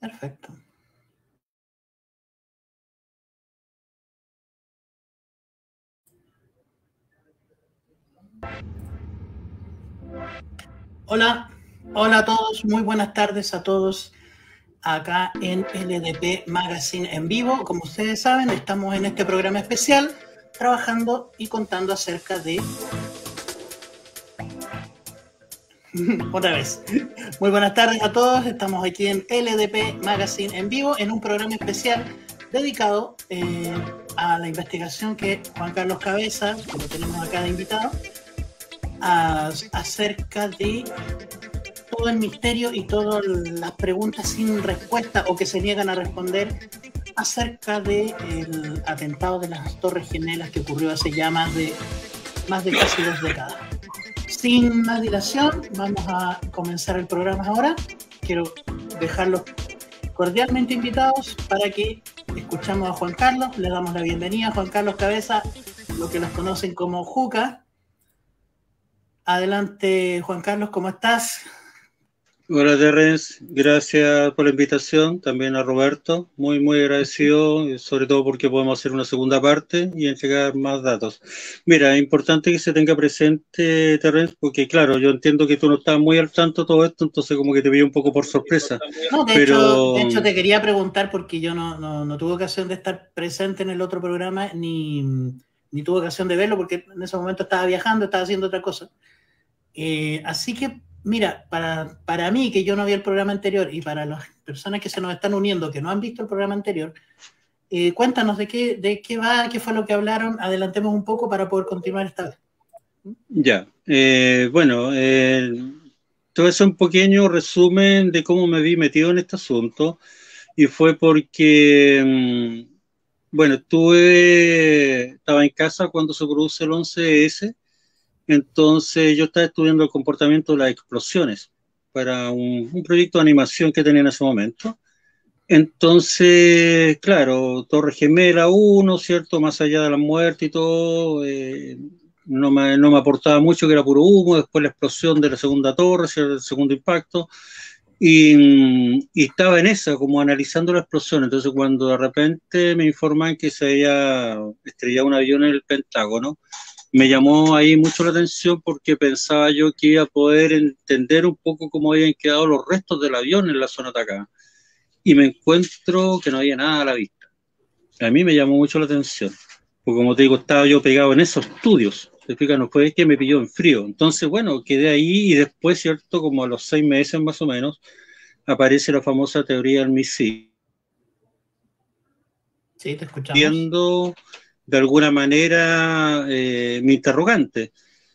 Perfecto. Hola, hola a todos, muy buenas tardes a todos acá en LDP Magazine en vivo. Como ustedes saben, estamos en este programa especial trabajando y contando acerca de... Otra vez. Muy buenas tardes a todos, estamos aquí en LDP Magazine en vivo en un programa especial dedicado a la investigación que Juan Carlos Cabeza, que lo tenemos acá de invitado, acerca de todo el misterio y todas las preguntas sin respuesta o que se niegan a responder acerca del atentado de las Torres Gemelas que ocurrió hace ya más de casi 2 décadas. Sin más dilación, vamos a comenzar el programa ahora. Quiero dejarlos cordialmente invitados para que escuchamos a Juan Carlos. Le damos la bienvenida a Juan Carlos Cabeza, lo que los conocen como Juca. Adelante, Juan Carlos, ¿cómo estás? Hola, Terrence, gracias por la invitación, también a Roberto, muy agradecido, sobre todo porque podemos hacer una segunda parte y entregar más datos. Mira, es importante que se tenga presente, Terrence, porque claro, yo entiendo que tú no estás muy al tanto de todo esto, entonces como que te vi un poco por sorpresa. No, de hecho te quería preguntar porque yo no tuve ocasión de estar presente en el otro programa, ni tuve ocasión de verlo porque en ese momento estaba viajando, estaba haciendo otra cosa. Así que, mira, para mí, que yo no vi el programa anterior, y para las personas que se nos están uniendo, que no han visto el programa anterior, cuéntanos de qué va, qué fue lo que hablaron, adelantemos un poco para poder continuar esta vez. Ya, bueno, te voy a hacer un pequeño resumen de cómo me vi metido en este asunto, y fue porque, bueno, estaba en casa cuando se produce el 11S. Entonces yo estaba estudiando el comportamiento de las explosiones para un proyecto de animación que tenía en ese momento. Entonces, claro, Torre Gemela 1, ¿cierto? Más allá de la muerte y todo, no me aportaba mucho, que era puro humo. Después la explosión de la segunda torre, ¿cierto? El segundo impacto. Y estaba en esa, como analizando la explosión. Entonces, cuando de repente me informan que se había estrellado un avión en el Pentágono, me llamó ahí mucho la atención porque pensaba yo que iba a poder entender un poco cómo habían quedado los restos del avión en la zona atacada. Y me encuentro que no había nada a la vista. A mí me llamó mucho la atención, porque como te digo, estaba yo pegado en esos estudios. Te fijas, no fue que me pilló en frío. Entonces, bueno, quedé ahí y después, ¿cierto? Como a los 6 meses más o menos, aparece la famosa teoría del misil. Sí, te escuchamos. Viendo de alguna manera mi interrogante.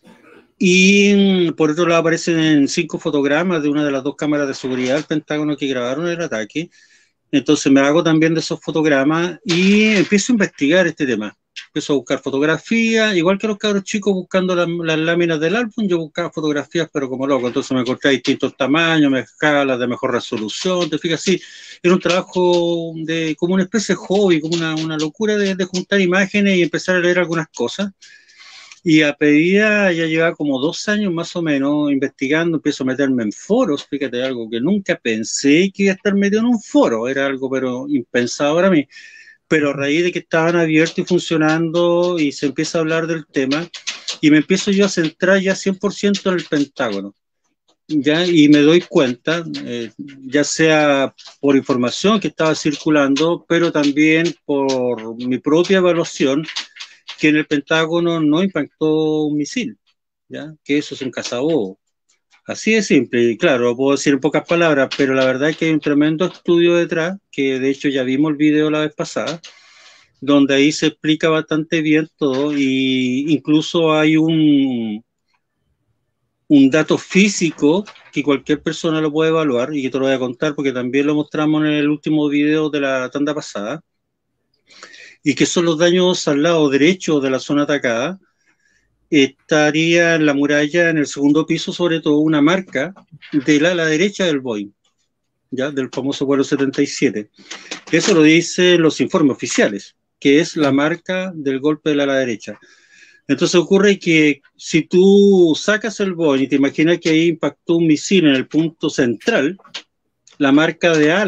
Y por otro lado aparecen 5 fotogramas de una de las 2 cámaras de seguridad del Pentágono que grabaron el ataque. Entonces me hago también de esos fotogramas y empiezo a investigar este tema. Empiezo a buscar fotografías, igual que los cabros chicos buscando las láminas del álbum, yo buscaba fotografías, pero como loco. Entonces me encontré distintos tamaños, escalas de mejor resolución, te fijas, sí. Era un trabajo como una especie de hobby, como una locura de juntar imágenes y empezar a leer algunas cosas. Y a pedida ya llevaba como 2 años más o menos investigando, empiezo a meterme en foros, fíjate, algo que nunca pensé que iba a estar metido en un foro, era algo pero impensado para mí. Pero a raíz de que estaban abiertos y funcionando y se empieza a hablar del tema, y me empiezo yo a centrar ya 100% en el Pentágono. ¿Ya? Y me doy cuenta, ya sea por información que estaba circulando, pero también por mi propia evaluación, que en el Pentágono no impactó un misil, ¿ya? Que eso es un cazabobo. Así de simple, y claro, lo puedo decir en pocas palabras, pero la verdad es que hay un tremendo estudio detrás, que de hecho ya vimos el video la vez pasada, donde ahí se explica bastante bien todo, y incluso hay un dato físico que cualquier persona lo puede evaluar, y que te lo voy a contar porque también lo mostramos en el último video de la tanda pasada, y que son los daños al lado derecho de la zona atacada. Estaría en la muralla, en el segundo piso, sobre todo, una marca del ala derecha del Boeing, ¿ya? Del famoso vuelo 77. Eso lo dicen los informes oficiales, que es la marca del golpe del ala derecha. Entonces ocurre que si tú sacas el Boeing y te imaginas que ahí impactó un misil en el punto central, la marca de alas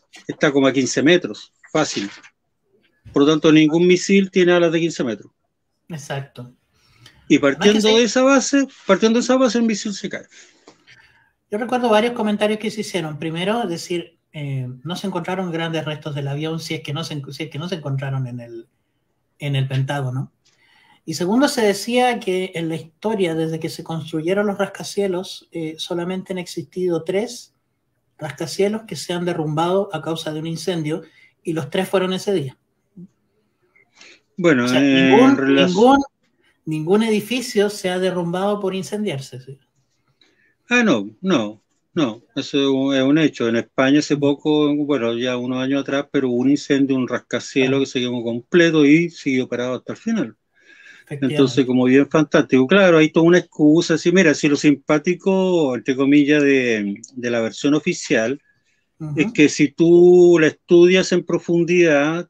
está como a 15 metros, fácil. Por lo tanto, ningún misil tiene alas de 15 metros. Exacto. Y partiendo de esa base, el misil se cae. Yo recuerdo varios comentarios que se hicieron. Primero, decir, no se encontraron grandes restos del avión si es que no se encontraron en el Pentágono. Y segundo, se decía que en la historia, desde que se construyeron los rascacielos, solamente han existido 3 rascacielos que se han derrumbado a causa de un incendio, y los 3 fueron ese día. Bueno, o sea, ningún edificio se ha derrumbado por incendiarse. ¿Sí? No. Eso es un hecho. En España hace poco, bueno, ya unos años atrás, pero hubo un incendio, un rascacielos que se quemó completo y siguió parado hasta el final. Entonces, como bien fantástico. Claro, hay toda una excusa. Así, mira, si lo simpático, entre comillas, de la versión oficial, es que si tú la estudias en profundidad,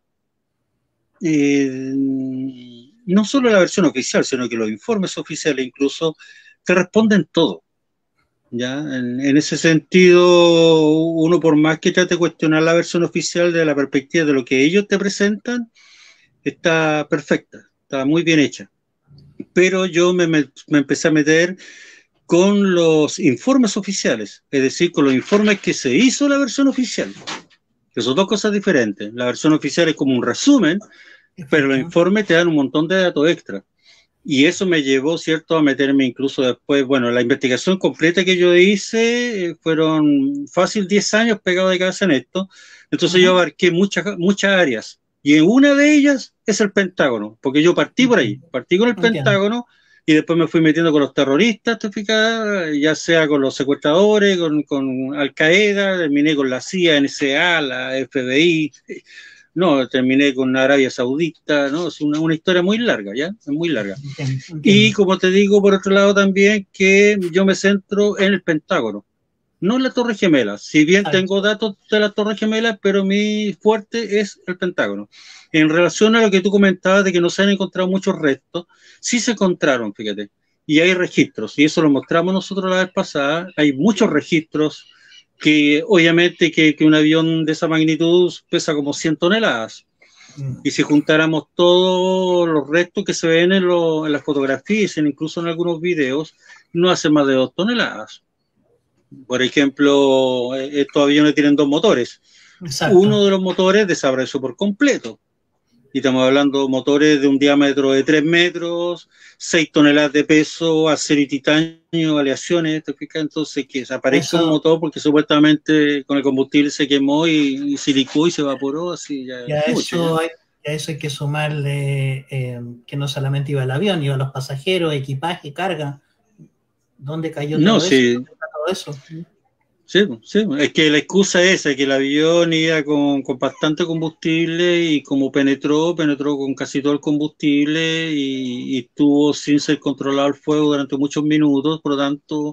no solo la versión oficial, sino que los informes oficiales incluso te responden todo. ¿Ya? En ese sentido, uno por más que trate de cuestionar la versión oficial de la perspectiva de lo que ellos te presentan, está perfecta, está muy bien hecha. Pero yo me empecé a meter con los informes oficiales, es decir, con los informes que se hizo la versión oficial, que son 2 cosas diferentes. La versión oficial es como un resumen, pero los informes te dan un montón de datos extra. Y eso me llevó, ¿cierto?, a meterme incluso después. Bueno, la investigación completa que yo hice fueron fácil 10 años pegado de cabeza en esto. Entonces yo abarqué muchas áreas. Y en una de ellas es el Pentágono, porque yo partí por ahí, partí con el Pentágono y después me fui metiendo con los terroristas, ya sea con los secuestradores, con Al-Qaeda, terminé con la CIA, NSA, la FBI. No, terminé con Arabia Saudita, ¿no? Es una historia muy larga, ¿ya? Es muy larga. Entiendo. Y como te digo, por otro lado también, que yo me centro en el Pentágono, no en la Torre Gemela. Si bien tengo datos de la Torre Gemela, pero mi fuerte es el Pentágono. En relación a lo que tú comentabas de que no se han encontrado muchos restos, sí se encontraron, fíjate. Y hay registros, y eso lo mostramos nosotros la vez pasada. Hay muchos registros que obviamente que un avión de esa magnitud pesa como 100 toneladas. Y si juntáramos todos los restos que se ven en las fotografías, incluso en algunos videos, no hace más de 2 toneladas. Por ejemplo, estos aviones tienen 2 motores. Exacto. Uno de los motores desapareció por completo. Y estamos hablando de motores de un diámetro de 3 metros, 6 toneladas de peso, acero y titanio, aleaciones, ¿te fijas? Entonces que desaparezca un motor porque supuestamente con el combustible se quemó y silicó y se evaporó, así ya. Y a eso hay que sumarle que no solamente iba el avión, iba los pasajeros, equipaje, carga. ¿Dónde cayó todo eso? Sí. ¿Dónde está todo eso? Sí, es que la excusa es esa, que el avión iba con bastante combustible y como penetró con casi todo el combustible y estuvo sin ser controlado el fuego durante muchos minutos, por lo tanto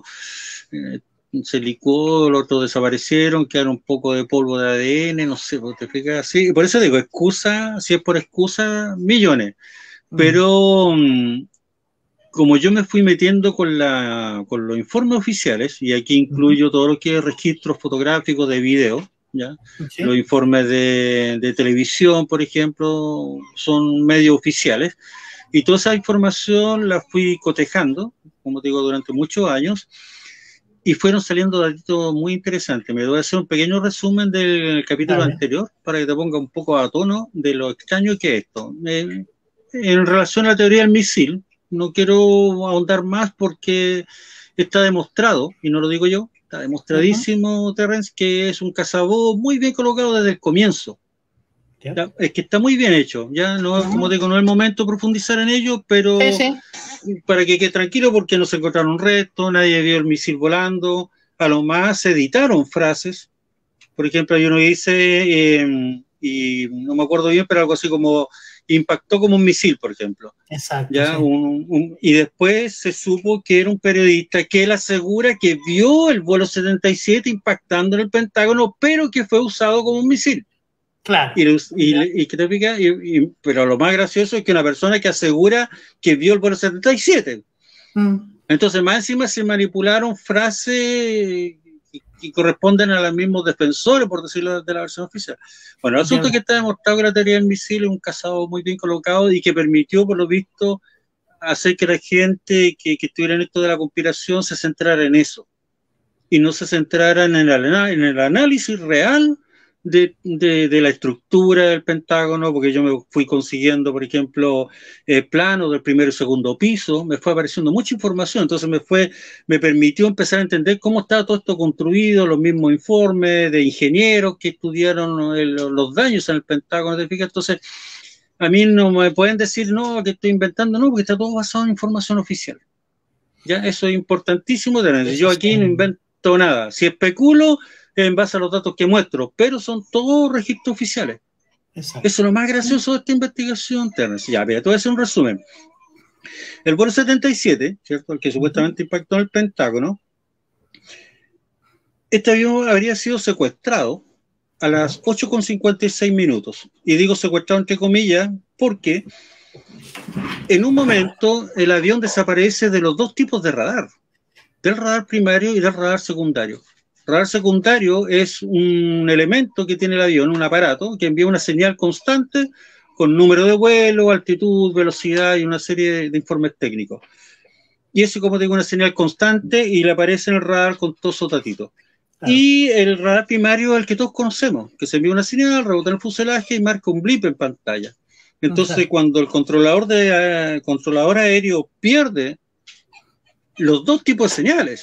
se licuó, los otros desaparecieron, quedaron un poco de polvo de ADN, no sé, ¿te fijas? Sí, por eso digo, excusa, si es por excusa, millones, pero como yo me fui metiendo con los informes oficiales, y aquí incluyo todo lo que es registros fotográficos de video, ¿ya? Sí. Los informes de televisión, por ejemplo, son medios oficiales, y toda esa información la fui cotejando, como digo, durante muchos años, y fueron saliendo datos muy interesantes. Me voy a hacer un pequeño resumen del capítulo anterior, para que te ponga un poco a tono de lo extraño que es esto. En relación a la teoría del misil, no quiero ahondar más porque está demostrado, y no lo digo yo, está demostradísimo, Terrence, que es un cazabobos muy bien colocado desde el comienzo. ¿Ya? Es que está muy bien hecho, ya no, como digo, no es el momento de profundizar en ello, pero para que quede tranquilo, porque no se encontraron restos, nadie vio el misil volando, a lo más se editaron frases. Por ejemplo, hay uno que dice, y no me acuerdo bien, pero algo así como impactó como un misil, por ejemplo. Exacto. ¿Ya? Sí. Y después se supo que era un periodista que él asegura que vio el vuelo 77 impactando en el Pentágono, pero que fue usado como un misil. Claro. Pero lo más gracioso es que una persona que asegura que vio el vuelo 77. Entonces, más encima se manipularon frases que corresponden a los mismos defensores, por decirlo de la versión oficial. Bueno, el asunto es que está demostrado que la teoría del misil es un cazado muy bien colocado y que permitió, por lo visto, hacer que la gente que estuviera en esto de la conspiración se centrara en eso y no se centrara en el análisis real de la estructura del Pentágono, porque yo me fui consiguiendo, por ejemplo, planos del primer y segundo piso, me fue apareciendo mucha información, entonces me permitió empezar a entender cómo estaba todo esto construido, los mismos informes de ingenieros que estudiaron los daños en el Pentágono, ¿te fijas? Entonces, a mí no me pueden decir, no, que estoy inventando, no, porque está todo basado en información oficial. ¿Ya? Eso es importantísimo. Yo aquí no invento nada. Si especulo, en base a los datos que muestro, pero son todos registros oficiales. Exacto. Eso es lo más gracioso de esta investigación, Terence. Ya, mira, te voy a hacer un resumen. El vuelo 77, ¿cierto? El que supuestamente impactó en el Pentágono, este avión habría sido secuestrado a las 8:56 minutos. Y digo secuestrado entre comillas porque en un momento el avión desaparece de los dos tipos de radar, del radar primario y del radar secundario. Radar secundario es un elemento que tiene el avión, un aparato que envía una señal constante con número de vuelo, altitud, velocidad y una serie de informes técnicos. Y eso, como digo, una señal constante y le aparece en el radar con todos esos datitos. Claro. Y el radar primario es el que todos conocemos, que se envía una señal, rebota en el fuselaje y marca un blip en pantalla. Entonces, cuando el controlador aéreo pierde los dos tipos de señales,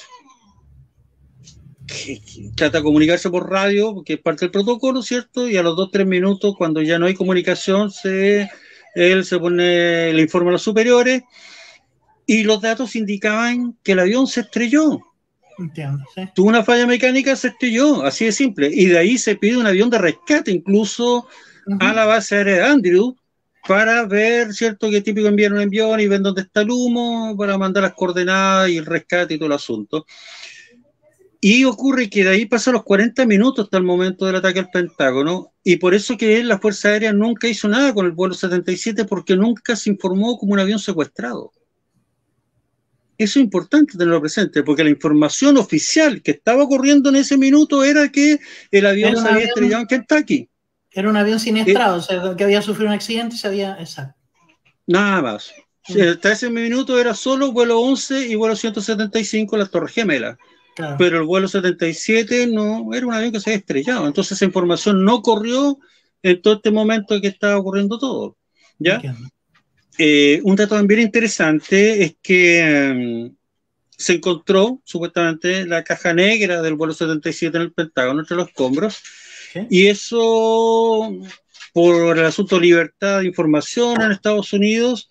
que trata de comunicarse por radio, que es parte del protocolo, ¿cierto? Y a los 2-3 minutos, cuando ya no hay comunicación, él se pone, le informa a los superiores y los datos indicaban que el avión se estrelló. Entiendo, sí. Tuvo una falla mecánica, se estrelló, así de simple. Y de ahí se pide un avión de rescate, incluso a la base aérea de Andrews, para ver, ¿cierto?, que típico envían un avión y ven dónde está el humo, para mandar las coordenadas y el rescate y todo el asunto. Y ocurre que de ahí pasan los 40 minutos hasta el momento del ataque al Pentágono, y por eso que la Fuerza Aérea nunca hizo nada con el vuelo 77, porque nunca se informó como un avión secuestrado. Eso es importante tenerlo presente, porque la información oficial que estaba ocurriendo en ese minuto era que el avión se había estrellado en Kentucky. Era un avión siniestrado, o sea, que había sufrido un accidente y se había... Exacto. Nada más. Hasta ese minuto era solo vuelo 11 y vuelo 175 las Torres Gemelas. Claro. Pero el vuelo 77 no era un avión que se había estrellado. Entonces esa información no corrió en todo este momento que estaba ocurriendo todo. ¿Ya? Un dato también interesante es que se encontró supuestamente la caja negra del vuelo 77 en el Pentágono entre los escombros. Y eso, por el asunto de libertad de información en Estados Unidos,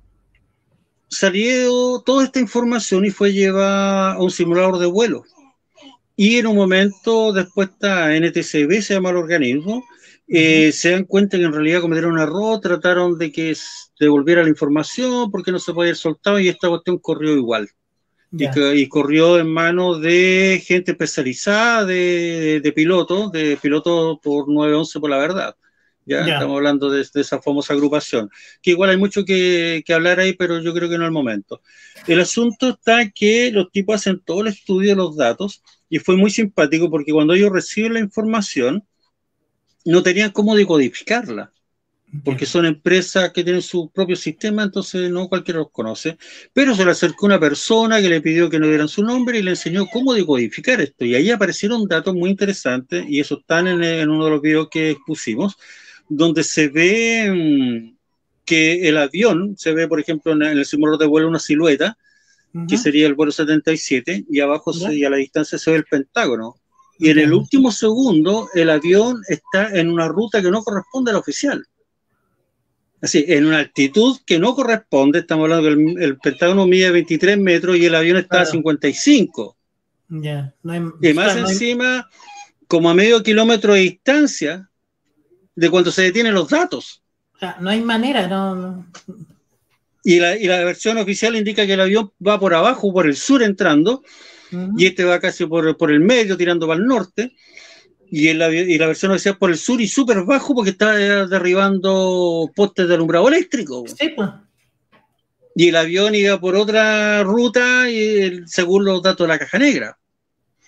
salió toda esta información y fue llevada a un simulador de vuelo. Y en un momento, después está NTSB, se llama el organismo, se dan cuenta que en realidad cometieron un error, trataron de que devolviera la información porque no se podía haber soltado y esta cuestión corrió igual. Y corrió en manos de gente especializada, de pilotos por 911 por la verdad. ¿Ya? Estamos hablando de esa famosa agrupación, que igual hay mucho que hablar ahí, pero yo creo que no es el momento. El asunto está que los tipos hacen todo el estudio de los datos y fue muy simpático porque cuando ellos reciben la información no tenían cómo decodificarla, porque son empresas que tienen su propio sistema, entonces no cualquiera los conoce, pero se le acercó una persona que le pidió que no dieran su nombre y le enseñó cómo decodificar esto, y ahí aparecieron datos muy interesantes, y eso están en uno de los videos que expusimos, donde se ve que el avión, se ve por ejemplo en el simulador de vuelo una silueta, que sería el vuelo 77, y abajo y a la distancia se ve el Pentágono, y en el último segundo el avión está en una ruta que no corresponde a la oficial. Así, en una altitud que no corresponde, estamos hablando que el Pentágono mide 23 metros y el avión está a 55. Y más encima, como a medio kilómetro de distancia de cuando se detienen los datos. O sea, no hay manera, no. Y la versión oficial indica que el avión va por abajo, por el sur entrando, y este va casi por el medio, tirando para el norte. Y la versión oficial por el sur y súper bajo porque está derribando postes de alumbrado eléctrico. Sí, pues. Y el avión iba por otra ruta según los datos de la caja negra.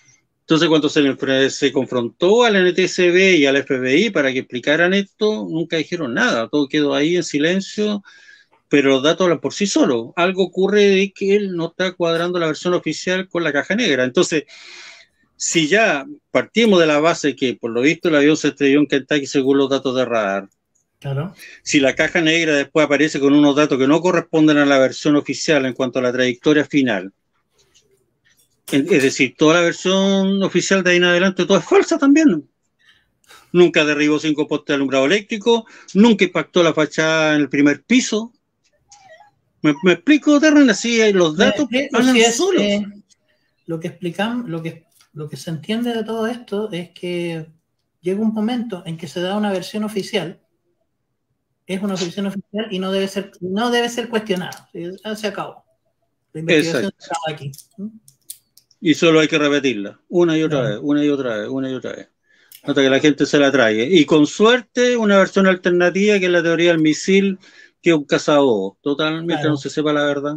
Entonces, cuando se confrontó al NTSB y al FBI para que explicaran esto, nunca dijeron nada, todo quedó ahí en silencio, pero los datos hablan por sí solos. Algo ocurre de que él no está cuadrando la versión oficial con la caja negra. Entonces, si ya partimos de la base que, por lo visto, el avión se estrelló en Kentucky según los datos de radar, Claro. si la caja negra después aparece con unos datos que no corresponden a la versión oficial en cuanto a la trayectoria final, es decir, toda la versión oficial de ahí en adelante, todo es falsa también. Nunca derribó 5 postes de alumbrado eléctrico, nunca impactó la fachada en el primer piso. ¿Me explico, Terren? Así los datos hablan solos. Lo que explicamos, lo que se entiende de todo esto es que llega un momento en que se da una versión oficial, es una versión oficial y no debe ser cuestionada. Se acabó. La investigación se acaba aquí. Y solo hay que repetirla, una y otra vez, una y otra vez, una y otra vez, hasta que la gente se la trague. Y con suerte, una versión alternativa que es la teoría del misil, que es un cazabobos, totalmente no se sepa la verdad.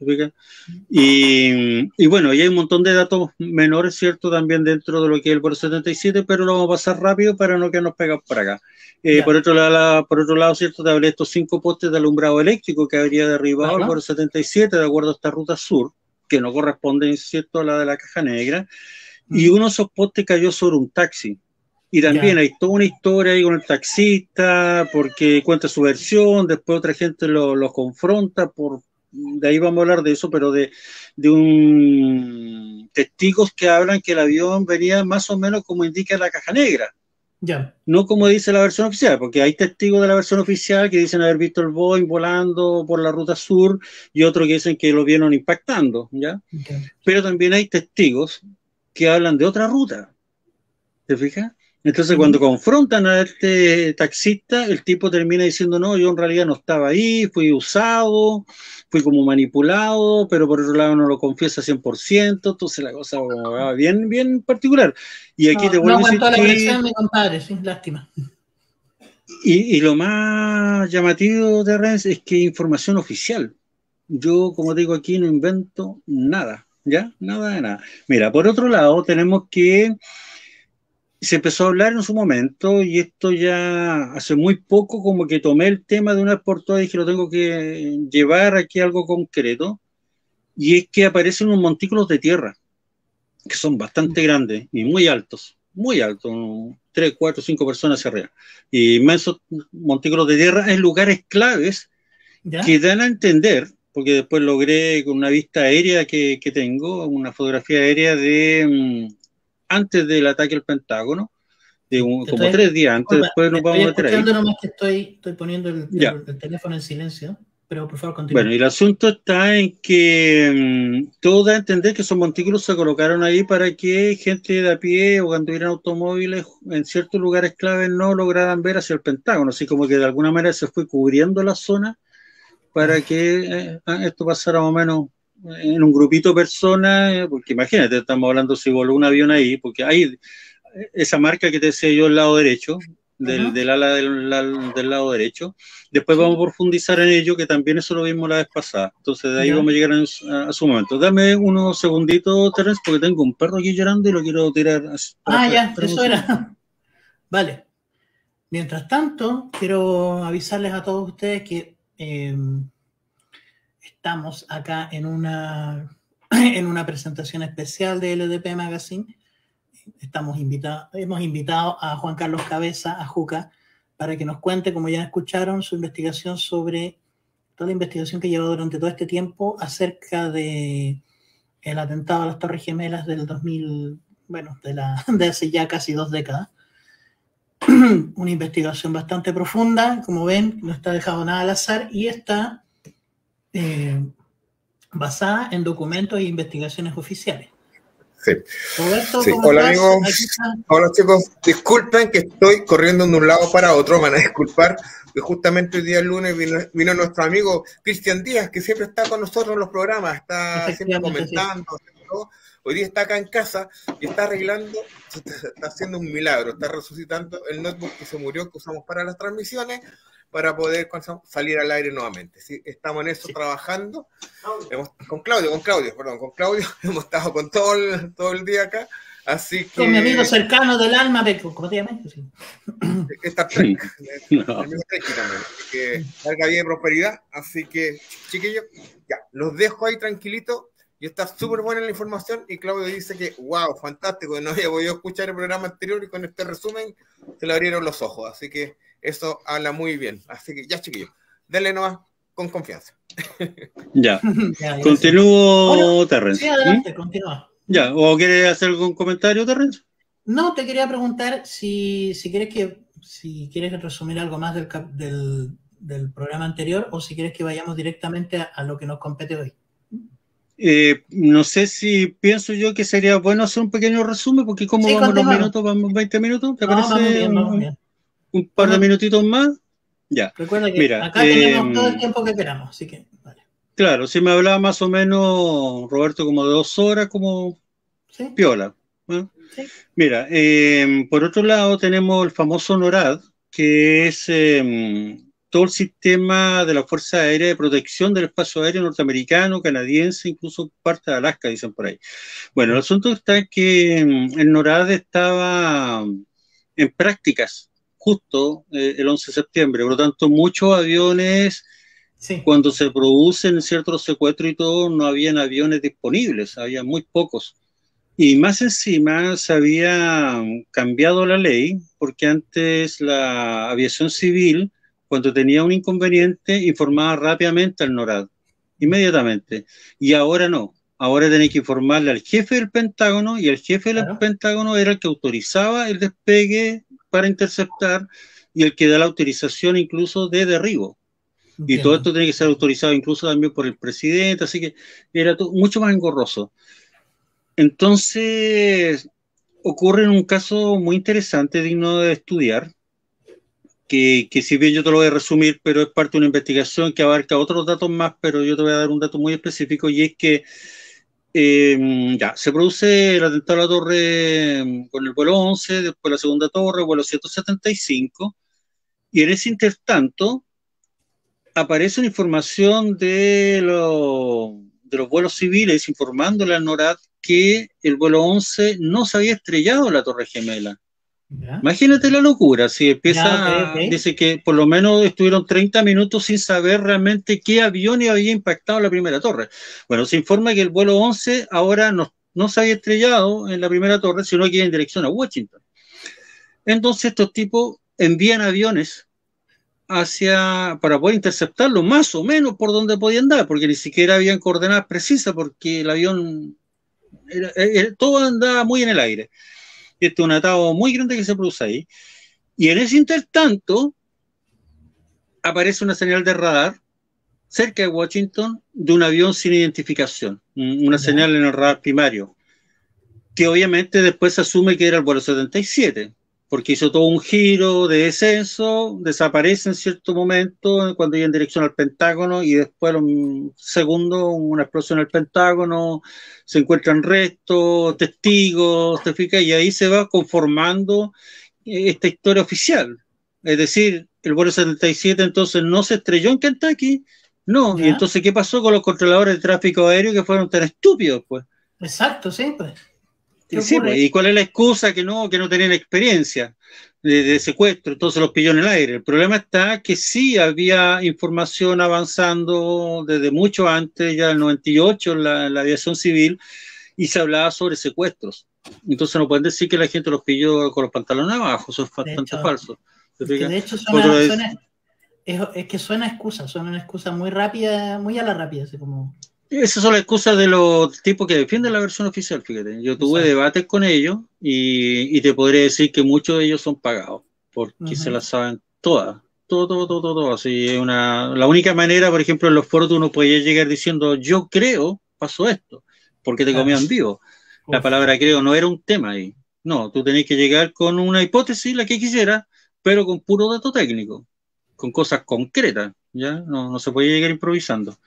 Y bueno, y hay un montón de datos menores, ¿cierto? También dentro de lo que es el Vuelo 77, pero lo vamos a pasar rápido para no quedarnos pegados por acá. Por otro lado, ¿cierto? Te hablé de estos 5 postes de alumbrado eléctrico que habría derribado el Vuelo 77 de acuerdo a esta ruta sur, que no corresponde, ¿cierto?, a la de la caja negra, y uno de esos postes cayó sobre un taxi. Y también hay toda una historia ahí con el taxista, porque cuenta su versión, después otra gente lo confronta, de ahí vamos a hablar de eso, pero de testigos que hablan que el avión venía más o menos como indica la caja negra. No como dice la versión oficial, porque hay testigos de la versión oficial que dicen haber visto el Boeing volando por la ruta sur y otros que dicen que lo vieron impactando, ¿ya? Pero también hay testigos que hablan de otra ruta, ¿te fijas? Entonces cuando confrontan a este taxista, el tipo termina diciendo, no, yo en realidad no estaba ahí, fui usado, fui como manipulado, pero por otro lado no lo confiesa 100%, entonces la cosa va bien, bien particular. Y aquí te vuelvo a decir la presión, mi compadre, sí, lástima. Y lo más llamativo de Renz es que información oficial. Yo, como digo aquí, no invento nada, ¿ya? Nada de nada. Mira, por otro lado, tenemos que se empezó a hablar en su momento, y esto ya hace muy poco como que tomé el tema de una vez por todas y dije, lo tengo que llevar aquí a algo concreto, y es que aparecen unos montículos de tierra, que son bastante grandes y muy altos, 3, 4, 5 personas hacia arriba, y inmensos montículos de tierra en lugares claves que dan a entender, porque después logré con una vista aérea que tengo, una fotografía aérea de antes del ataque al Pentágono, como 3 días antes, después nos vamos a meter ahí. Nomás que estoy poniendo el teléfono en silencio, pero por favor continúe. Bueno, y el asunto está en que todo da a entender que esos montículos se colocaron ahí para que gente de a pie o cuando hubieran automóviles en ciertos lugares claves no lograran ver hacia el Pentágono, así como que de alguna manera se fue cubriendo la zona para que esto pasara más o menos en un grupito de personas, porque imagínate, estamos hablando si voló un avión ahí, porque hay esa marca que te decía yo del lado derecho, del ala del lado derecho. Después vamos a profundizar en ello, que también eso lo vimos la vez pasada. Entonces de ahí vamos a llegar a su momento. Dame unos segunditos, Terence, porque tengo un perro aquí llorando y lo quiero tirar. Eso era. Vale. Mientras tanto, quiero avisarles a todos ustedes que estamos acá en una presentación especial de LDP Magazine. Hemos invitado a Juan Carlos Cabeza, a Juca, para que nos cuente, como ya escucharon, su investigación sobre toda la investigación que lleva durante todo este tiempo acerca de el atentado a las Torres Gemelas del 2000, de hace ya casi 2 décadas. Una investigación bastante profunda, como ven, no está dejado nada al azar y está basada en documentos e investigaciones oficiales. Sí. Roberto, sí. Hola amigos, hola chicos, disculpen que estoy corriendo de un lado para otro, me van a disculpar, que justamente el día lunes vino nuestro amigo Cristian Díaz, que siempre está con nosotros en los programas, está siempre comentando, ¿no? Hoy día está acá en casa y está arreglando, está haciendo un milagro, está resucitando el notebook que se murió, que usamos para las transmisiones, para poder salir al aire nuevamente. ¿Sí? Estamos en eso trabajando. Con Claudio, hemos estado con todo el día acá Así que... Con mi amigo cercano del alma, ¿cómo te llamas? Sí. Star Trek. Mi amigo Trek también. Así que salga bien prosperidad. Así que, chiquillos, ya, los dejo ahí tranquilitos. Y está súper buena la información. Y Claudio dice que, wow, fantástico. No había podido escuchar el programa anterior y con este resumen se le abrieron los ojos. Así que eso habla muy bien. Así que, ya, chiquillos, denle nomás con confianza. Ya. Continúo, bueno, Terrence. Sí, adelante, continúa. Ya, ¿o quieres hacer algún comentario, Terrence? No, te quería preguntar si quieres resumir algo más del programa anterior o si quieres que vayamos directamente a lo que nos compete hoy. No sé si pienso yo que sería bueno hacer un pequeño resumen, porque como vamos los minutos, vamos 20 minutos, ¿te parece? Vamos bien. Un par de minutitos más. Ya. Recuerda que acá tenemos todo el tiempo que queramos, así que vale. Claro, si me hablaba más o menos, Roberto, como de 2 horas, como ¿sí? Piola. ¿No? Sí. Mira, por otro lado tenemos el famoso NORAD, que es todo el sistema de la Fuerza Aérea de Protección del Espacio Aéreo norteamericano, canadiense, incluso parte de Alaska, dicen por ahí. Bueno, el asunto está que el NORAD estaba en prácticas justo el 11 de septiembre, por lo tanto muchos aviones, sí. Cuando se producen ciertos secuestros y todo, no habían aviones disponibles, había muy pocos. Y más encima se había cambiado la ley, porque antes la aviación civil, cuando tenía un inconveniente, informaba rápidamente al NORAD, inmediatamente. Y ahora no, ahora tenés que informarle al jefe del Pentágono, y el jefe del Pentágono era el que autorizaba el despegue para interceptar, y el que da la autorización incluso de derribo. Entiendo. Y todo esto tiene que ser autorizado incluso también por el presidente, así que era mucho más engorroso. Entonces, ocurre un caso muy interesante, digno de estudiar, que si bien yo te lo voy a resumir, pero es parte de una investigación que abarca otros datos más, pero yo te voy a dar un dato muy específico, y es que ya, se produce el atentado a la torre con el vuelo 11, después la segunda torre, vuelo 175, y en ese intertanto aparece una información de los vuelos civiles informándole al NORAD que el vuelo 11 no se había estrellado en la Torre Gemela. ¿Ya? Imagínate la locura, si empieza, okay. Dice que por lo menos estuvieron 30 minutos sin saber realmente qué avión había impactado la primera torre. Bueno, se informa que el vuelo 11 ahora no se había estrellado en la primera torre, sino que iba en dirección a Washington. Entonces estos tipos envían aviones para poder interceptarlo más o menos por donde podían dar, porque ni siquiera habían coordenadas precisas, porque el avión todo andaba muy en el aire. Este es un atado muy grande que se produce ahí, y en ese intertanto aparece una señal de radar cerca de Washington de un avión sin identificación, una señal en el radar primario, que obviamente después se asume que era el vuelo 77, porque hizo todo un giro de descenso, desaparece en cierto momento cuando iba en dirección al Pentágono, y después un segundo, una explosión al Pentágono, se encuentran restos, testigos, ¿te fijas? Y ahí se va conformando esta historia oficial. Es decir, el vuelo 77 entonces no se estrelló en Kentucky, no. ¿Ya? Y entonces, ¿qué pasó con los controladores de tráfico aéreo que fueron tan estúpidos, pues? Exacto, sí, pues. Sí, pues, ¿y cuál es la excusa? Que no tenían experiencia de secuestro, entonces los pilló en el aire. El problema está que sí había información avanzando desde mucho antes, ya el 98, en la aviación civil, y se hablaba sobre secuestros. Entonces no pueden decir que la gente los pilló con los pantalones abajo, eso es bastante falso. De hecho, suena una excusa muy rápida, muy a la rápida, así como... Esas son las excusas de los tipos que defienden la versión oficial, fíjate. Yo tuve debates con ellos y te podría decir que muchos de ellos son pagados, porque se las saben todas. Todo. Así es la única manera, por ejemplo, en los foros uno podía llegar diciendo, yo creo, pasó esto, porque te comían vivo. La palabra creo no era un tema ahí. No, tú tenías que llegar con una hipótesis, la que quisieras, pero con puro dato técnico, con cosas concretas, ¿ya? No se podía llegar improvisando.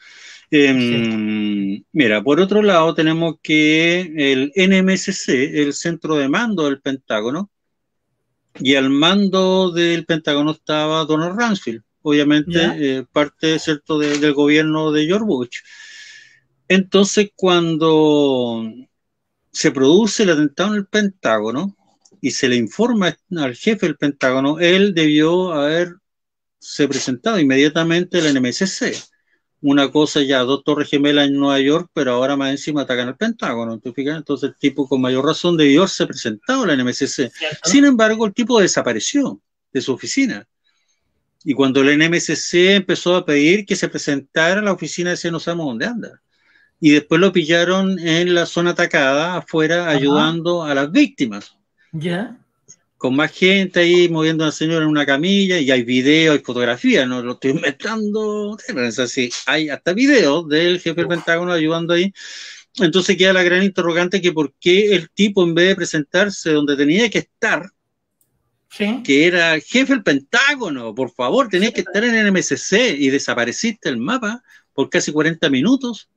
Mira, por otro lado tenemos que el NMSC, el centro de mando del Pentágono, y al mando del Pentágono estaba Donald Rumsfeld, obviamente parte, ¿cierto?, del gobierno de George Bush. Entonces, cuando se produce el atentado en el Pentágono y se le informa al jefe del Pentágono, él debió haberse presentado inmediatamente al NMSC. Una cosa ya, 2 torres gemelas en Nueva York, pero ahora más encima atacan el Pentágono. Entonces el tipo con mayor razón debió haberse presentado al NMSC. ¿Cierto? Sin embargo, el tipo desapareció de su oficina. Y cuando el NMSC empezó a pedir que se presentara a la oficina, decía, no sabemos dónde anda. Y después lo pillaron en la zona atacada, afuera, ayudando a las víctimas. Ya. Con más gente ahí moviendo a una señora en una camilla, y hay videos, hay fotografías, no lo estoy inventando, es así, hay hasta videos del jefe del Pentágono ayudando ahí. Entonces queda la gran interrogante que por qué el tipo, en vez de presentarse donde tenía que estar, Sí. que era jefe del Pentágono, por favor, tenías que estar en el MSC y desapareciste el mapa por casi 40 minutos.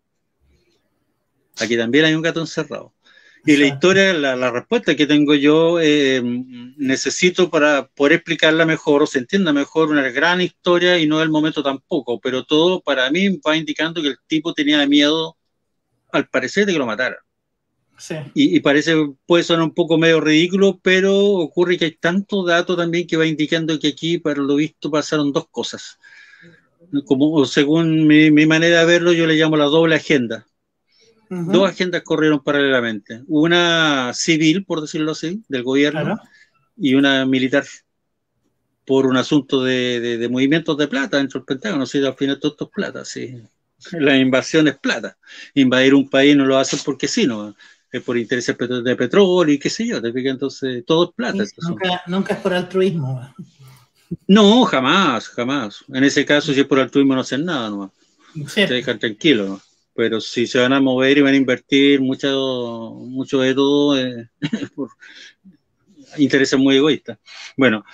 Aquí también hay un gato encerrado. Y la historia, la respuesta que tengo yo, necesito para poder explicarla mejor o se entienda mejor una gran historia y no el momento tampoco, pero todo para mí va indicando que el tipo tenía miedo, al parecer, de que lo mataran. Sí. Y puede sonar un poco medio ridículo, pero ocurre que hay tanto dato también que va indicando que aquí, para lo visto, pasaron 2 cosas. Como, según mi manera de verlo, yo le llamo la doble agenda. 2 agendas corrieron paralelamente. Una civil, por decirlo así, del gobierno, claro, y una militar, por un asunto de movimientos de plata dentro del Pentágono. Si al final todo esto es plata, sí. La invasión es plata. Invadir un país no lo hacen porque sí, no. Es por intereses de petróleo y qué sé yo. Entonces, todo es plata. Nunca es por altruismo. No, jamás, jamás. En ese caso, si es por altruismo, no hacen nada nomás. Se dejan tranquilos, ¿no? Pero si se van a mover y van a invertir mucho de todo, por intereses muy egoístas. Bueno,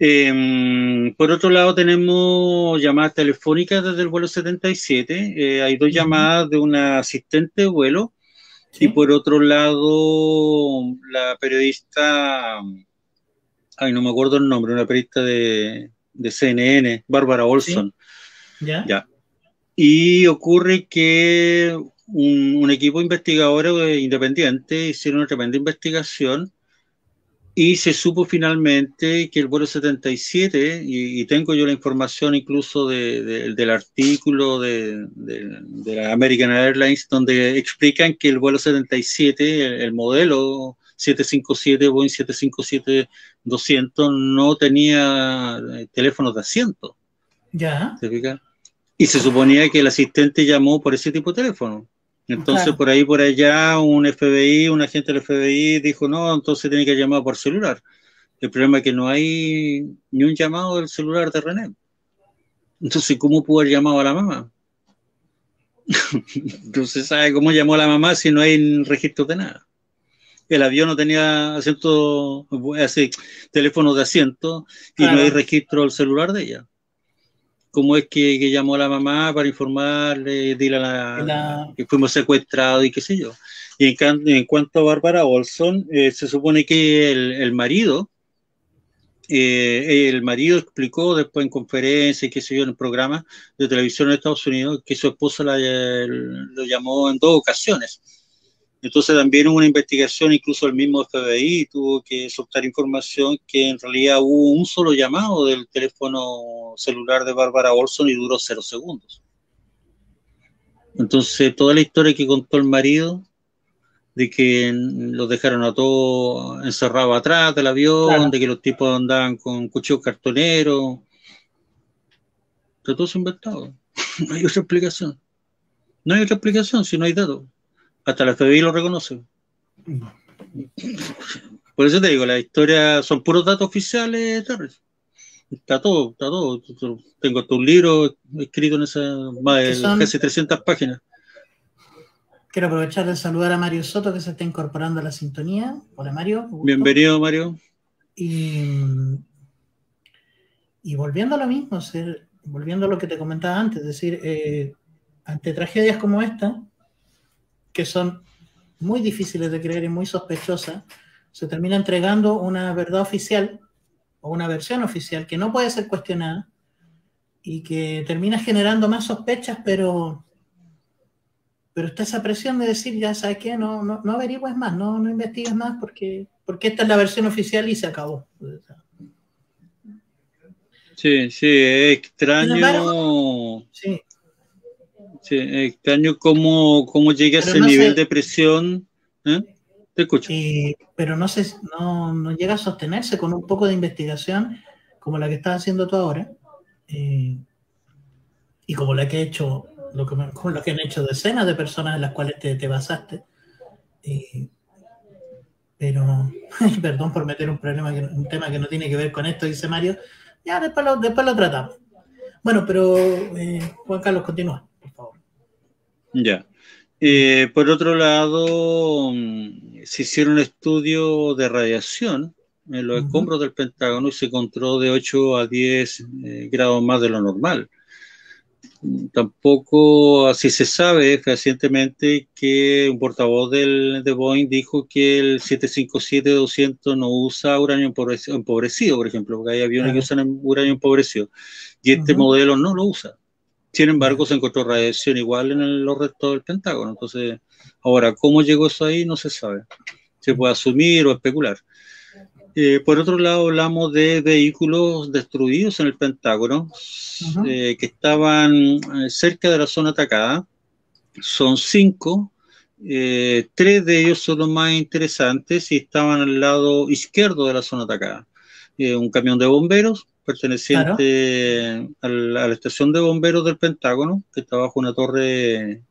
por otro lado tenemos llamadas telefónicas desde el vuelo 77. Hay 2 llamadas de una asistente de vuelo. ¿Sí? Y por otro lado, la periodista, no me acuerdo el nombre, una periodista de CNN, Bárbara Olson. ¿Sí? Ya. Y ocurre que un equipo investigador independiente hicieron una tremenda investigación y se supo finalmente que el vuelo 77, y tengo yo la información incluso del artículo de la American Airlines, donde explican que el vuelo 77, el modelo 757, Boeing 757-200, no tenía teléfonos de asiento. Ya. ¿Se fija? Y se suponía que el asistente llamó por ese tipo de teléfono. Entonces, claro, por ahí, por allá, un agente del FBI dijo, no, entonces tiene que llamar por celular. El problema es que no hay ni un llamado del celular de René. Entonces, ¿cómo pudo haber llamado a la mamá? Entonces, ¿sabe cómo llamó a la mamá si no hay registros de nada? El avión no tenía teléfono de asiento y claro, no hay registro del celular de ella. ¿Cómo es que llamó a la mamá para informarle, dile que fuimos secuestrados y qué sé yo? Y en cuanto a Bárbara Olson, se supone que el marido explicó después en conferencia y qué sé yo, en el programa de televisión en Estados Unidos, que su esposa lo llamó en 2 ocasiones. Entonces también hubo una investigación, incluso el mismo FBI tuvo que soltar información que en realidad hubo un solo llamado del teléfono celular de Bárbara Olson y duró 0 segundos. Entonces toda la historia que contó el marido, de que los dejaron a todos encerrados atrás del avión, claro, de que los tipos andaban con cuchillos cartoneros, todo eso inventado. No hay otra explicación. No hay otra explicación si no hay datos. Hasta la FBI lo reconoce. Por eso te digo, la historia son puros datos oficiales, Torres. Está todo. Tengo tu libro escrito en esa más de casi 300 páginas. Quiero aprovechar de saludar a Mario Soto, que se está incorporando a la sintonía. Hola, Mario. Bienvenido, Mario. Y volviendo a lo mismo, volviendo a lo que te comentaba antes, es decir, ante tragedias como esta, que son muy difíciles de creer y muy sospechosas, se termina entregando una verdad oficial o una versión oficial que no puede ser cuestionada y que termina generando más sospechas, pero pero está esa presión de decir, ya sabes qué, no averigües más, no investigues más, porque esta es la versión oficial y se acabó. Sí, es extraño. Sin embargo, sí. Sí, es extraño cómo llega a ese nivel de presión. Te escucho. Pero no llega a sostenerse con un poco de investigación como la que estás haciendo tú ahora, y como la que he hecho, como lo que han hecho decenas de personas en las cuales te basaste. Pero, perdón por meter un tema que no tiene que ver con esto, dice Mario. Ya después lo tratamos. Bueno, pero Juan Carlos, continúa, por favor. Ya. Por otro lado, se hicieron estudios de radiación en los escombros del Pentágono y se encontró de 8 a 10 grados más de lo normal. Tampoco así se sabe fehacientemente que un portavoz de Boeing dijo que el 757-200 no usa uranio empobrecido, por ejemplo, porque hay aviones que usan uranio empobrecido y este modelo no lo usa. Sin embargo, se encontró radiación igual en los restos del Pentágono. Entonces, ahora, ¿cómo llegó eso ahí? No se sabe. Se puede asumir o especular. Por otro lado, hablamos de vehículos destruidos en el Pentágono que estaban cerca de la zona atacada. Son 5. 3 de ellos son los más interesantes y estaban al lado izquierdo de la zona atacada. Un camión de bomberos perteneciente a la estación de bomberos del Pentágono, que está bajo una torre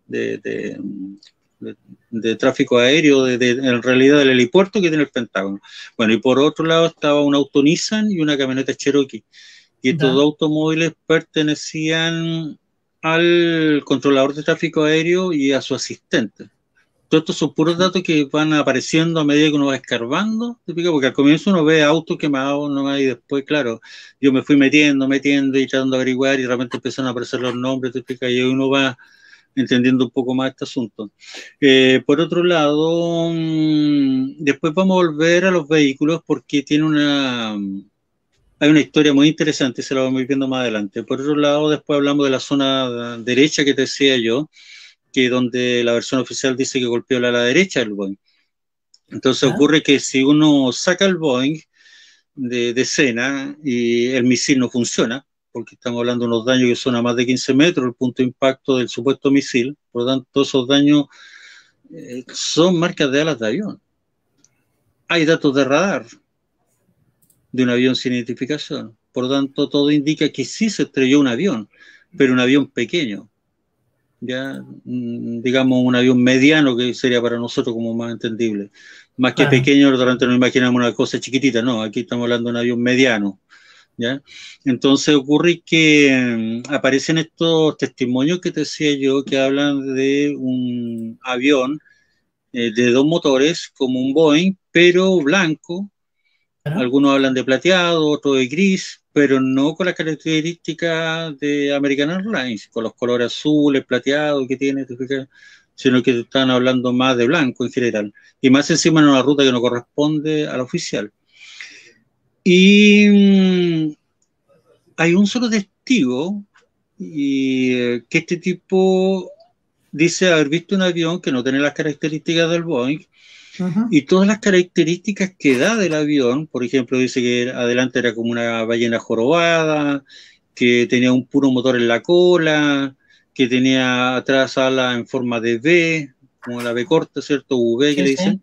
de tráfico aéreo, en realidad del helipuerto que tiene el Pentágono. Bueno, y por otro lado estaba un auto Nissan y una camioneta Cherokee. Y estos dos automóviles pertenecían al controlador de tráfico aéreo y a su asistente. Todos estos son puros datos que van apareciendo a medida que uno va escarbando, porque al comienzo uno ve autos quemados, ¿no? Y después, claro, yo me fui metiendo y tratando de averiguar y realmente empiezan a aparecer los nombres, y uno va entendiendo un poco más este asunto. Por otro lado, después vamos a volver a los vehículos porque hay una historia muy interesante, se la vamos a ir viendo más adelante. Por otro lado, después hablamos de la zona derecha que te decía yo, que donde la versión oficial dice que golpeó a la derecha del Boeing. Entonces ocurre que si uno saca el Boeing de escena y el misil no funciona, porque estamos hablando de unos daños que son a más de 15 metros, el punto de impacto del supuesto misil, por lo tanto esos daños son marcas de alas de avión. Hay datos de radar de un avión sin identificación, por lo tanto todo indica que sí se estrelló un avión, pero un avión pequeño. Ya, digamos un avión mediano que sería para nosotros como más entendible, más que pequeño, realmente nos imaginamos una cosa chiquitita, no, aquí estamos hablando de un avión mediano, ¿ya? Entonces ocurre que aparecen estos testimonios que te decía yo, que hablan de un avión de 2 motores, como un Boeing, pero blanco, algunos hablan de plateado, otros de gris, pero no con las características de American Airlines, con los colores azules, plateados que tiene, sino que están hablando más de blanco en general, y más encima en una ruta que no corresponde a la oficial. Y hay un solo testigo, y que este tipo dice haber visto un avión que no tiene las características del Boeing, y todas las características que da del avión, por ejemplo, dice que adelante era como una ballena jorobada, que tenía un puro motor en la cola, que tenía atrás alas en forma de V, como la V corta, ¿cierto? V que le dicen.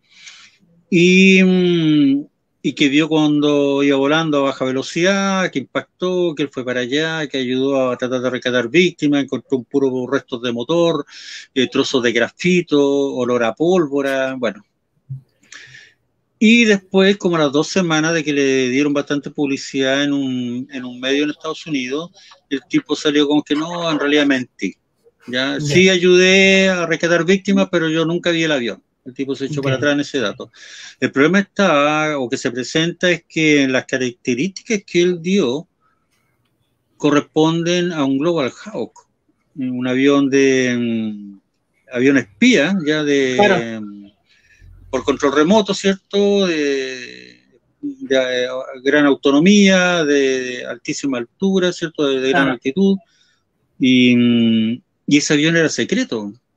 Y que vio cuando iba volando a baja velocidad, que impactó, que él fue para allá, que ayudó a tratar de rescatar víctimas, encontró un puro restos de motor, trozos de grafito, olor a pólvora, bueno. Y después, como a las 2 semanas de que le dieron bastante publicidad en un medio en Estados Unidos, el tipo salió como que no, en realidad mentí. ¿Ya? Sí ayudé a rescatar víctimas, pero yo nunca vi el avión. El tipo se echó para atrás en ese dato. El problema está, o que se presenta, es que las características que él dio corresponden a un Global Hawk, un avión avión espía, ya de... por control remoto, ¿cierto? De gran autonomía, de altísima altura, ¿cierto? De gran altitud. Y ese avión era secreto.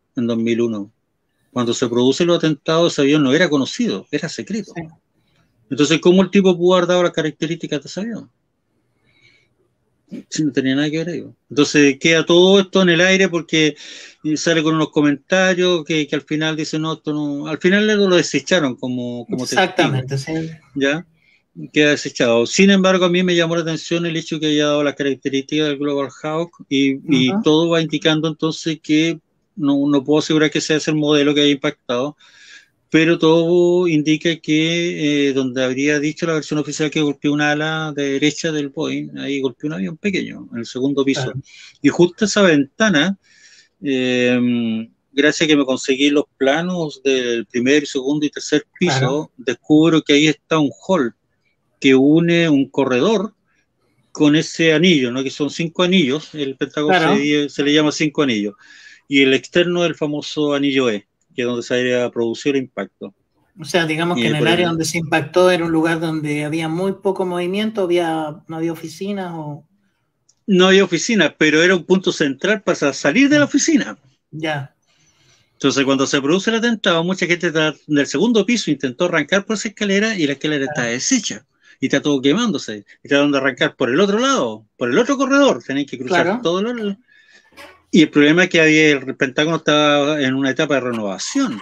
en 2001. Cuando se producen los atentados, ese avión no era conocido, era secreto. Sí. Entonces, ¿cómo el tipo pudo haber dado las características de ese avión? Si no tenía nada que ver ahí. Entonces queda todo esto en el aire porque sale con unos comentarios que al final dicen, no, esto no, al final lo desecharon como exactamente, testigo, sí. ¿ya? Queda desechado. Sin embargo, a mí me llamó la atención el hecho que haya dado las características del Global Hawk y todo va indicando entonces que no puedo asegurar que sea ese el modelo que haya impactado, pero todo indica que donde habría dicho la versión oficial que golpeó una ala de derecha del Boeing, ahí golpeó un avión pequeño, en el segundo piso. Claro. Y justo esa ventana, gracias a que me conseguí los planos del primer, segundo y tercer piso, claro, descubro que ahí está un hall que une un corredor con ese anillo, ¿no? Que son 5 anillos, el Pentágono claro, se le llama 5 anillos, y el externo del famoso anillo E, que es donde se había producido el impacto. O sea, digamos que en el área donde se impactó era un lugar donde había muy poco movimiento, no había oficinas o... No había oficinas, pero era un punto central para salir de la oficina. Ya. Entonces, cuando se produce el atentado, mucha gente del segundo piso intentó arrancar por esa escalera y la escalera está deshecha. Y está todo quemándose. Y trataron de arrancar por el otro lado, por el otro corredor. Tenían que cruzar todo el... Y el problema es que el Pentágono estaba en una etapa de renovación.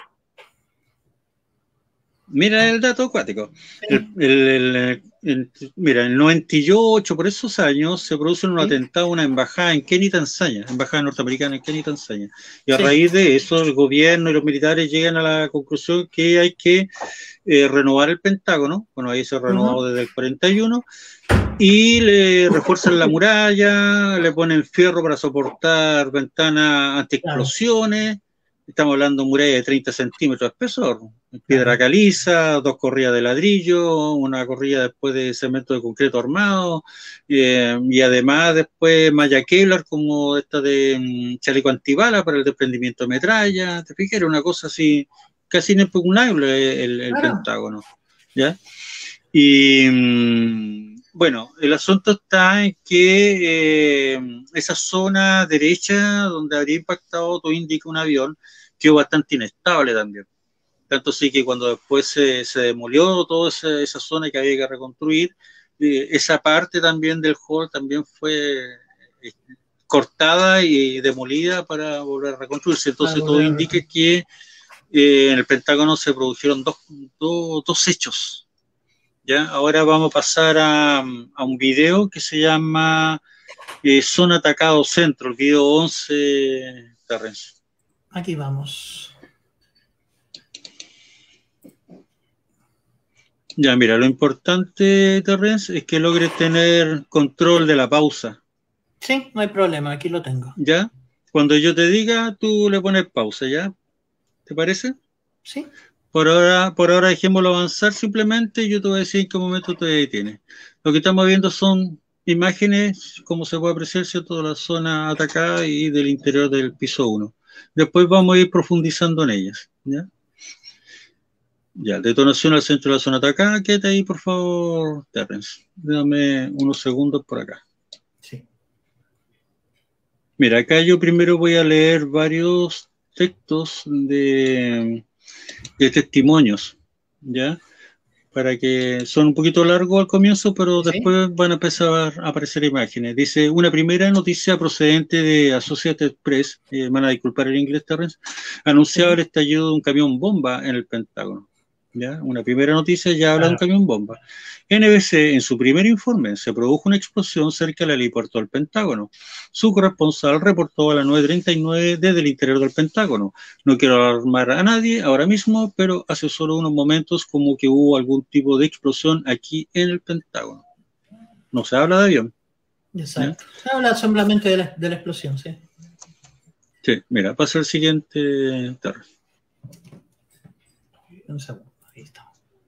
Mira el dato acuático. Mira, en el 98, por esos años, se produce un atentado a una embajada en Kenia, Tanzania, embajada norteamericana en Kenia, Tanzania. Y a raíz de eso, el gobierno y los militares llegan a la conclusión que hay que renovar el Pentágono. Bueno, ahí se renovó desde el 41. Y le refuerzan la muralla, le ponen fierro para soportar ventanas antiexplosiones. Estamos hablando de muralla de 30 centímetros de espesor, piedra caliza, 2 corrillas de ladrillo, una corrilla después de cemento de concreto armado, y además después malla Kevlar como esta de chaleco antibala para el desprendimiento de metralla. Te fijas, era una cosa así casi inexpugnable el Pentágono, ¿ya? Y bueno, el asunto está en que esa zona derecha donde habría impactado, todo indica un avión, quedó bastante inestable también. Tanto sí que cuando después se demolió toda esa zona que había que reconstruir, esa parte también del hall también fue cortada y demolida para volver a reconstruirse. Entonces todo indica que en el Pentágono se produjeron dos hechos. ¿Ya? Ahora vamos a pasar a un video que se llama Zona Atacado Centro, el video 11, Terrence. Aquí vamos. Ya, mira, lo importante, Terrence, es que logres tener control de la pausa. Sí, no hay problema, aquí lo tengo. ¿Ya? Cuando yo te diga, tú le pones pausa, ¿ya? ¿Te parece? Sí. Por ahora dejémoslo avanzar simplemente, yo te voy a decir en qué momento te detienes. Lo que estamos viendo son imágenes, como se puede apreciar, ¿cierto?, de la zona atacada y del interior del piso 1. Después vamos a ir profundizando en ellas, ¿ya? Ya, detonación al centro de la zona atacada. Quédate ahí, por favor, Terrence. Dame unos segundos por acá. Sí. Mira, acá yo primero voy a leer varios textos de testimonios, ¿ya? Para que son un poquito largos al comienzo, pero ¿sí? Después van a empezar a aparecer imágenes. Dice, una primera noticia procedente de Associated Press, me van a disculpar el inglés, Terrence, anunciaba el estallido de un camión bomba en el Pentágono. ¿Ya? Una primera noticia ya habla de un camión bomba. NBC, en su primer informe, se produjo una explosión cerca del helipuerto del Pentágono. Su corresponsal reportó a las 9:39 desde el interior del Pentágono. No quiero alarmar a nadie ahora mismo, pero hace solo unos momentos como que hubo algún tipo de explosión aquí en el Pentágono. No se habla de avión. Exacto. ¿Ya? Se habla simplemente de la explosión, sí. Sí, mira, pasa el siguiente terreno. Un segundo. Ahí está.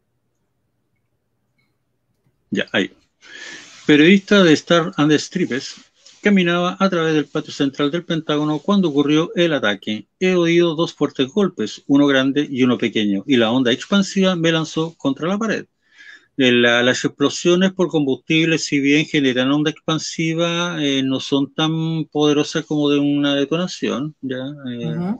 Ya, ahí. Periodista de Star and Stripes caminaba a través del patio central del Pentágono cuando ocurrió el ataque. He oído 2 fuertes golpes, uno grande y uno pequeño, y la onda expansiva me lanzó contra la pared. Las explosiones por combustible, si bien generan onda expansiva, no son tan poderosas como de una detonación, ¿ya?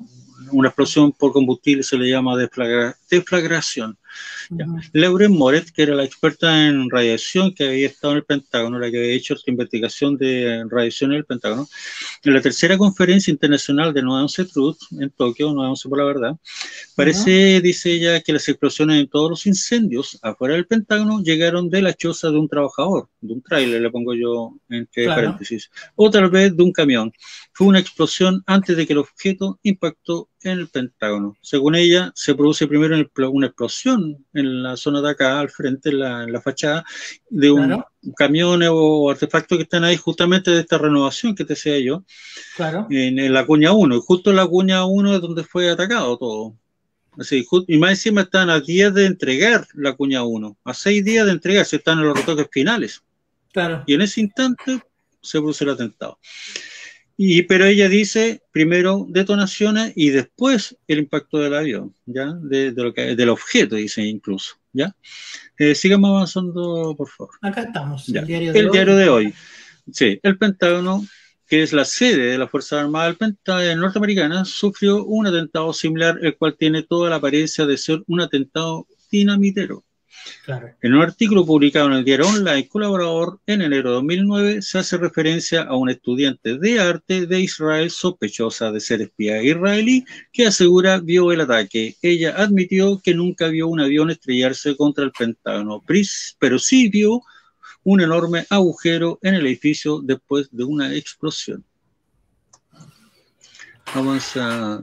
una explosión por combustible se le llama deflagración. Lauren Moret, que era la experta en radiación que había estado en el Pentágono, la que había hecho esta investigación de radiación en el Pentágono, en la tercera conferencia internacional de 9/11 Truth en Tokio, 9/11 por la verdad, parece, dice ella, que las explosiones en todos los incendios afuera del Pentágono llegaron de la choza de un trabajador, de un tráiler, le pongo yo entre paréntesis, o tal vez de un camión. Fue una explosión antes de que el objeto impactó en el Pentágono. Según ella, se produce primero una explosión en la zona de acá, al frente, en la fachada, de un camión o artefactos que están ahí justamente de esta renovación que te decía yo, en la cuña 1. Y justo en la cuña 1 es donde fue atacado todo. Así, y más encima están a 10 de entregar la cuña 1, a 6 días de entregar, se están en los retoques finales. Y en ese instante se produce el atentado. Pero ella dice primero detonaciones y después el impacto del avión, ¿ya? Del objeto, dice incluso, ¿ya? Sigamos avanzando, por favor. Acá estamos, el diario de hoy. Sí, el Pentágono, que es la sede de las Fuerzas Armadas norteamericanas, sufrió un atentado similar, el cual tiene toda la apariencia de ser un atentado dinamitero. En un artículo publicado en el diario online Colaborador en enero de 2009 se hace referencia a una estudiante de arte de Israel sospechosa de ser espía israelí que asegura vio el ataque. Ella admitió que nunca vio un avión estrellarse contra el Pentágono, pero sí vio un enorme agujero en el edificio después de una explosión. Vamos a...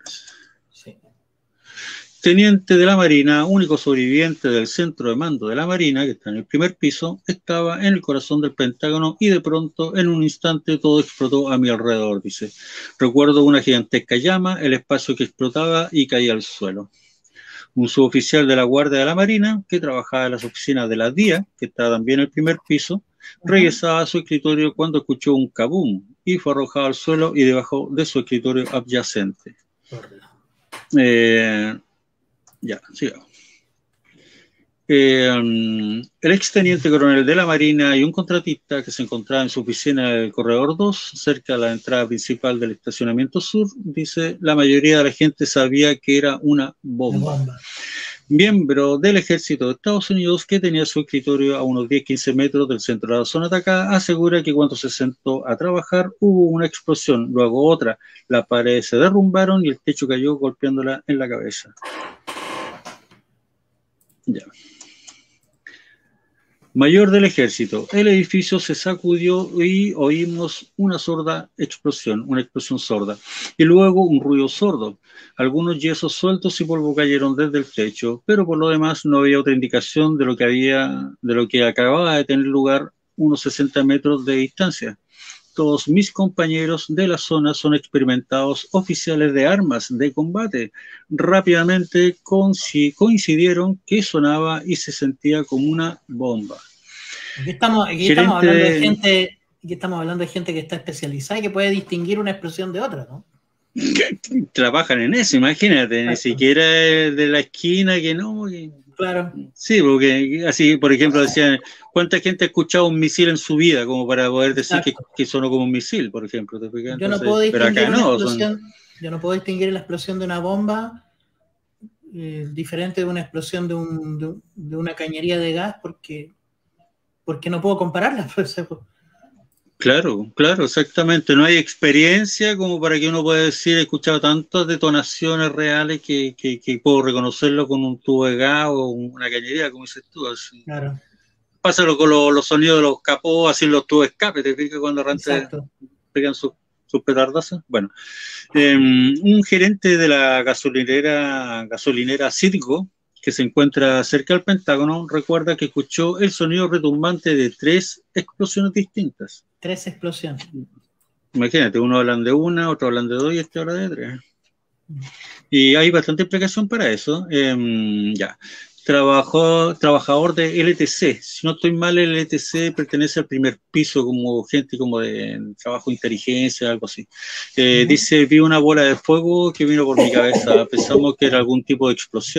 Teniente de la Marina, único sobreviviente del centro de mando de la Marina, que está en el primer piso, estaba en el corazón del Pentágono y de pronto, en un instante, todo explotó a mi alrededor, dice. Recuerdo una gigantesca llama, el espacio que explotaba y caía al suelo. Un suboficial de la Guardia de la Marina, que trabajaba en las oficinas de la DIA, que estaba también en el primer piso, regresaba a su escritorio cuando escuchó un kaboom y fue arrojado al suelo y debajo de su escritorio adyacente. Ya, sigamos. El exteniente coronel de la Marina y un contratista que se encontraba en su oficina del Corredor 2, cerca de la entrada principal del estacionamiento sur, dice, la mayoría de la gente sabía que era una bomba. Miembro del ejército de Estados Unidos que tenía su escritorio a unos 10-15 metros del centro de la zona atacada, asegura que cuando se sentó a trabajar hubo una explosión, luego otra, las paredes se derrumbaron y el techo cayó golpeándola en la cabeza. Ya. Mayor del ejército, el edificio se sacudió y oímos una explosión sorda, y luego un ruido sordo. Algunos yesos sueltos y polvo cayeron desde el techo, pero por lo demás no había otra indicación de lo que acababa de tener lugar unos 60 metros de distancia. Todos mis compañeros de la zona son experimentados oficiales de armas de combate. Rápidamente coincidieron que sonaba y se sentía como una bomba. Aquí estamos hablando de gente que está especializada y que puede distinguir una explosión de otra, ¿no? Trabajan en eso, imagínate, ni siquiera de la esquina que no... Claro. Sí, porque así, por ejemplo, decían, ¿cuánta gente ha escuchado un misil en su vida como para poder decir que sonó como un misil, por ejemplo? Entonces, yo no puedo distinguir la explosión de una bomba diferente de una explosión de una cañería de gas porque no puedo compararla. Claro, exactamente. No hay experiencia como para que uno pueda decir, he escuchado tantas detonaciones reales que puedo reconocerlo con un tubo de gas o una cañería, como dices tú. Así. Claro. Pásalo con los sonidos de los capós, así los tubos de escape, te fijas cuando pegan sus petardazos. Bueno, un gerente de la gasolinera Citgo, que se encuentra cerca del Pentágono, recuerda que escuchó el sonido retumbante de 3 explosiones distintas. 3 explosiones. Imagínate, uno hablan de una, otro hablan de 2 y este habla de 3. Y hay bastante explicación para eso. Ya. Trabajador de LTC. Si no estoy mal, el LTC pertenece al primer piso como gente como de trabajo de inteligencia, algo así. Dice, vi una bola de fuego que vino por mi cabeza. Pensamos que era algún tipo de explosión.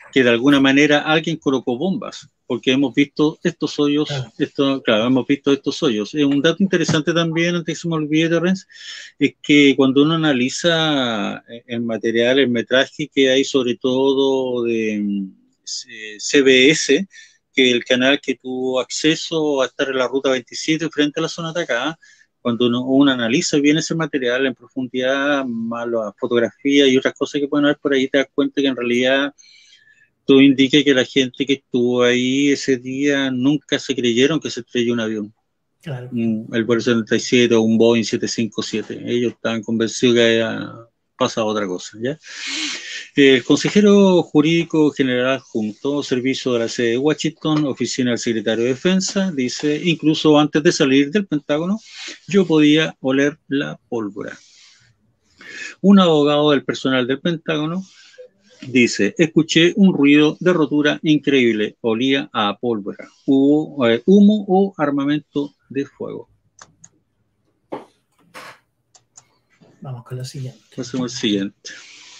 que de alguna manera alguien colocó bombas, porque hemos visto estos hoyos, hemos visto estos hoyos. Un dato interesante también, antes que se me olvide, Terrence, es que cuando uno analiza el material, el metraje que hay sobre todo de CBS, que el canal que tuvo acceso a estar en la ruta 27 frente a la zona atacada, cuando uno analiza bien ese material en profundidad, más las fotografías y otras cosas que pueden haber por ahí, te das cuenta que en realidad todo indica que la gente que estuvo ahí ese día nunca se creyeron que se estrelló un avión. Claro. El Boeing 77 o un Boeing 757. Ellos estaban convencidos que había pasado otra cosa, ¿ya? El consejero jurídico general adjunto, servicio de la sede de Washington, oficina del secretario de Defensa, dice, incluso antes de salir del Pentágono, yo podía oler la pólvora. Un abogado del personal del Pentágono dice, escuché un ruido de rotura increíble, olía a pólvora, hubo humo o armamento de fuego. Vamos con lo siguiente. Pasemos al siguiente.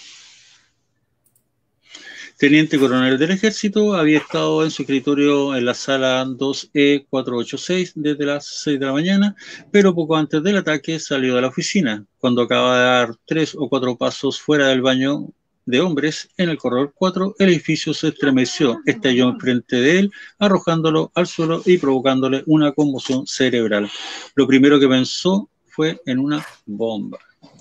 Teniente coronel del ejército había estado en su escritorio en la sala 2E486 desde las 6 de la mañana, pero poco antes del ataque salió de la oficina. Cuando acaba de dar 3 o 4 pasos fuera del baño de hombres en el corredor 4, el edificio se estremeció, estalló enfrente de él, arrojándolo al suelo y provocándole una conmoción cerebral. Lo primero que pensó fue en una bomba.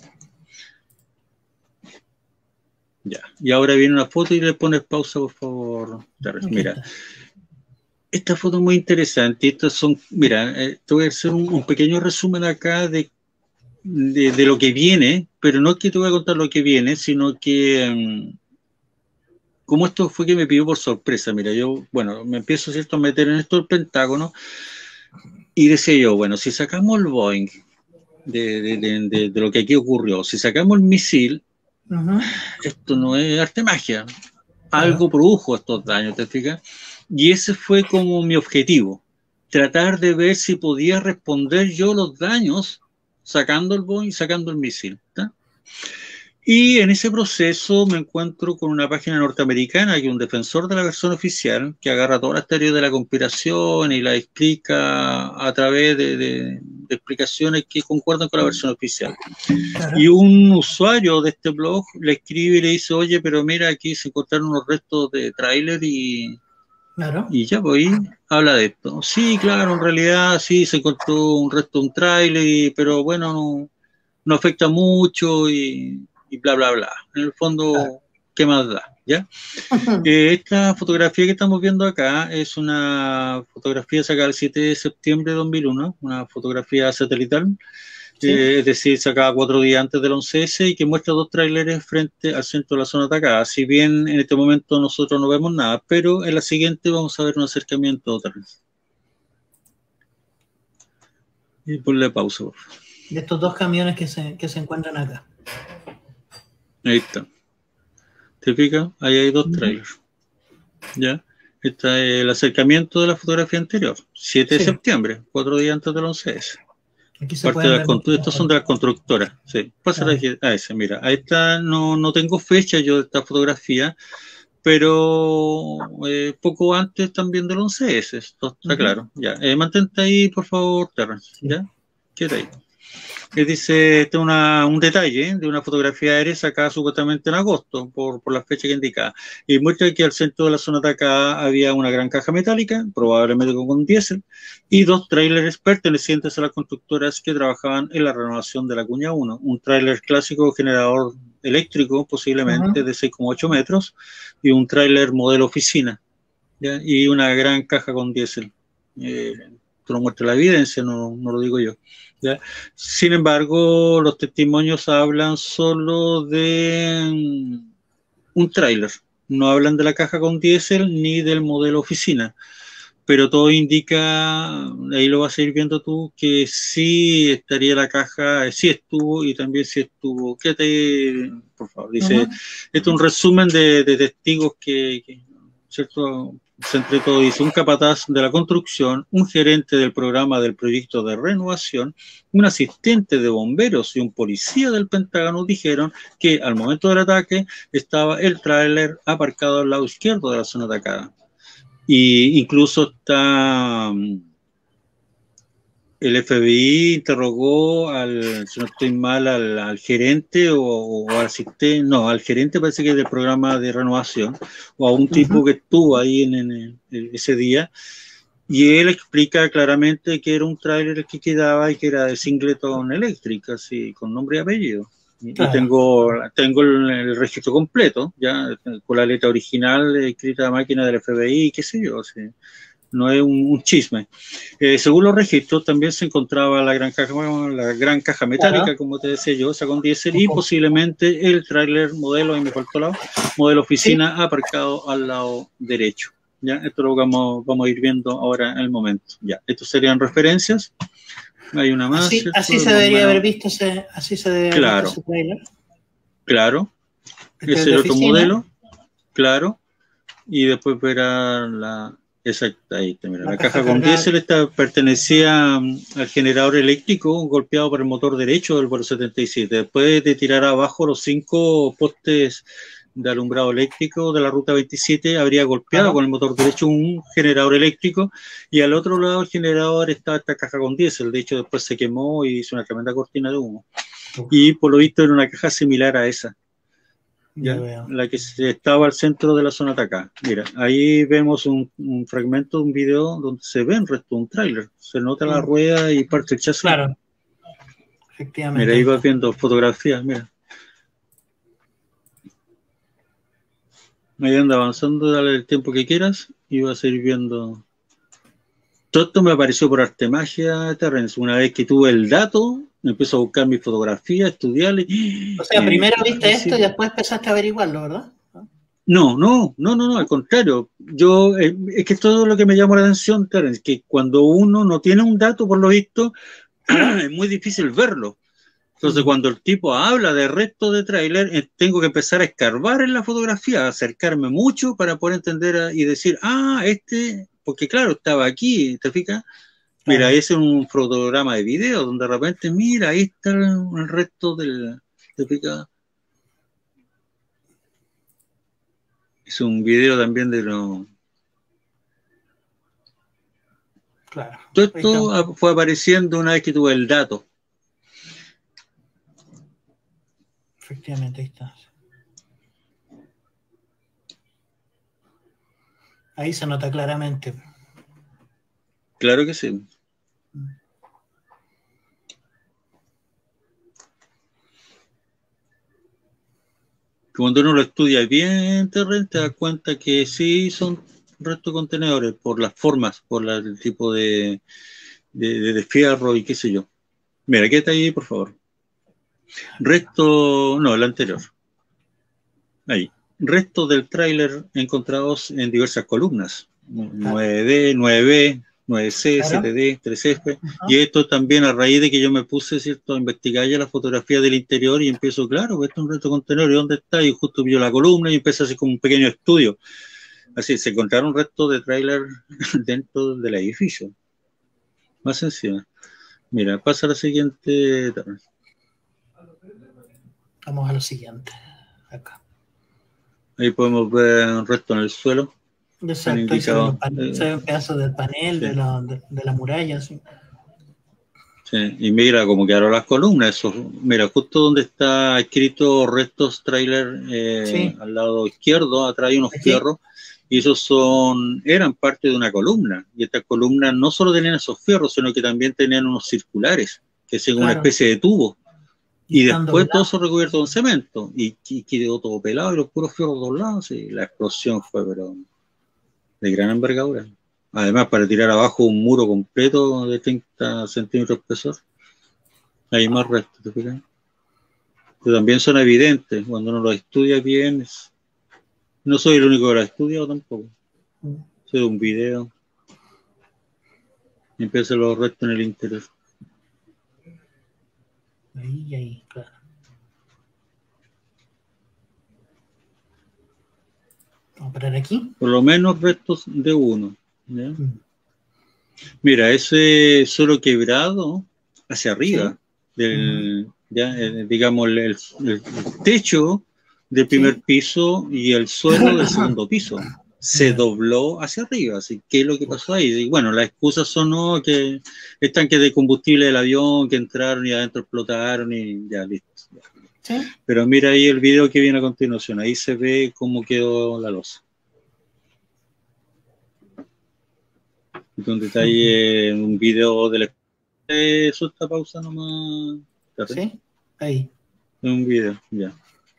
Ya, y ahora viene una foto y le pones pausa, por favor. Mira, esta foto es muy interesante. Estas son, mira, te voy a hacer un pequeño resumen acá de lo que viene, pero no es que te voy a contar lo que viene, sino que como esto fue que me pidió por sorpresa. Mira, yo, bueno, me empiezo, ¿cierto?, a meter en esto del Pentágono y decía yo, bueno, si sacamos el Boeing de lo que aquí ocurrió, si sacamos el misil, esto no es arte magia, algo produjo estos daños, ¿te fijas? Y ese fue como mi objetivo, tratar de ver si podía responder yo los daños sacando el Boeing, sacando el misil, ¿tá? Y en ese proceso me encuentro con una página norteamericana, que es un defensor de la versión oficial, que agarra todas las teorías de la conspiración y la explica a través de explicaciones que concuerdan con la versión oficial. Y un usuario de este blog le escribe y le dice, oye, pero mira, aquí se encontraron unos restos de tráiler y ya, pues ahí habla de esto. Sí, claro, en realidad sí, se encontró un resto de un tráiler, pero bueno, no afecta mucho y bla, bla, bla. En el fondo, ¿qué más da? ¿Ya? Esta fotografía que estamos viendo acá es una fotografía sacada el 7 de septiembre de 2001, una fotografía satelital, es decir, sacada 4 días antes del 11S y que muestra 2 tráileres frente al centro de la zona atacada. Si bien en este momento nosotros no vemos nada, pero en la siguiente vamos a ver un acercamiento otra vez. Y ponle pausa, por favor. De estos 2 camiones que se encuentran acá. Ahí está. ¿Te fijas? Ahí hay 2 trailers. ¿Ya? Este es el acercamiento de la fotografía anterior. 7 de septiembre, 4 días antes del 11S. Estos son de las constructoras. Sí. Pásale a ese, mira. Ahí está, no tengo fecha yo de esta fotografía, pero poco antes también del 11S. Esto está claro. Ya. Mantente ahí, por favor, Terrence. ¿Ya? Quédate ahí. Dice, este es un detalle de una fotografía aérea sacada supuestamente en agosto, por la fecha que indica, y muestra que al centro de la zona atacada había una gran caja metálica, probablemente con diésel, y 2 tráileres pertenecientes a las constructoras que trabajaban en la renovación de la Cuña 1, un tráiler clásico generador eléctrico, posiblemente de 6,8 metros, y un tráiler modelo oficina, ¿ya? Y una gran caja con diésel. Esto no muestra la evidencia, no lo digo yo. ¿Ya? Sin embargo, los testimonios hablan solo de un tráiler, no hablan de la caja con diésel ni del modelo oficina, pero todo indica, ahí lo vas a ir viendo tú, que sí estaría la caja, sí estuvo y también sí estuvo. Quédate ahí, por favor. Dice, esto es un resumen de testigos que ¿cierto? entre todo dice, un capataz de la construcción, un gerente del programa del proyecto de renovación, un asistente de bomberos y un policía del Pentágono dijeron que al momento del ataque estaba el tráiler aparcado al lado izquierdo de la zona atacada. Y incluso está... El FBI interrogó si no estoy mal, al gerente o al asistente, no, al gerente parece que es del programa de renovación, o a un tipo que estuvo ahí en ese día, y él explica claramente que era un tráiler que quedaba y que era de Singleton Electric, así, con nombre y apellido. Claro. Y tengo el registro completo, ya, con la letra original escrita a máquina del FBI, qué sé yo, así. No es un chisme. Según los registros, también se encontraba la gran caja metálica, claro, como te decía yo, esa con diésel, y posiblemente el tráiler modelo, ahí me faltó lado, modelo oficina, sí, aparcado al lado derecho. ¿Ya? Esto lo vamos a ir viendo ahora en el momento. Ya, estos serían referencias. Hay una más. Así se debería haber visto así se debería haber visto ese tráiler. Claro. Ese es el otro modelo. Claro. Y después verá la... Exacto, ahí está, mira. La caja con diésel pertenecía al generador eléctrico golpeado por el motor derecho del vuelo 77. Después de tirar abajo los 5 postes de alumbrado eléctrico de la ruta 27, habría golpeado con el motor derecho un generador eléctrico, y al otro lado del generador estaba esta caja con diésel. De hecho, después se quemó y hizo una tremenda cortina de humo. Y por lo visto era una caja similar a esa. ¿Ya? La que estaba al centro de la zona atacada. Mira, ahí vemos un fragmento de un video donde se ve el resto de un tráiler. Se nota la rueda y parte del chasis. Claro. Efectivamente. Mira, ahí vas viendo fotografías, mira. Ahí anda avanzando, dale el tiempo que quieras y vas a ir viendo. Todo esto me apareció por arte magia, Terrence. Una vez que tuve el dato, me empiezo a buscar mi fotografía, estudiarle. O sea, primero viste esto y después empezaste a averiguarlo, ¿verdad? No, al contrario. Yo, es que todo lo que me llamó la atención, Terrence, que cuando uno no tiene un dato, por lo visto, es muy difícil verlo. Entonces, cuando el tipo habla de resto de tráiler, tengo que empezar a escarbar en la fotografía, a acercarme mucho para poder entender y decir, porque claro, estaba aquí, ¿te fijas? Mira, ese es un fotograma de video donde de repente, mira, ahí está el resto del... ¿te fijas? Es un video también de lo... Claro. Todo esto fue apareciendo una vez que tuve el dato. Efectivamente, ahí está. Ahí se nota claramente. Claro que sí. Cuando uno lo estudia bien, te das cuenta que sí son restos contenedores por las formas, por el tipo de fierro y qué sé yo. Mira, ¿qué está ahí, por favor? El anterior. Ahí. Restos del tráiler encontrados en diversas columnas. 9D, 9B, 9C, claro. 7D, 3F. Y esto también a raíz de que yo me puse, ¿cierto?, a investigar ya la fotografía del interior y empiezo, claro, esto es un resto contenedor, ¿y dónde está? Y justo vio la columna y empecé a hacer como un pequeño estudio. Así, se encontraron restos de tráiler dentro del edificio. Más sencillo. Mira, pasa a la siguiente. Vamos a lo siguiente. Acá. Ahí podemos ver un resto en el suelo. Exacto, ahí se ven pedazos del panel, sí, de la muralla. Sí. Sí, y mira cómo quedaron las columnas. Eso, mira, justo donde está escrito restos trailer, sí, al lado izquierdo, atrás hay unos fierros, y esos eran parte de una columna. Y estas columnas no solo tenían esos fierros, sino que también tenían unos circulares, que es una especie de tubo. Y después todo eso recubierto con cemento. Y quedó todo pelado y los puros fierros doblados. Y la explosión fue, pero de gran envergadura. Además, para tirar abajo un muro completo de 30 centímetros de espesor, hay más restos, ¿te fijas? Que también son evidentes cuando uno lo estudia bien. No soy el único que lo ha estudiado tampoco. Soy de un video. Y empiezan los restos en el interior. Ahí, claro. Vamos a parar aquí. Por lo menos restos de uno. ¿Ya? Mira, ese suelo quebrado hacia arriba, digamos, el techo del primer piso y el suelo del segundo piso se dobló hacia arriba. Así que, ¿qué es lo que pasó ahí? Y bueno, las excusas son que el tanque de combustible del avión, que entraron y adentro explotaron y ya, listo. ¿Sí? Pero mira ahí el video que viene a continuación, ahí se ve cómo quedó la losa. Donde está ahí un video de la... Eso está pausa nomás. ¿Sí? Ahí. Un video, ya.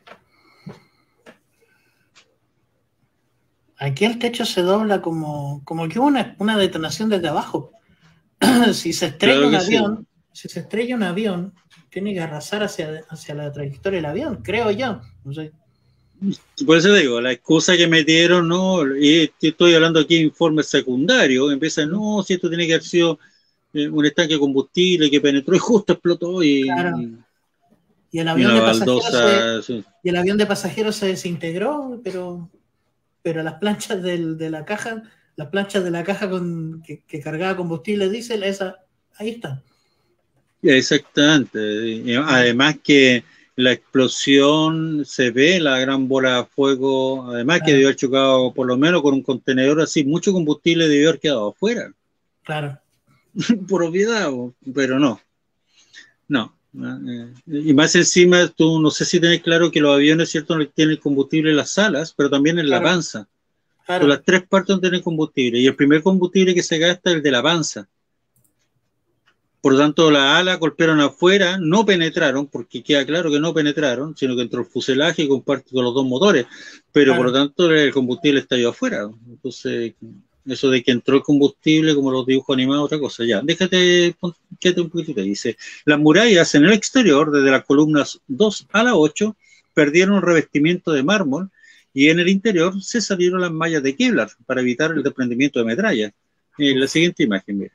Aquí el techo se dobla como que hubo una detonación desde abajo. Si se estrella un avión, si se estrella un avión, tiene que arrasar hacia la trayectoria del avión, creo yo. No sé. Por eso digo, la excusa que metieron, ¿no? Y estoy hablando aquí de informes secundarios, empiezan, no, si esto tiene que haber sido un estanque de combustible que penetró y justo explotó y... Claro. Y el avión de pasajeros se desintegró, pero las planchas de la caja, que cargaba combustible diésel, ahí están. Exactamente. Además que la explosión se ve, la gran bola de fuego, además que debió haber chocado por lo menos con un contenedor así, mucho combustible debió haber quedado afuera. Claro. Por obviedad, pero no. Y más encima, tú no sé si tenés claro que los aviones, ¿cierto?, no tienen combustible en las alas, pero también en la panza. Claro. Son las tres partes donde tienen combustible. Y el primer combustible que se gasta es el de la panza. Por lo tanto, las alas golpearon afuera, no penetraron, porque queda claro que no penetraron, sino que entró el fuselaje y comparte con los dos motores. Pero por lo tanto, el combustible estalló afuera. Entonces, eso de que entró el combustible, como los dibujos animados, otra cosa. Ya, quédate un poquitito. Dice, las murallas en el exterior, desde las columnas 2 a la 8, perdieron el revestimiento de mármol y en el interior se salieron las mallas de Kevlar para evitar el desprendimiento de metralla. La siguiente imagen, mira.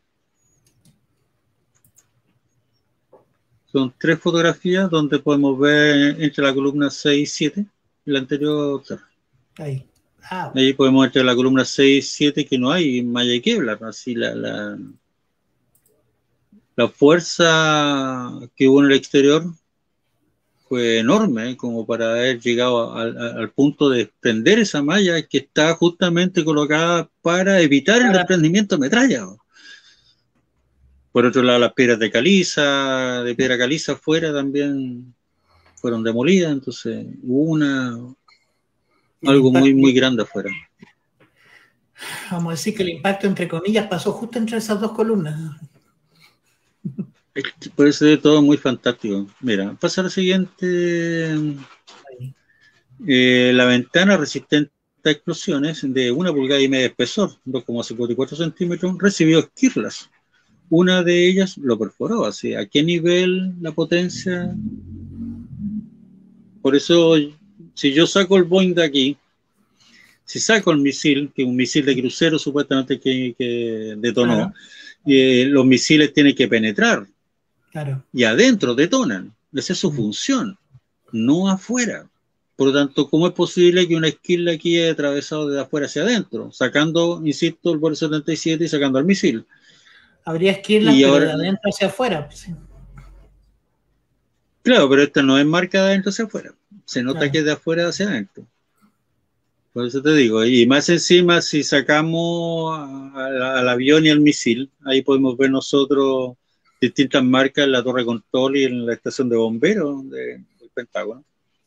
Son 3 fotografías donde podemos ver entre la columna 6 y 7, la anterior. Ahí. Ahí podemos ver entre la columna 6 y 7 que no hay malla de Kevlar. Así la fuerza que hubo en el exterior fue enorme, como para haber llegado al punto de desprender esa malla que está justamente colocada para evitar el desprendimiento de metralla. Por otro lado, las piedras de piedra caliza afuera también fueron demolidas, entonces hubo algo muy, muy grande afuera. Vamos a decir que el impacto, entre comillas, pasó justo entre esas dos columnas. Puede ser todo muy fantástico. Mira, pasa a la siguiente. La ventana resistente a explosiones de 1,5 pulgadas de espesor, 2,54 centímetros, recibió esquirlas. Una de ellas lo perforó, así. ¿A qué nivel la potencia? Por eso, si yo saco el Boeing de aquí, si saco el misil, que es un misil de crucero supuestamente que detonó, los misiles tienen que penetrar. Claro. Y adentro detonan. Esa es su función, no afuera. Por lo tanto, ¿cómo es posible que una esquirla aquí haya atravesado de afuera hacia adentro? Sacando, insisto, el Boeing 77 y sacando el misil. Habría esquirlas, pero de adentro hacia afuera. Sí. Claro, pero esta no es marca de adentro hacia afuera. Se nota que es de afuera hacia adentro. Por eso te digo. Y más encima, si sacamos al avión y al misil, ahí podemos ver nosotros distintas marcas en la torre de control y en la estación de bomberos del Pentágono.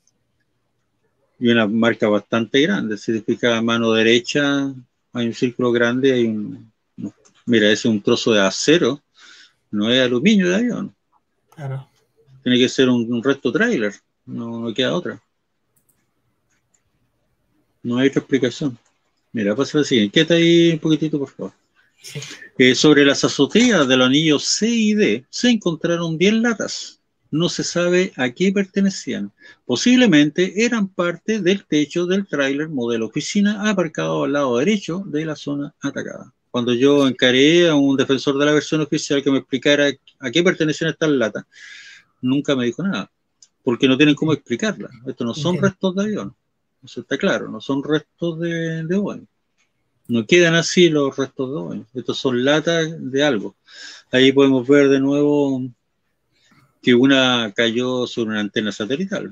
Y una marca bastante grande. Si te fijas a mano derecha, hay un círculo grande, hay mira, ese es un trozo de acero, no es aluminio de avión. Claro. Tiene que ser un resto tráiler, no queda otra. No hay otra explicación. Mira, pasa lo siguiente. Quédate ahí un poquitito, por favor. Sí. Sobre las azoteas de los anillos C y D se encontraron 10 latas. No se sabe a qué pertenecían. Posiblemente eran parte del techo del tráiler modelo oficina aparcado al lado derecho de la zona atacada. Cuando yo encaré a un defensor de la versión oficial que me explicara a qué pertenecían estas latas, nunca me dijo nada, porque no tienen cómo explicarla. Estos no son restos de avión. Eso está claro, no son restos de Boeing. No quedan así los restos de Boeing. Estos son latas de algo. Ahí podemos ver de nuevo que una cayó sobre una antena satelital.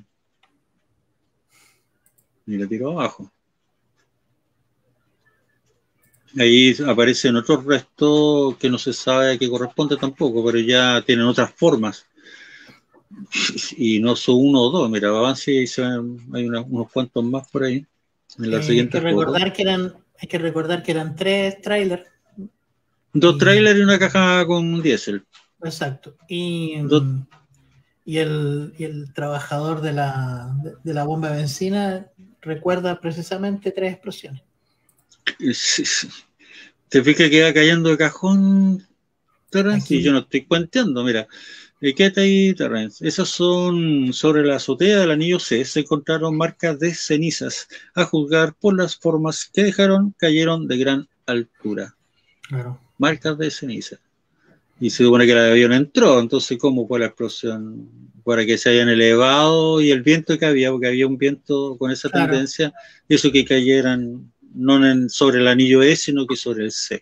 Y la tiró abajo. Ahí aparecen otros restos que no se sabe a qué corresponde tampoco, pero ya tienen otras formas. Y no son uno o dos, mira, avance y hay unos cuantos más por ahí. En la siguiente foto. Hay que recordar que eran 3 trailers. 2 trailers y una caja con diésel. Exacto. Y el trabajador de la bomba de benzina recuerda precisamente 3 explosiones. ¿Te fijas que va cayendo de cajón, Terrence? Y yo no estoy cuenteando, mira. Quédate ahí, Terrence. Esas son sobre la azotea del anillo C. Se encontraron marcas de cenizas, a juzgar por las formas que dejaron, cayeron de gran altura. Claro. Marcas de ceniza. Y se supone que el avión entró, entonces ¿cómo fue la explosión? Para que se hayan elevado y el viento que había, porque había un viento con esa tendencia, eso que cayeran no sobre el anillo E, sino que sobre el C.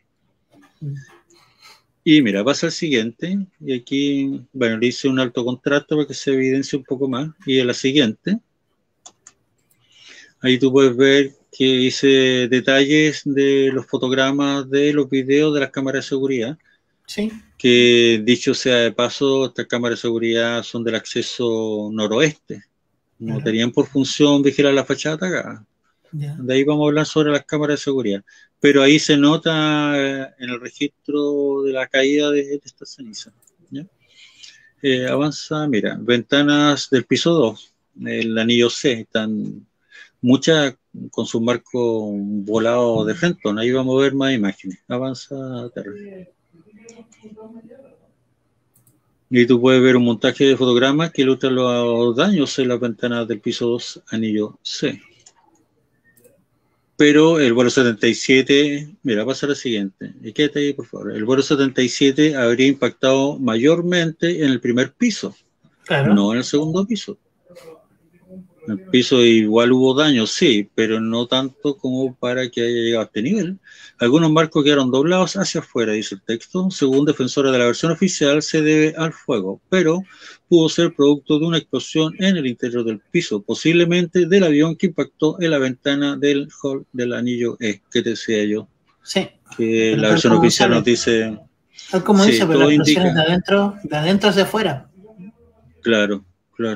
Y mira, pasa al siguiente, y aquí, bueno, le hice un alto contraste para que se evidencie un poco más, y en la siguiente, ahí tú puedes ver que hice detalles de los fotogramas de los videos de las cámaras de seguridad. Sí. Que dicho sea de paso, estas cámaras de seguridad son del acceso noroeste. No tenían por función vigilar la fachada atacada. De ahí vamos a hablar sobre las cámaras de seguridad. Pero ahí se nota en el registro de la caída de esta ceniza. Avanza, mira, ventanas del piso 2, el anillo C, están muchas con su marco volado de frente. Ahí vamos a ver más imágenes. Avanza, Terry. Y tú puedes ver un montaje de fotogramas que ilustran los daños en las ventanas del piso 2, anillo C. Pero el vuelo 77, mira, pasa a la siguiente. Y quédate ahí, por favor. El vuelo 77 habría impactado mayormente en el primer piso, no en el segundo piso. En el piso igual hubo daños, sí, pero no tanto como para que haya llegado a este nivel. Algunos marcos quedaron doblados hacia afuera, dice el texto. Según defensores de la versión oficial, se debe al fuego, pero pudo ser producto de una explosión en el interior del piso, posiblemente del avión que impactó en la ventana del hall del anillo E, que te decía yo. Sí. Que la versión oficial nos dice... Tal como sí, dice, pero la explosión es de adentro hacia afuera. Claro.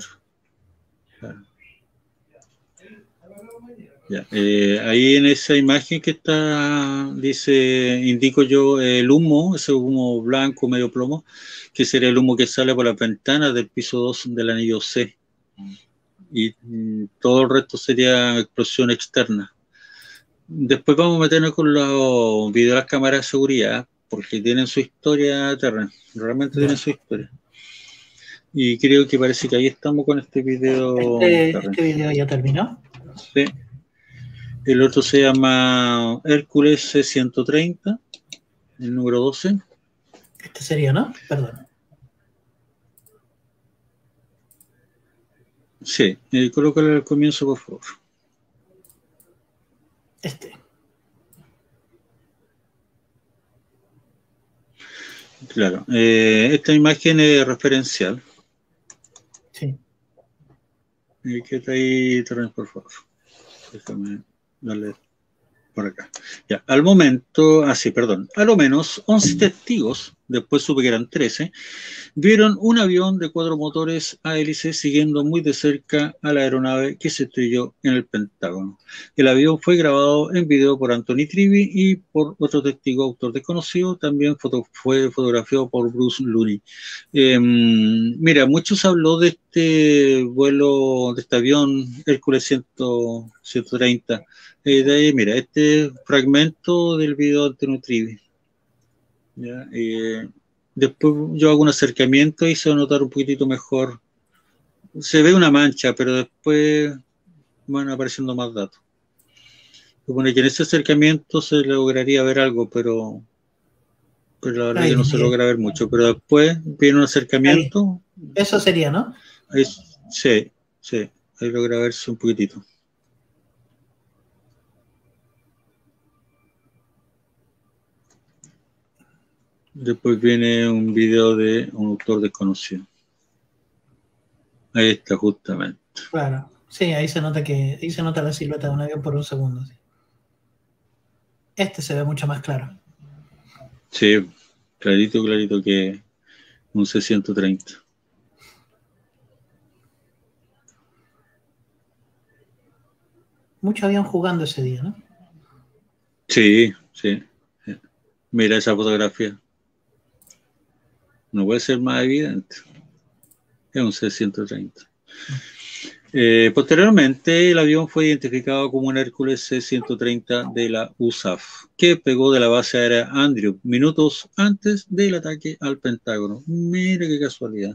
Ya, ahí en esa imagen que está, dice, indico yo el humo, ese humo blanco, medio plomo, que sería el humo que sale por las ventanas del piso 2 del anillo C. Y todo el resto sería explosión externa. Después vamos a meternos con los videos de las cámaras de seguridad, porque tienen su historia, realmente tienen su historia. Y creo que parece que ahí estamos con este video. ¿Este video ya terminó? Sí. El otro se llama Hércules C-130, el número 12. Este sería, ¿no? Perdón. Sí, colócale al comienzo, por favor. Claro, esta imagen es referencial. Sí. ¿Qué está ahí, Terrence, por favor? Déjame darle por acá. Ya, al momento, a lo menos 11 testigos, después supe que eran 13, vieron un avión de 4 motores a hélice siguiendo muy de cerca a la aeronave que se estrelló en el Pentágono. El avión fue grabado en video por Anthony Trivi y por otro testigo, autor desconocido, también fue fotografiado por Bruce Looney. Mira, muchos habló de este vuelo, de este avión Hércules 130. De ahí, mira, este fragmento del video de Anthony Trivi. ¿Ya? Después yo hago un acercamiento y se va a notar un poquitito mejor. Se ve una mancha, pero después van apareciendo más datos. Supone que en ese acercamiento se lograría ver algo, pero la verdad que no se logra ver mucho. Pero después viene un acercamiento. Eso sería, ¿no? Sí, ahí logra verse un poquitito. Después viene un video de un autor desconocido. Ahí está, justamente. Claro. Sí, ahí se nota la silueta de un avión por un segundo. Sí. Este se ve mucho más claro. Sí, clarito que un C-130. Mucho avión jugando ese día, ¿no? Sí. Mira esa fotografía. No puede ser más evidente. Es un C-130. Posteriormente, el avión fue identificado como un Hércules C-130 de la USAF, que pegó de la base aérea Andrew minutos antes del ataque al Pentágono. Mire qué casualidad.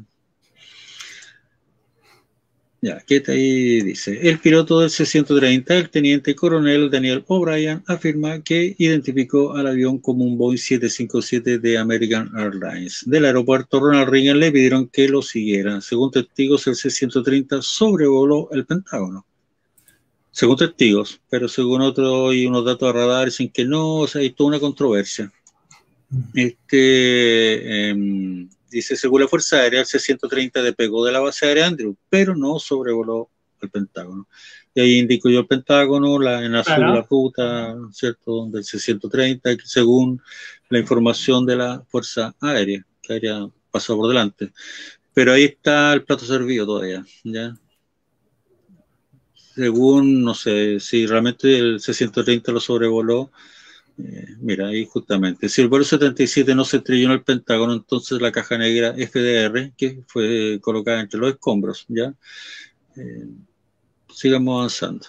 Ya, ¿qué te ahí dice? El piloto del C-130, el teniente coronel Daniel O'Brien, afirma que identificó al avión como un Boeing 757 de American Airlines. Del aeropuerto Ronald Reagan le pidieron que lo siguieran. Según testigos, el C-130 sobrevoló el Pentágono. Según testigos, pero según otros y unos datos de radar dicen que no, o sea, hay toda una controversia. Dice, según la Fuerza Aérea, el C-130 despegó de la base aérea Andrews, pero no sobrevoló el Pentágono. Y ahí indico yo el Pentágono, en azul la ruta, ¿cierto?, del C-130, según la información de la Fuerza Aérea, que habría pasado por delante. Pero ahí está el plato servido todavía, ¿ya? Según, no sé, si realmente el C-130 lo sobrevoló, mira, ahí justamente, si el vuelo 77 no se estrelló en el Pentágono, entonces la caja negra FDR, que fue colocada entre los escombros, ¿ya? Sigamos avanzando.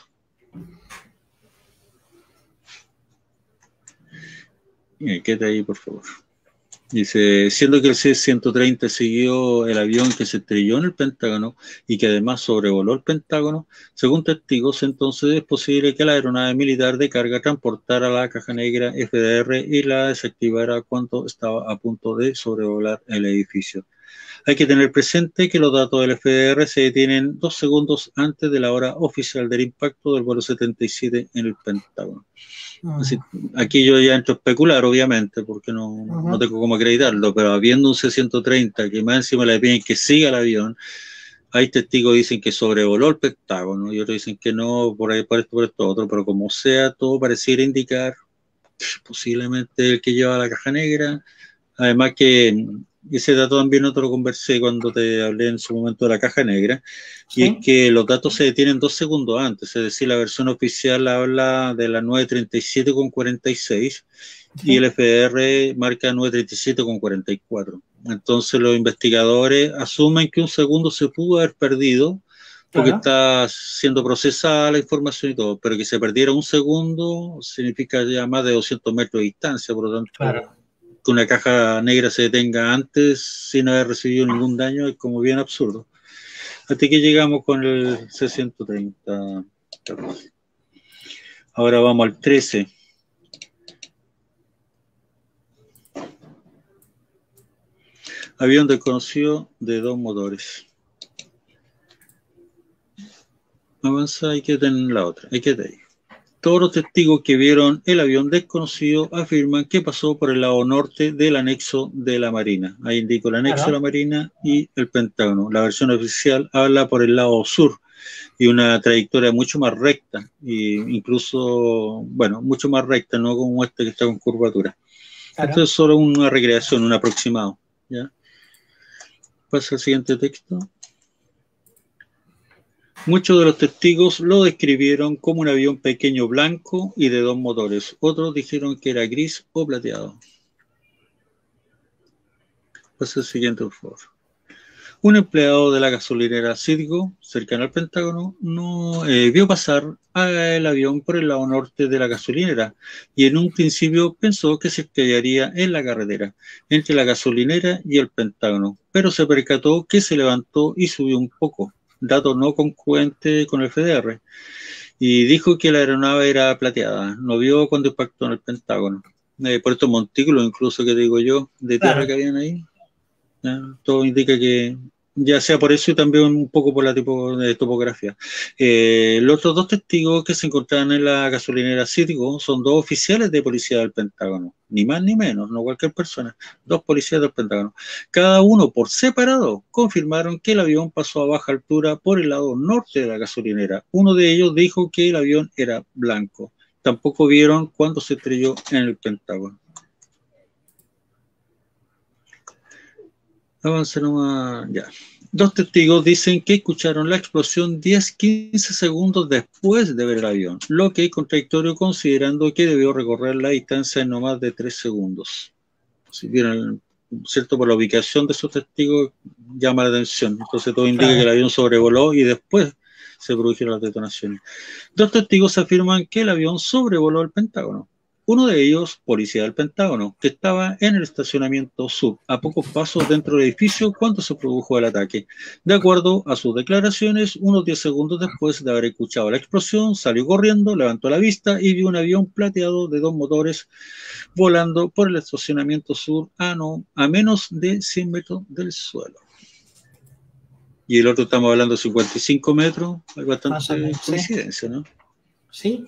Quédate ahí, por favor. Dice, siendo que el C-130 siguió el avión que se estrelló en el Pentágono y que además sobrevoló el Pentágono, según testigos, entonces es posible que la aeronave militar de carga transportara la caja negra FDR y la desactivara cuando estaba a punto de sobrevolar el edificio. Hay que tener presente que los datos del FDR se detienen 2 segundos antes de la hora oficial del impacto del vuelo 77 en el Pentágono. Así, aquí yo ya entro a especular, obviamente, porque no tengo cómo acreditarlo, pero habiendo un C-130 que más encima le piden que siga el avión, hay testigos que dicen que sobrevoló el Pentágono y otros dicen que no, por ahí, por esto, otro, pero como sea, todo pareciera indicar posiblemente el que lleva la caja negra. Además que ese dato también no te lo conversé cuando te hablé en su momento de la caja negra, ¿sí? Y es que los datos se detienen 2 segundos antes, es decir, la versión oficial habla de la 9:37:46, ¿sí? Y el FDR marca 9:37:44. Entonces los investigadores asumen que un segundo se pudo haber perdido porque está siendo procesada la información y todo, pero que se perdiera un segundo significa ya más de 200 metros de distancia, por lo tanto, que una caja negra se detenga antes sin haber recibido ningún daño es como bien absurdo. Hasta que llegamos con el C-130. Ahora vamos al 13. Avión desconocido de 2 motores. Avanza, hay que tener la otra, hay que tener. Todos los testigos que vieron el avión desconocido afirman que pasó por el lado norte del anexo de la Marina. Ahí indico el anexo de la Marina y el Pentágono. La versión oficial habla por el lado sur y una trayectoria mucho más recta, e incluso, bueno, mucho más recta, no como esta que está con curvatura. Esto es solo una recreación, un aproximado, ¿ya? Pasa al siguiente texto. Muchos de los testigos lo describieron como un avión pequeño blanco y de 2 motores. Otros dijeron que era gris o plateado. Pasa al siguiente, por favor. Un empleado de la gasolinera Citgo, cercano al Pentágono, vio pasar el avión por el lado norte de la gasolinera y en un principio pensó que se estrellaría en la carretera entre la gasolinera y el Pentágono, pero se percató que se levantó y subió un poco, dato no congruente con el FDR, y dijo que la aeronave era plateada. No vio cuando impactó en el Pentágono. Por estos montículos, incluso, que digo yo, de tierra que habían ahí, todo indica que ya sea por eso y también un poco por la topografía. Los otros dos testigos que se encontraban en la gasolinera Citgo son dos oficiales de policía del Pentágono, ni más ni menos, no cualquier persona, dos policías del Pentágono. Cada uno por separado confirmaron que el avión pasó a baja altura por el lado norte de la gasolinera. Uno de ellos dijo que el avión era blanco. Tampoco vieron cuando se estrelló en el Pentágono. Avance nomás, ya. Dos testigos dicen que escucharon la explosión 10-15 segundos después de ver el avión, lo que es contradictorio considerando que debió recorrer la distancia en no más de 3 segundos. Si vieron, ¿cierto? Por la ubicación de esos testigos llama la atención. Entonces todo indica que el avión sobrevoló y después se produjeron las detonaciones. Dos testigos afirman que el avión sobrevoló el Pentágono. Uno de ellos, policía del Pentágono, que estaba en el estacionamiento sur, a pocos pasos dentro del edificio cuando se produjo el ataque. De acuerdo a sus declaraciones, unos 10 segundos después de haber escuchado la explosión, salió corriendo, levantó la vista y vio un avión plateado de 2 motores volando por el estacionamiento sur a menos de 100 metros del suelo. Y el otro estamos hablando de 55 metros, hay bastante coincidencia, ¿no? Sí.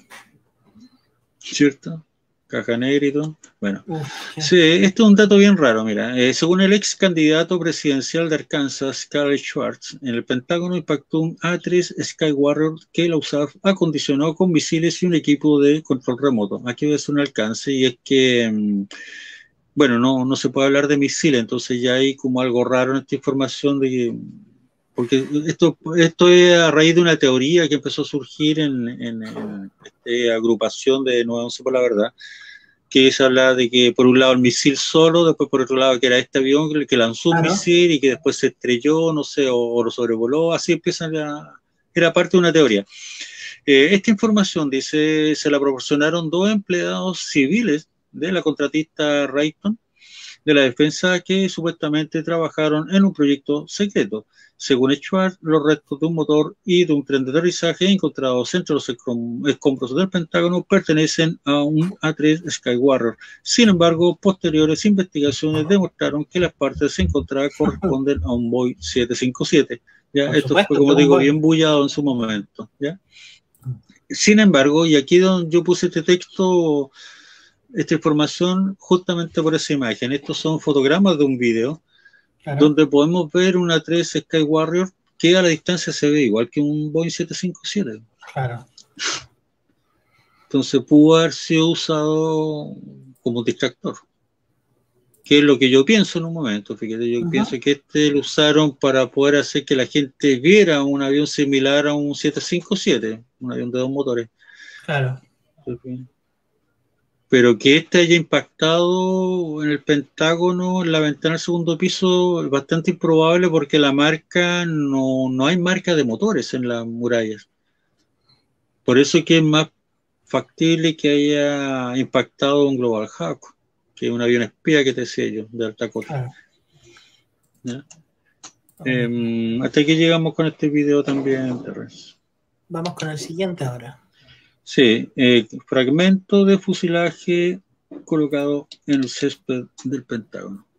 ¿Cierto? Caja negra y todo. Bueno, sí, esto es un dato bien raro, mira. Según el ex candidato presidencial de Arkansas, Carl Schwartz, en el Pentágono impactó un A3 Skywarrior que la USAF acondicionó con misiles y un equipo de control remoto. Aquí ves un alcance y es que, bueno, no se puede hablar de misiles, entonces ya hay como algo raro en esta información de que, porque esto es a raíz de una teoría que empezó a surgir en esta agrupación de 911 por la verdad, que se habla de que por un lado el misil solo, después por otro lado que era este avión que lanzó un misil y que después se estrelló, no sé, o lo sobrevoló, así empiezan era parte de una teoría. Esta información, dice, se la proporcionaron 2 empleados civiles de la contratista Raytheon de la defensa que supuestamente trabajaron en un proyecto secreto. Según Schwartz, los restos de un motor y de un tren de aterrizaje encontrados entre los escombros del Pentágono pertenecen a un A3 Skywarrior. Sin embargo, posteriores investigaciones demostraron que las partes se encontradas corresponden a un Boeing 757. ¿Ya? Esto fue, como digo, bien bullado en su momento. ¿Ya? Sin embargo, y aquí donde yo puse este texto, esta información justamente por esa imagen. Estos son fotogramas de un video donde podemos ver una A3 Skywarrior que a la distancia se ve igual que un Boeing 757. Claro. Entonces pudo haber sido usado como distractor. Que es lo que yo pienso en un momento. Fíjate, yo pienso que lo usaron para poder hacer que la gente viera un avión similar a un 757, un avión de 2 motores. Claro. Pero que haya impactado en el Pentágono, en la ventana del segundo piso, es bastante improbable porque la marca, no hay marca de motores en las murallas. Por eso es que es más factible que haya impactado un Global Hawk, que es un avión espía que te decía yo, de alta cota. Claro. Hasta aquí llegamos con este video también, Terrence. Vamos con el siguiente ahora. Sí, fragmento de fuselaje colocado en el césped del Pentágono.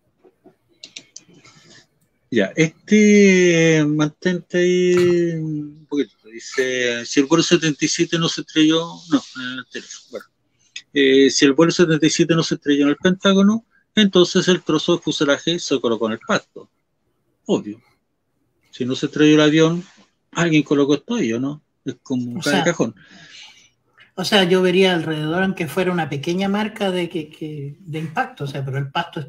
Ya, mantente ahí un poquito. Dice, si el vuelo 77 no se estrelló, no, en el anterior. Bueno, si el vuelo 77 no se estrelló en el Pentágono, entonces el trozo de fuselaje se colocó en el pasto. Obvio. Si no se estrelló el avión, alguien colocó esto ahí, ¿o no? Es como un cajón. O sea, yo vería alrededor, aunque fuera una pequeña marca de impacto, o sea, pero el pasto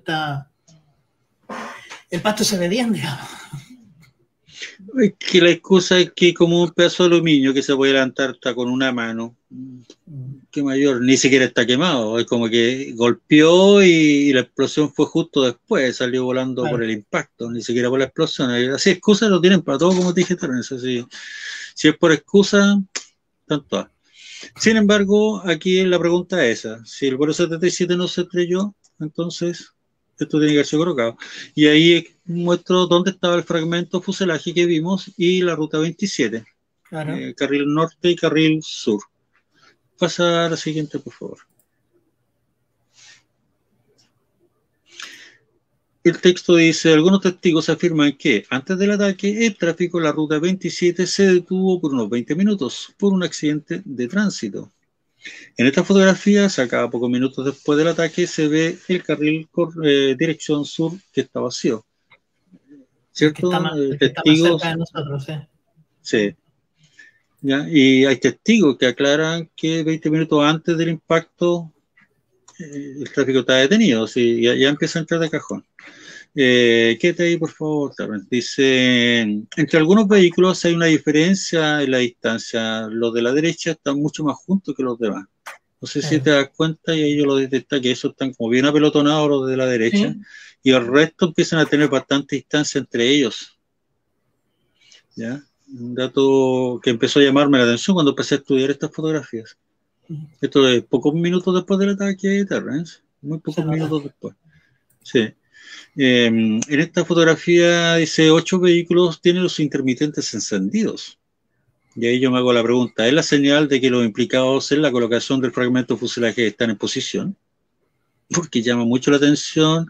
se ve bien, digamos. Es que la excusa es que como un pedazo de aluminio que se puede levantar está con una mano, que mayor, ni siquiera está quemado, es como que golpeó y la explosión fue justo después, salió volando por el impacto, ni siquiera por la explosión. Así excusas lo tienen para todo, como te dije, si es por excusa, tanto. Sin embargo, aquí la pregunta es esa, si el vuelo 77 no se estrelló, entonces esto tiene que haberse colocado. Y ahí muestro dónde estaba el fragmento fuselaje que vimos y la ruta 27. Claro. Carril norte y carril sur. Pasa a la siguiente, por favor. El texto dice, algunos testigos afirman que antes del ataque el tráfico en la ruta 27 se detuvo por unos 20 minutos por un accidente de tránsito. En esta fotografía, sacada pocos minutos después del ataque, se ve el carril dirección sur que está vacío. ¿Cierto? Testigos. Está más cerca de nosotros, sí. ¿Ya? Y hay testigos que aclaran que 20 minutos antes del impacto el tráfico está detenido, sí, ya empieza a entrar de cajón. Quédate ahí, por favor. Dice, entre algunos vehículos hay una diferencia en la distancia. Los de la derecha están mucho más juntos que los demás. No sé si te das cuenta, y ahí yo lo detecté, que esos están como bien apelotonados los de la derecha, y el resto empiezan a tener bastante distancia entre ellos. ¿Ya? Un dato que empezó a llamarme la atención cuando empecé a estudiar estas fotografías. Esto es pocos minutos después del ataque de Terrence, muy pocos minutos después. Sí. En esta fotografía dice 8 vehículos tienen los intermitentes encendidos. Y ahí yo me hago la pregunta, ¿es la señal de que los implicados en la colocación del fragmento de fuselaje están en posición? Porque llama mucho la atención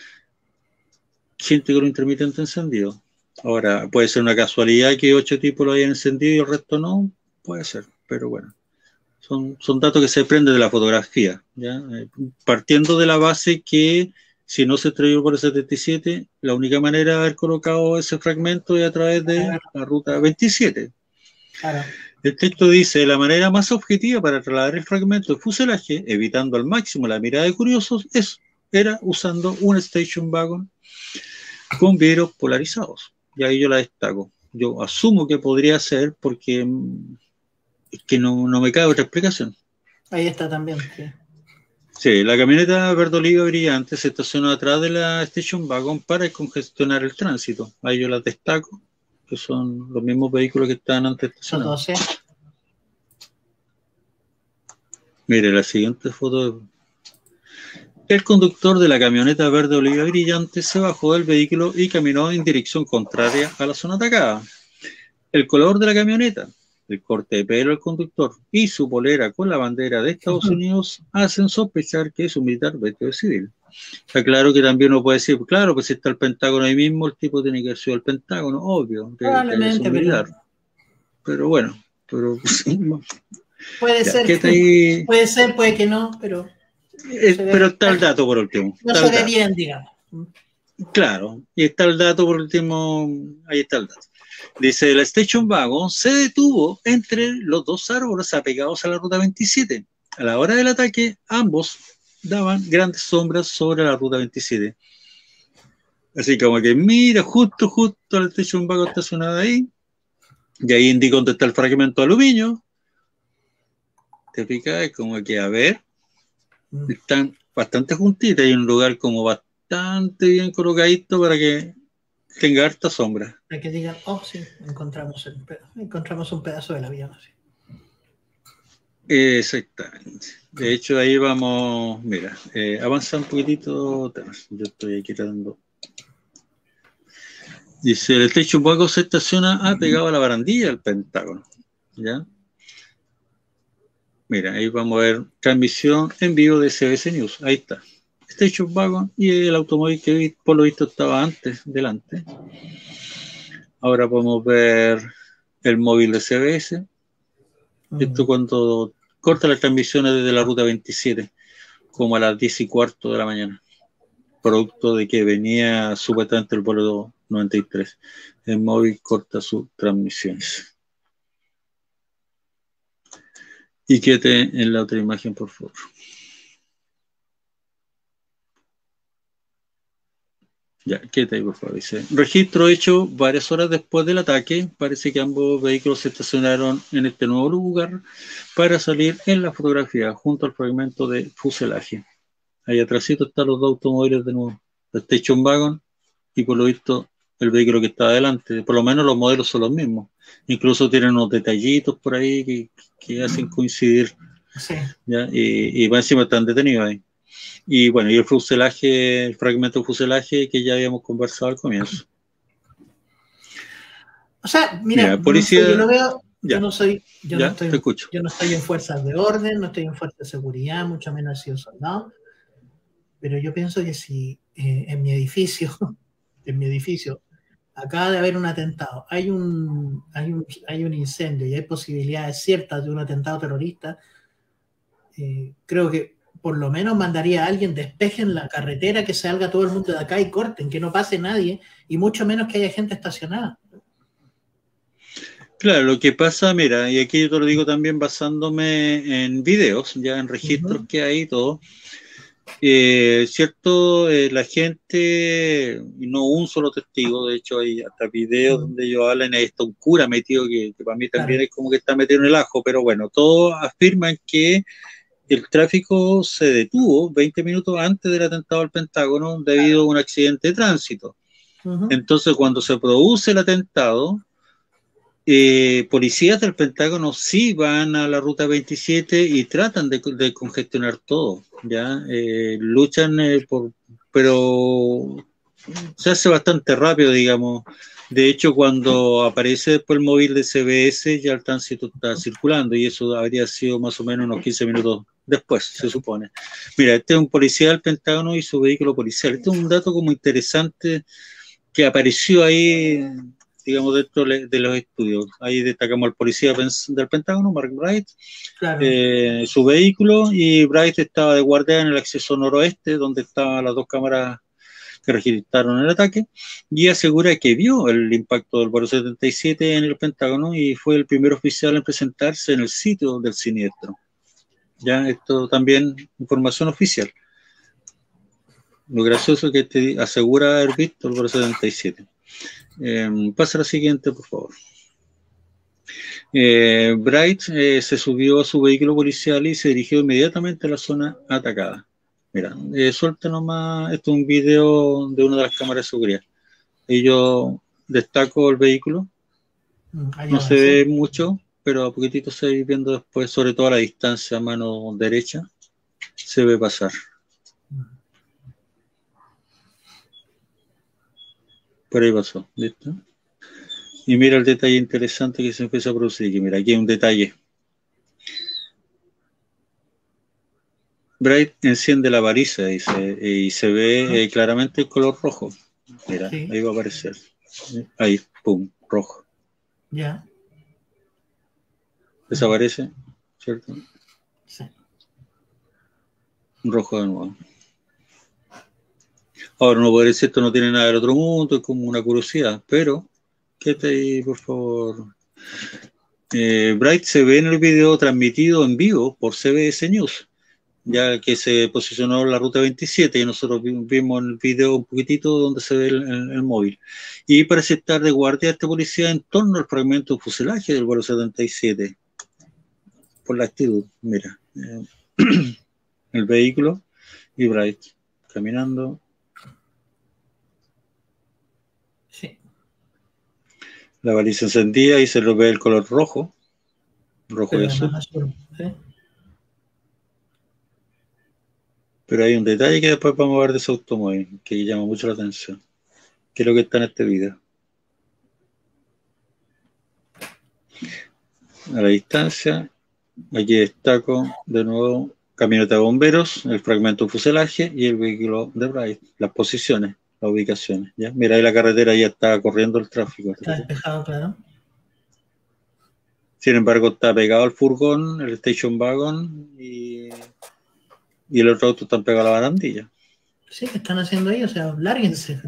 gente con intermitente encendido. Ahora, puede ser una casualidad que 8 tipos lo hayan encendido y el resto no, puede ser, pero bueno. Son datos que se desprenden de la fotografía, ¿ya? Partiendo de la base que si no se estrelló por el 77, la única manera de haber colocado ese fragmento es a través de la ruta 27. Claro. El texto dice, la manera más objetiva para trasladar el fragmento de fuselaje, evitando al máximo la mirada de curiosos, era usando un station wagon con vidrios polarizados. Y ahí yo la destaco. Yo asumo que podría ser porque es que no me cabe otra explicación. Ahí está también, sí. Sí, la camioneta verde oliva brillante se estaciona atrás de la station wagon para congestionar el tránsito. Ahí yo las destaco, que son los mismos vehículos que estaban antes estacionados. Son 12. Mire, la siguiente foto. El conductor de la camioneta verde oliva brillante se bajó del vehículo y caminó en dirección contraria a la zona atacada. El color de la camioneta, el corte de pelo del conductor y su polera con la bandera de Estados Unidos hacen sospechar que es un militar vestido de civil. Está claro que también uno puede decir, claro, pues si está el Pentágono ahí mismo, el tipo tiene que haber sido el Pentágono, obvio. Probablemente, pero bueno, puede ser, puede ser, puede que no, pero está el dato por último. No se ve bien, digamos. Claro, y está el dato por último, ahí está el dato. Dice, la Station Wagon se detuvo entre los dos árboles apegados a la ruta 27. A la hora del ataque, ambos daban grandes sombras sobre la ruta 27. Así como que mira, justo la Station Wagon estacionada ahí, y ahí indica dónde está el fragmento de aluminio. ¿Te fijas? Es como que, a ver, están bastante juntitas, hay un lugar como bastante bien colocadito para que tenga harta sombra. Para que digan, oh, sí, encontramos un pedazo de la vía. Sí. Exactamente. De hecho, ahí vamos, mira, avanza un poquitito. Yo estoy aquí dando. Dice, el Station Wagon se estaciona pegado a la barandilla del Pentágono. ¿Ya? Mira, ahí vamos a ver transmisión en vivo de CBS News. Ahí está. Station Wagon y el automóvil que por lo visto estaba antes, delante. Ahora podemos ver el móvil de CBS. Esto cuando corta las transmisiones desde la ruta 27, como a las 10:15 de la mañana. Producto de que venía supuestamente el vuelo 93. El móvil corta sus transmisiones. Y quédate en la otra imagen, por favor. Ya, quédate ahí, por favor. Dice, registro hecho varias horas después del ataque. Parece que ambos vehículos se estacionaron en este nuevo lugar para salir en la fotografía junto al fragmento de fuselaje. Ahí atrásito están los dos automóviles de nuevo. La Station Wagon y por lo visto el vehículo que está adelante. Por lo menos los modelos son los mismos. Incluso tienen unos detallitos por ahí que hacen coincidir. Sí. ¿Ya? Y más encima están detenidos ahí. Y bueno, y el fuselaje, el fragmento de fuselaje que ya habíamos conversado al comienzo. O sea, mira, policía, yo lo veo, ya, yo no estoy te en fuerzas de orden, no estoy en fuerzas de seguridad, mucho menos he sido soldado. pero yo pienso que si en mi edificio, acaba de haber un atentado, hay un incendio y hay posibilidades ciertas de un atentado terrorista, creo que por lo menos mandaría a alguien, despejen la carretera, que salga todo el mundo de acá y corten, que no pase nadie, y mucho menos que haya gente estacionada. Claro, lo que pasa, mira, y aquí yo te lo digo también basándome en videos, ya en registros que hay y todo. Cierto, la gente, y no un solo testigo, de hecho hay hasta videos donde ellos hablan, ahí está un cura metido que para mí también es como que está metido en el ajo, pero bueno, todos afirman que el tráfico se detuvo 20 minutos antes del atentado al Pentágono debido a un accidente de tránsito. Entonces, cuando se produce el atentado, policías del Pentágono sí van a la ruta 27 y tratan de congestionar todo, ¿ya? Luchan pero se hace bastante rápido, digamos. De hecho, cuando aparece después el móvil de CBS, ya el tránsito está circulando y eso habría sido más o menos unos 15 minutos después, se supone. Mira, este es un policía del Pentágono y su vehículo policial. Este es un dato como interesante que apareció ahí, digamos, dentro de los estudios. Ahí destacamos al policía del Pentágono, Mark Bright, su vehículo, y Bright estaba de guardia en el acceso noroeste, donde estaban las dos cámaras que registraron el ataque, y asegura que vio el impacto del vuelo 77 en el Pentágono y fue el primer oficial en presentarse en el sitio del siniestro. Ya, esto también información oficial. Lo gracioso es que te asegura haber visto el vuelo 77. Pasa a la siguiente, por favor. Bright se subió a su vehículo policial y se dirigió inmediatamente a la zona atacada. Mira, suelta nomás, esto es un video de una de las cámaras de seguridad. Y yo destaco el vehículo, no se ve mucho, pero a poquitito se va viendo después, sobre todo a la distancia, a mano derecha, se ve pasar. Por ahí pasó, ¿listo? Y mira el detalle interesante que se empieza a producir aquí. Mira, aquí hay un detalle. Bright enciende la baliza, dice, y se ve claramente el color rojo. Mira, sí. Ahí va a aparecer. Ahí, pum, rojo. Ya. Desaparece, ¿cierto? Sí. Rojo de nuevo. Ahora no puedo decir esto no tiene nada del otro mundo, es como una curiosidad, pero quédate ahí, por favor. Bright se ve en el video transmitido en vivo por CBS News, ya que se posicionó en la ruta 27 y nosotros vimos el video un poquitito donde se ve el móvil. Y parece estar de guardia este policía en torno al fragmento de fuselaje del vuelo 77. Por la actitud, mira. El vehículo y Bright caminando. Sí. La baliza encendida y se lo ve el color rojo. Rojo y azul. ¿Sí? Pero hay un detalle que después vamos a ver de ese automóvil que llama mucho la atención, que es lo que está en este video. A la distancia, aquí destaco de nuevo camioneta de bomberos, el fragmento de fuselaje y el vehículo de Bright, las posiciones, las ubicaciones. ¿Ya? Mira, ahí la carretera ya está corriendo el tráfico. Está despejado, claro. Sin embargo, está pegado al furgón, el station wagon y el otro auto está pegado a la barandilla. Sí, ¿qué están haciendo ahí? O sea, lárguense.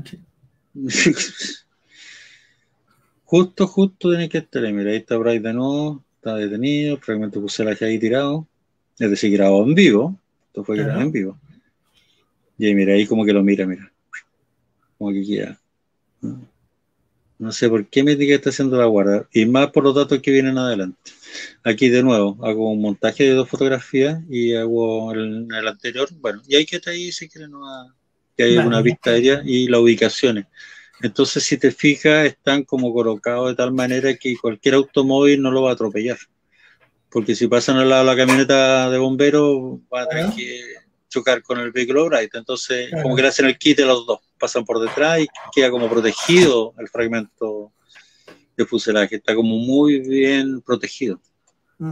Justo tiene que estar ahí. Mira, ahí está Bright de nuevo, está detenido, fragmento de fuselaje ahí tirado. Es decir, grabado en vivo. Esto fue grabado en vivo. Y ahí, mira, ahí como que lo mira. Como que quiera. No sé por qué me dice que está haciendo la guarda. Y más por los datos que vienen adelante. Aquí de nuevo, hago un montaje de 2 fotografías y hago el anterior. Bueno, y hay que traer, si quieren, que hay una vista aérea y las ubicaciones. Entonces, si te fijas, están como colocados de tal manera que cualquier automóvil no lo va a atropellar. Porque si pasan al lado de la camioneta de bomberos, van a tener que chocar con el vehículo Bright. Entonces, como que le hacen el quite a los dos. Pasan por detrás y queda como protegido el fragmento de fuselaje. Está como muy bien protegido.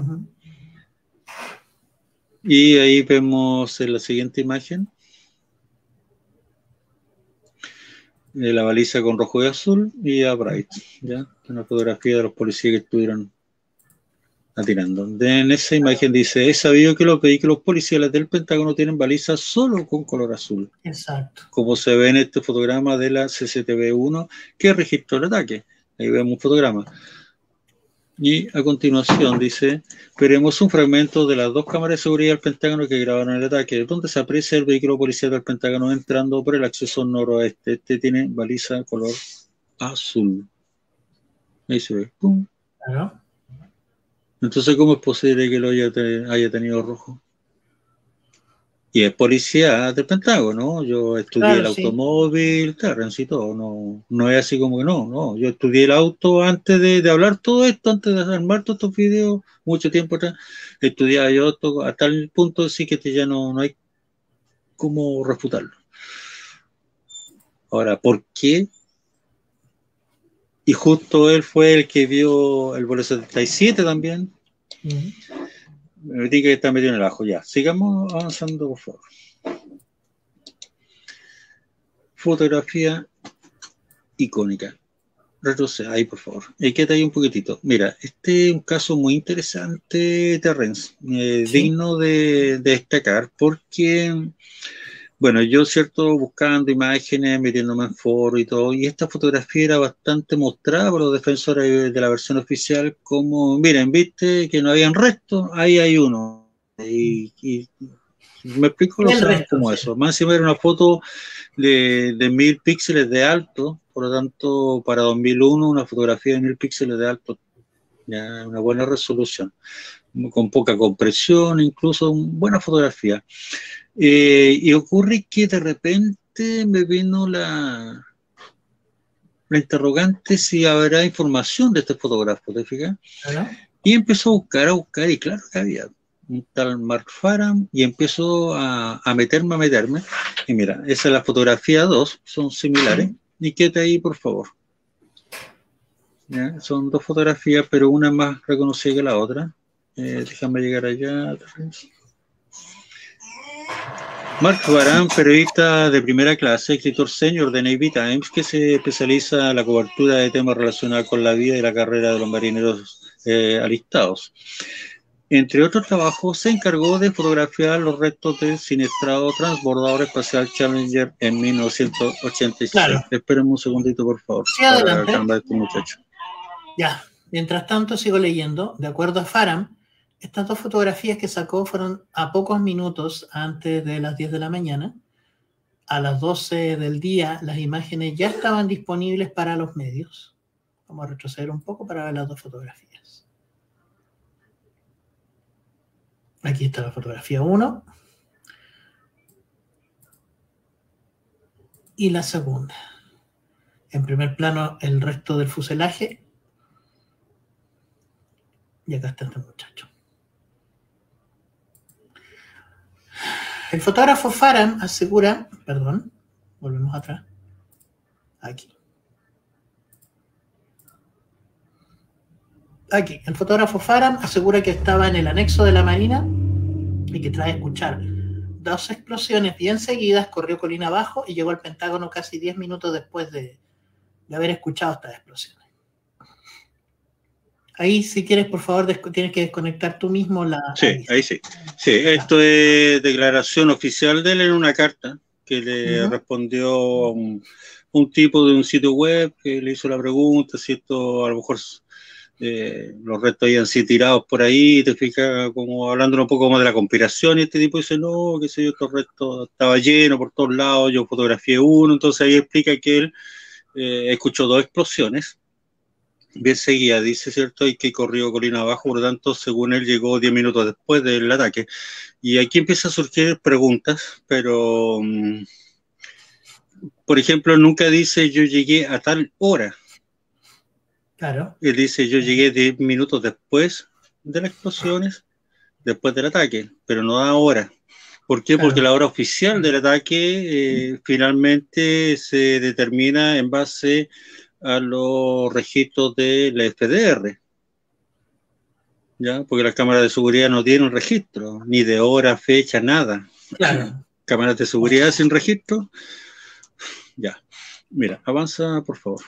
Y ahí vemos en la siguiente imagen la baliza con rojo y azul, y a Bright, ¿ya? Una fotografía de los policías que estuvieron atirando. En esa imagen dice, es sabido que los vehículos policiales del Pentágono tienen balizas solo con color azul. Exacto. Como se ve en este fotograma de la CCTV-1 que registró el ataque. Ahí vemos un fotograma. Y a continuación dice, veremos un fragmento de las 2 cámaras de seguridad del Pentágono que grabaron el ataque, donde se aprecia el vehículo policial del Pentágono entrando por el acceso noroeste. Este tiene baliza color azul. Ahí se ve. ¡Pum! Claro. Entonces, ¿cómo es posible que lo haya tenido rojo? Y es policía del Pentágono, ¿no? Yo estudié el automóvil, Terrence y todo, no es así como que no, yo estudié el auto antes de hablar todo esto, antes de armar todos estos videos, mucho tiempo atrás, estudiaba yo todo, hasta el punto de sí que ya no hay cómo refutarlo. Ahora, ¿por qué? Y justo él fue el que vio el vuelo 77 también. Me dice que está metido en el ajo, ya. Sigamos avanzando, por favor. Fotografía icónica. Retroceda ahí, por favor. Quédate ahí un poquitito. Mira, este es un caso muy interesante, Terrence. Digno de destacar, porque, bueno, yo, cierto, buscando imágenes, metiéndome en foro y todo, y esta fotografía era bastante mostrada por los defensores de la versión oficial como, miren, viste que no habían restos, ahí hay uno. Y me explico lo que como eso. Más encima era una foto de 1000 píxeles de alto, por lo tanto, para 2001, una fotografía de 1000 píxeles de alto, ya una buena resolución, con poca compresión, incluso una buena fotografía. Y ocurre que de repente me vino la interrogante si habrá información de este fotógrafo, ¿te fijas? Y empezó a buscar, y claro que había un tal Mark Farham, y empezó a meterme, y mira, esa es la fotografía 2, son similares, y quédate ahí, por favor. ¿Ya? Son 2 fotografías, pero una más reconocida que la otra. Déjame llegar allá. Mark Farham, periodista de primera clase, escritor senior de Navy Times, que se especializa en la cobertura de temas relacionados con la vida y la carrera de los marineros alistados. Entre otros trabajos, se encargó de fotografiar los restos del siniestrado transbordador espacial Challenger en 1986. Claro. Espérenme un segundito, por favor, sí, para calmar a este muchacho. Ya, mientras tanto sigo leyendo. De acuerdo a Farham, estas 2 fotografías que sacó fueron a pocos minutos antes de las 10 de la mañana. A las 12 del día, las imágenes ya estaban disponibles para los medios. Vamos a retroceder un poco para ver las 2 fotografías. Aquí está la fotografía 1. Y la segunda. En primer plano, el resto del fuselaje. Y acá está este muchacho. El fotógrafo Farham asegura, perdón, volvemos atrás, aquí. Aquí, el fotógrafo Farham asegura que estaba en el anexo de la Marina y que tras escuchar 2 explosiones bien seguidas, corrió colina abajo y llegó al Pentágono casi 10 minutos después de haber escuchado estas explosiones. Ahí, si quieres, por favor, tienes que desconectar tú mismo la... Sí, ahí sí. Sí, esto es declaración oficial de él en una carta que le respondió a un tipo de un sitio web que le hizo la pregunta si esto a lo mejor los restos habían sido tirados por ahí, te fijas, como hablando un poco más de la conspiración, y este tipo dice, no, qué sé yo, estos restos estaba lleno por todos lados, yo fotografié uno, entonces ahí explica que él escuchó 2 explosiones, bien seguida, dice, ¿cierto? Y que corrió colina abajo, por lo tanto, según él, llegó 10 minutos después del ataque. Y aquí empieza a surgir preguntas, pero, por ejemplo, nunca dice yo llegué a tal hora. Claro. Él dice yo llegué 10 minutos después de las explosiones, después del ataque, pero no da hora. ¿Por qué? Claro. Porque la hora oficial del ataque finalmente se determina en base a los registros de la FDR, ¿ya? Porque las cámaras de seguridad no tienen registro, ni de hora, fecha, nada. Claro. Cámaras de seguridad sin registro, ya. Mira, avanza, por favor.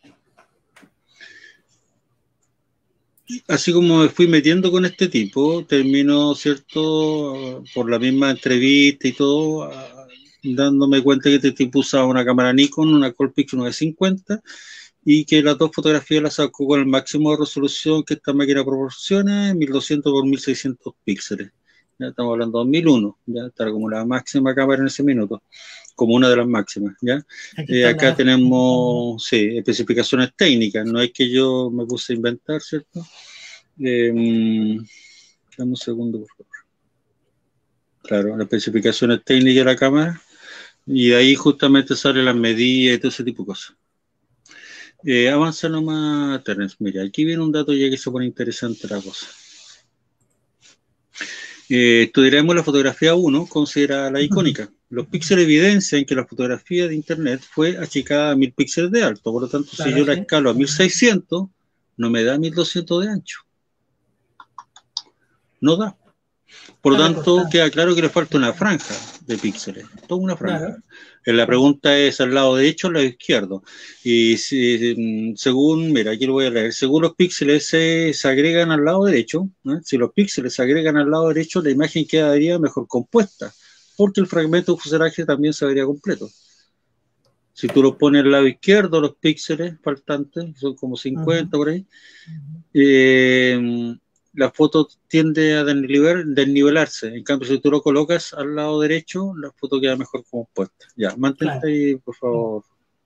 Así como me fui metiendo con este tipo, termino, ¿cierto?, por la misma entrevista y todo, dándome cuenta que este tipo usaba una cámara Nikon, una Coolpix 950, y que las dos fotografías las sacó con el máximo de resolución que esta máquina proporciona, 1200 por 1600 píxeles. Ya estamos hablando de 2001, ya está como la máxima cámara en ese minuto, como una de las máximas, ¿ya? Acá tenemos, sí, especificaciones técnicas, no es que yo me puse a inventar, ¿cierto? Dame un segundo, por favor. Claro, las especificaciones técnicas de la cámara, y ahí justamente salen las medidas y todo ese tipo de cosas. Avanza nomás, Terence. Mira, aquí viene un dato ya que se pone interesante la cosa. Estudiaremos la fotografía 1, considerada la icónica. Los píxeles evidencian que la fotografía de internet fue achicada a 1000 píxeles de alto, por lo tanto, claro, si yo la escalo a 1600, no me da 1200 de ancho. No da. Por lo tanto, queda claro que le falta una franja de píxeles, toda una franja. Claro. La pregunta es al lado derecho o al lado izquierdo. Y si, según, mira, aquí lo voy a leer, según los píxeles se agregan al lado derecho, si los píxeles se agregan al lado derecho, la imagen quedaría mejor compuesta, porque el fragmento de fuselaje también se vería completo. Si tú lo pones al lado izquierdo, los píxeles faltantes, son como 50 por ahí, la foto tiende a desnivelarse. En cambio, si tú lo colocas al lado derecho, la foto queda mejor compuesta. Ya, mantente ahí, por favor.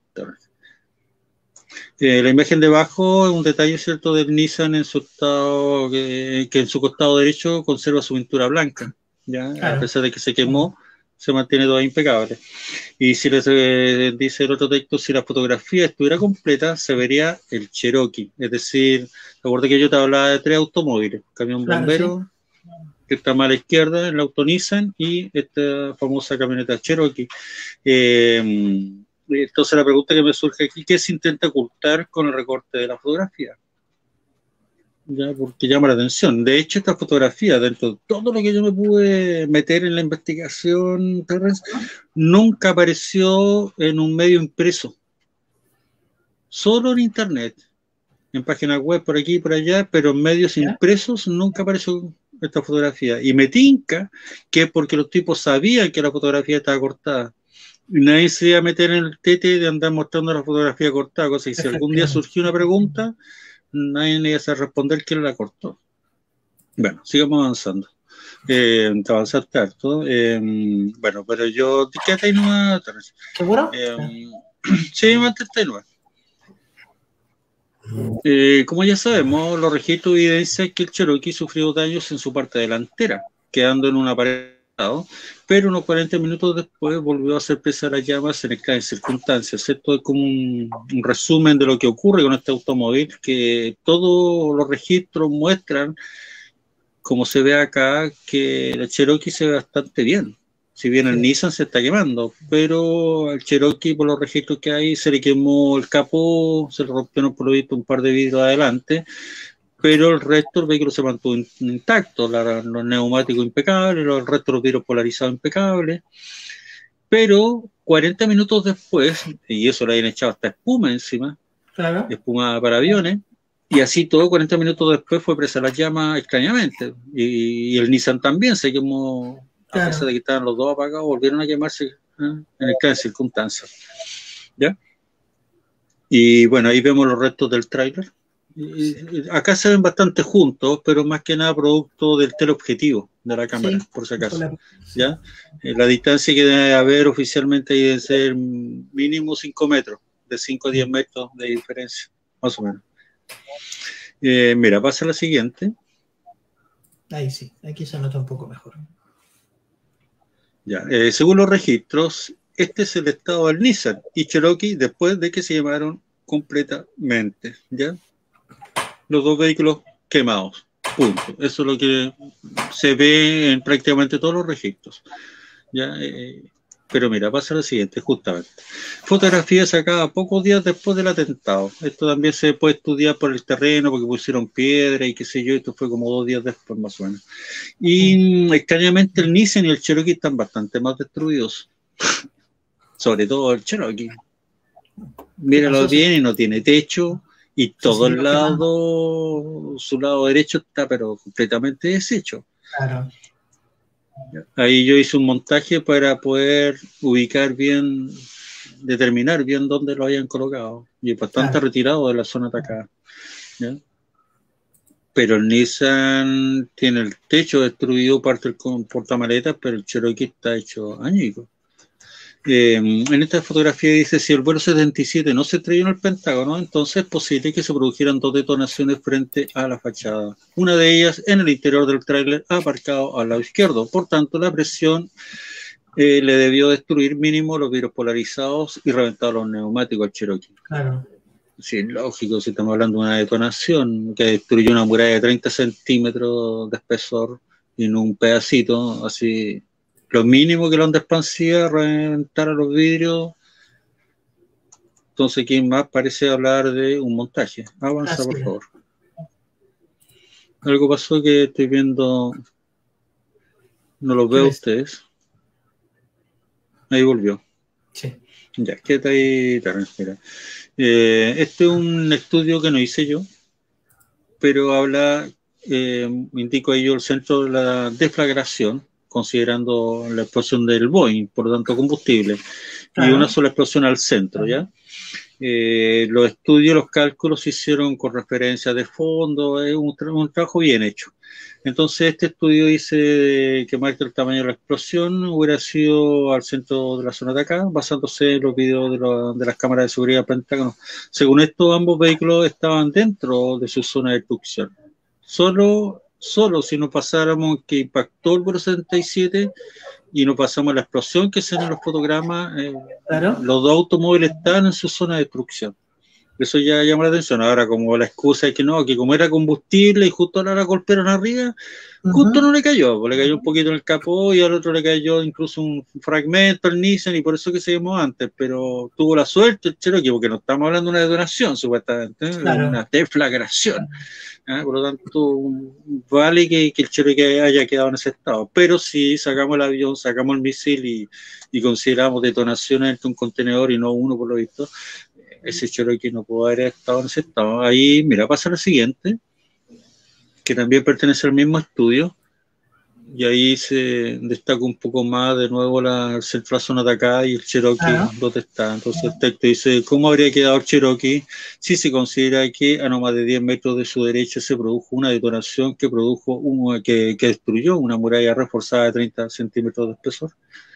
La imagen de abajo es un detalle, ¿cierto?, del Nissan en su estado, que en su costado derecho conserva su pintura blanca. ¿Ya? A pesar de que se quemó, se mantiene toda impecable. Y si les dice el otro texto, si la fotografía estuviera completa, se vería el Cherokee. Es decir, recuerda que yo te hablaba de 3 automóviles: camión bombero, que está más a la izquierda, el auto Nissan, y esta famosa camioneta Cherokee. Entonces la pregunta que me surge aquí, ¿qué se intenta ocultar con el recorte de la fotografía? Ya, porque llama la atención. De hecho, esta fotografía, dentro de todo lo que yo me pude meter en la investigación, nunca apareció en un medio impreso. Solo en internet, en páginas web por aquí y por allá, pero en medios impresos nunca apareció esta fotografía. Y me tinca que es porque los tipos sabían que la fotografía estaba cortada. Y nadie se iba a meter en el tete de andar mostrando la fotografía cortada, cosa que si algún día surgió una pregunta, nadie le iba a responder quién la cortó. Bueno, sigamos avanzando. Te avanzaste harto. Bueno, pero yo... Quédate ahí nomás. ¿Seguro? Sí, mantente ahí nomás. Como ya sabemos, los registros evidencian que el Cherokee sufrió daños en su parte delantera, quedando en un apartado, pero unos 40 minutos después volvió a hacer presa las llamas en extrañas circunstancias. Esto es como un resumen de lo que ocurre con este automóvil, que todos los registros muestran, como se ve acá, que el Cherokee se ve bastante bien. Si bien el Nissan se está quemando, pero al Cherokee, por los registros que hay, se le quemó el capó, se le rompieron por lo visto un par de vidrios adelante, pero el resto del vehículo se mantuvo intacto, los neumáticos impecables, el resto de los vidrios polarizados impecables, pero 40 minutos después, y eso le habían echado hasta espuma encima, espuma para aviones, y así todo, 40 minutos después fue presa las llamas extrañamente, y el Nissan también se quemó. A pesar de que estaban los dos apagados, volvieron a quemarse en extrañas circunstancias. ¿Ya? Y bueno, ahí vemos los restos del tráiler. Acá se ven bastante juntos, pero más que nada producto del teleobjetivo de la cámara, por si acaso. ¿Ya? La distancia que debe haber oficialmente debe ser mínimo 5 metros, de 5 a 10 metros de diferencia, más o menos. Mira, pasa a la siguiente. Ahí sí, aquí se nota un poco mejor. Ya, según los registros, este es el estado del Nissan y Cherokee después de que se quemaron completamente, ¿ya? Los dos vehículos quemados, punto. Eso es lo que se ve en prácticamente todos los registros, ¿ya? Pero mira, pasa lo siguiente, justamente. Fotografía sacada pocos días después del atentado. Esto también se puede estudiar por el terreno, porque pusieron piedra y qué sé yo. Esto fue como 2 días después, más o menos. Y extrañamente el Nissan y el Cherokee están bastante más destruidos. Sobre todo el Cherokee. Míralo bien y no tiene techo y todo el lado, su lado derecho está pero completamente deshecho. Claro. Ahí yo hice un montaje para poder ubicar bien, determinar bien dónde lo hayan colocado. Y es bastante retirado de la zona atacada, ¿ya? Pero el Nissan tiene el techo destruido, parte del portamaletas, pero el Cherokee está hecho añico. En esta fotografía dice, si el vuelo 77 no se estrelló en el Pentágono, entonces es posible que se produjeran 2 detonaciones frente a la fachada. Una de ellas en el interior del tráiler aparcado al lado izquierdo. Por tanto, la presión le debió destruir mínimo los vidrios polarizados y reventar los neumáticos al Cherokee. Claro. Sí, lógico, si estamos hablando de una detonación que destruyó una muralla de 30 centímetros de espesor y en un pedacito, así... Lo mínimo que la onda expansiva reventara los vidrios. Entonces, ¿quién más parece hablar de un montaje? Avanza, por favor. Algo pasó que estoy viendo. No los veo ustedes. Ahí volvió. Sí. Ya, quédate ahí, mira. Este es un estudio que no hice yo, pero habla, indico ahí yo el centro de la deflagración, considerando la explosión del Boeing, por lo tanto combustible, y una sola explosión al centro, ¿ya? Los estudios, los cálculos se hicieron con referencia de fondo, es un trabajo bien hecho. Entonces este estudio dice que marca el tamaño de la explosión, hubiera sido al centro de la zona de acá, basándose en los videos de las cámaras de seguridad del Pentágono. Según esto, ambos vehículos estaban dentro de su zona de destrucción. Solo si no pasáramos que impactó el vuelo 77 y no pasamos la explosión que se ven en los fotogramas, los 2 automóviles están en su zona de destrucción. Eso ya llama la atención. Ahora, como la excusa es que no, que como era combustible y justo ahora la golpearon arriba, justo no le cayó, pues le cayó un poquito en el capó y al otro le cayó incluso un fragmento al Nissan y por eso que seguimos antes, pero tuvo la suerte el Cherokee, porque no estamos hablando de una detonación, supuestamente, una deflagración. Por lo tanto, vale que el Cherokee haya quedado en ese estado, pero si sacamos el avión, sacamos el misil y consideramos detonaciones entre un contenedor y no uno, por lo visto, ese Cherokee no puede haber estado en ese estado. Ahí, mira, pasa lo siguiente, que también pertenece al mismo estudio, y ahí se destaca un poco más de nuevo la central zona de acá y el Cherokee, ¿dónde está? Entonces el texto dice, ¿cómo habría quedado el Cherokee si se considera que a no más de 10 metros de su derecha se produjo una detonación que destruyó una muralla reforzada de 30 centímetros de espesor?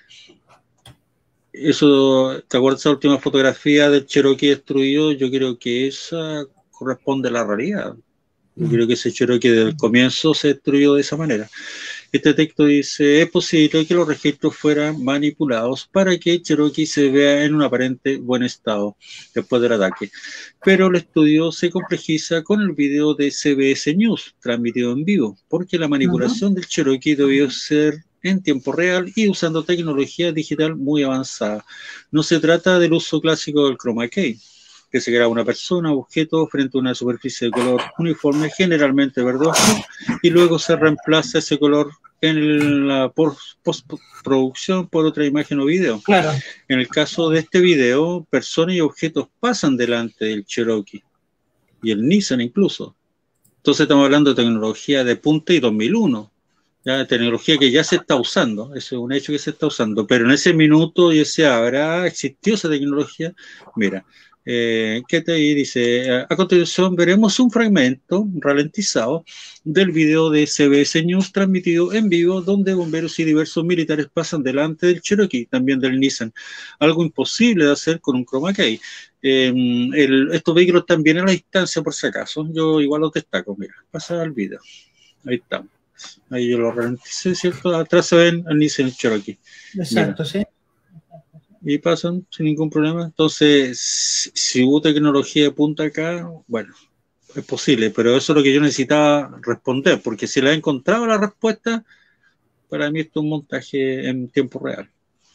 Eso, ¿te acuerdas de la última fotografía del Cherokee destruido? Yo creo que esa corresponde a la realidad. Yo creo que ese Cherokee desde el comienzo se destruyó de esa manera. Este texto dice, es posible que los registros fueran manipulados para que Cherokee se vea en un aparente buen estado después del ataque. Pero el estudio se complejiza con el video de CBS News transmitido en vivo, porque la manipulación del Cherokee debió ser en tiempo real y usando tecnología digital muy avanzada. No se trata del uso clásico del chroma key, que se graba una persona o objeto frente a una superficie de color uniforme, generalmente verdoso, y luego se reemplaza ese color en la postproducción por otra imagen o video. Claro. En el caso de este video, personas y objetos pasan delante del Cherokee, y el Nissan incluso. Entonces estamos hablando de tecnología de punta y 2001. Ya, tecnología que ya se está usando, eso es un hecho que se está usando, pero en ese minuto ya se habrá existido esa tecnología. Mira, ¿qué te dice? A continuación veremos un fragmento ralentizado del video de CBS News transmitido en vivo, donde bomberos y diversos militares pasan delante del Cherokee, también del Nissan, algo imposible de hacer con un chroma key. Estos vehículos también a la distancia, por si acaso, yo igual los destaco. Mira, pasa al video, ahí estamos. Ahí yo lo ralenticé, ¿cierto? Atrás se ven al Nissan Cherokee. Exacto, mira. Sí. Y pasan sin ningún problema. Entonces, si hubo tecnología de punta acá, bueno, es posible, pero eso es lo que yo necesitaba responder, porque si la he encontrado la respuesta, para mí esto es un montaje en tiempo real.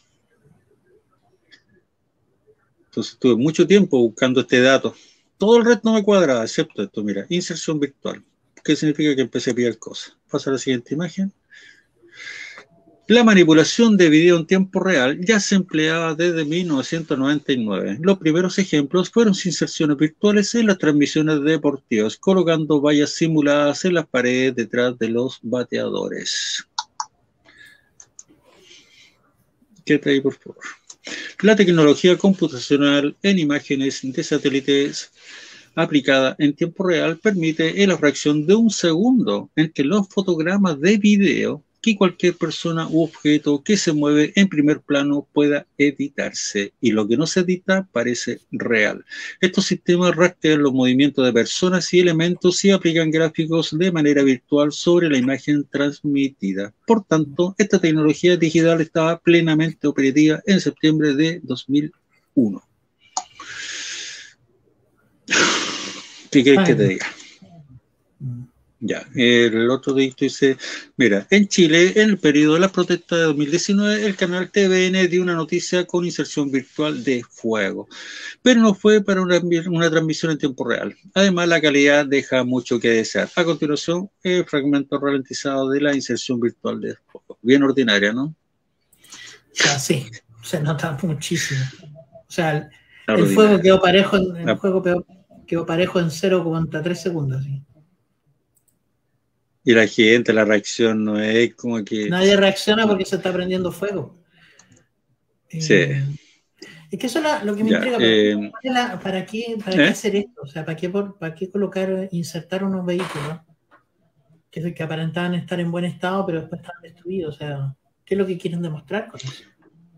Entonces, estuve mucho tiempo buscando este dato. Todo el resto no me cuadraba, excepto esto, mira, inserción virtual. ¿Qué significa? Que empecé a pillar cosas. Pasa a la siguiente imagen. La manipulación de video en tiempo real ya se empleaba desde 1999. Los primeros ejemplos fueron inserciones virtuales en las transmisiones deportivas, colocando vallas simuladas en las paredes detrás de los bateadores. Quédate ahí, por favor. La tecnología computacional en imágenes de satélites aplicada en tiempo real permite la fracción de un segundo entre los fotogramas de video que cualquier persona u objeto que se mueve en primer plano pueda editarse, y lo que no se edita parece real. Estos sistemas rastrean los movimientos de personas y elementos y aplican gráficos de manera virtual sobre la imagen transmitida. Por tanto, esta tecnología digital estaba plenamente operativa en septiembre de 2001. ¿Qué quieres que te diga? Ya, el otro dicto dice, mira, en Chile, en el periodo de las protestas de 2019, el canal TVN dio una noticia con inserción virtual de fuego, pero no fue para una transmisión en tiempo real. Además, la calidad deja mucho que desear. A continuación, el fragmento ralentizado de la inserción virtual de fuego. Bien ordinaria, ¿no? O sea, sí, se nota muchísimo. O sea, el fuego quedó parejo, quedó parejo en 0,3 segundos, ¿sí? Y la gente, la reacción no es como que... Nadie reacciona porque se está prendiendo fuego. Sí. Es que eso es lo que me intriga. ¿Para qué hacer esto? O sea, ¿para qué colocar, insertar unos vehículos que aparentaban estar en buen estado, pero después estaban destruidos? O sea, ¿qué es lo que quieren demostrar con eso?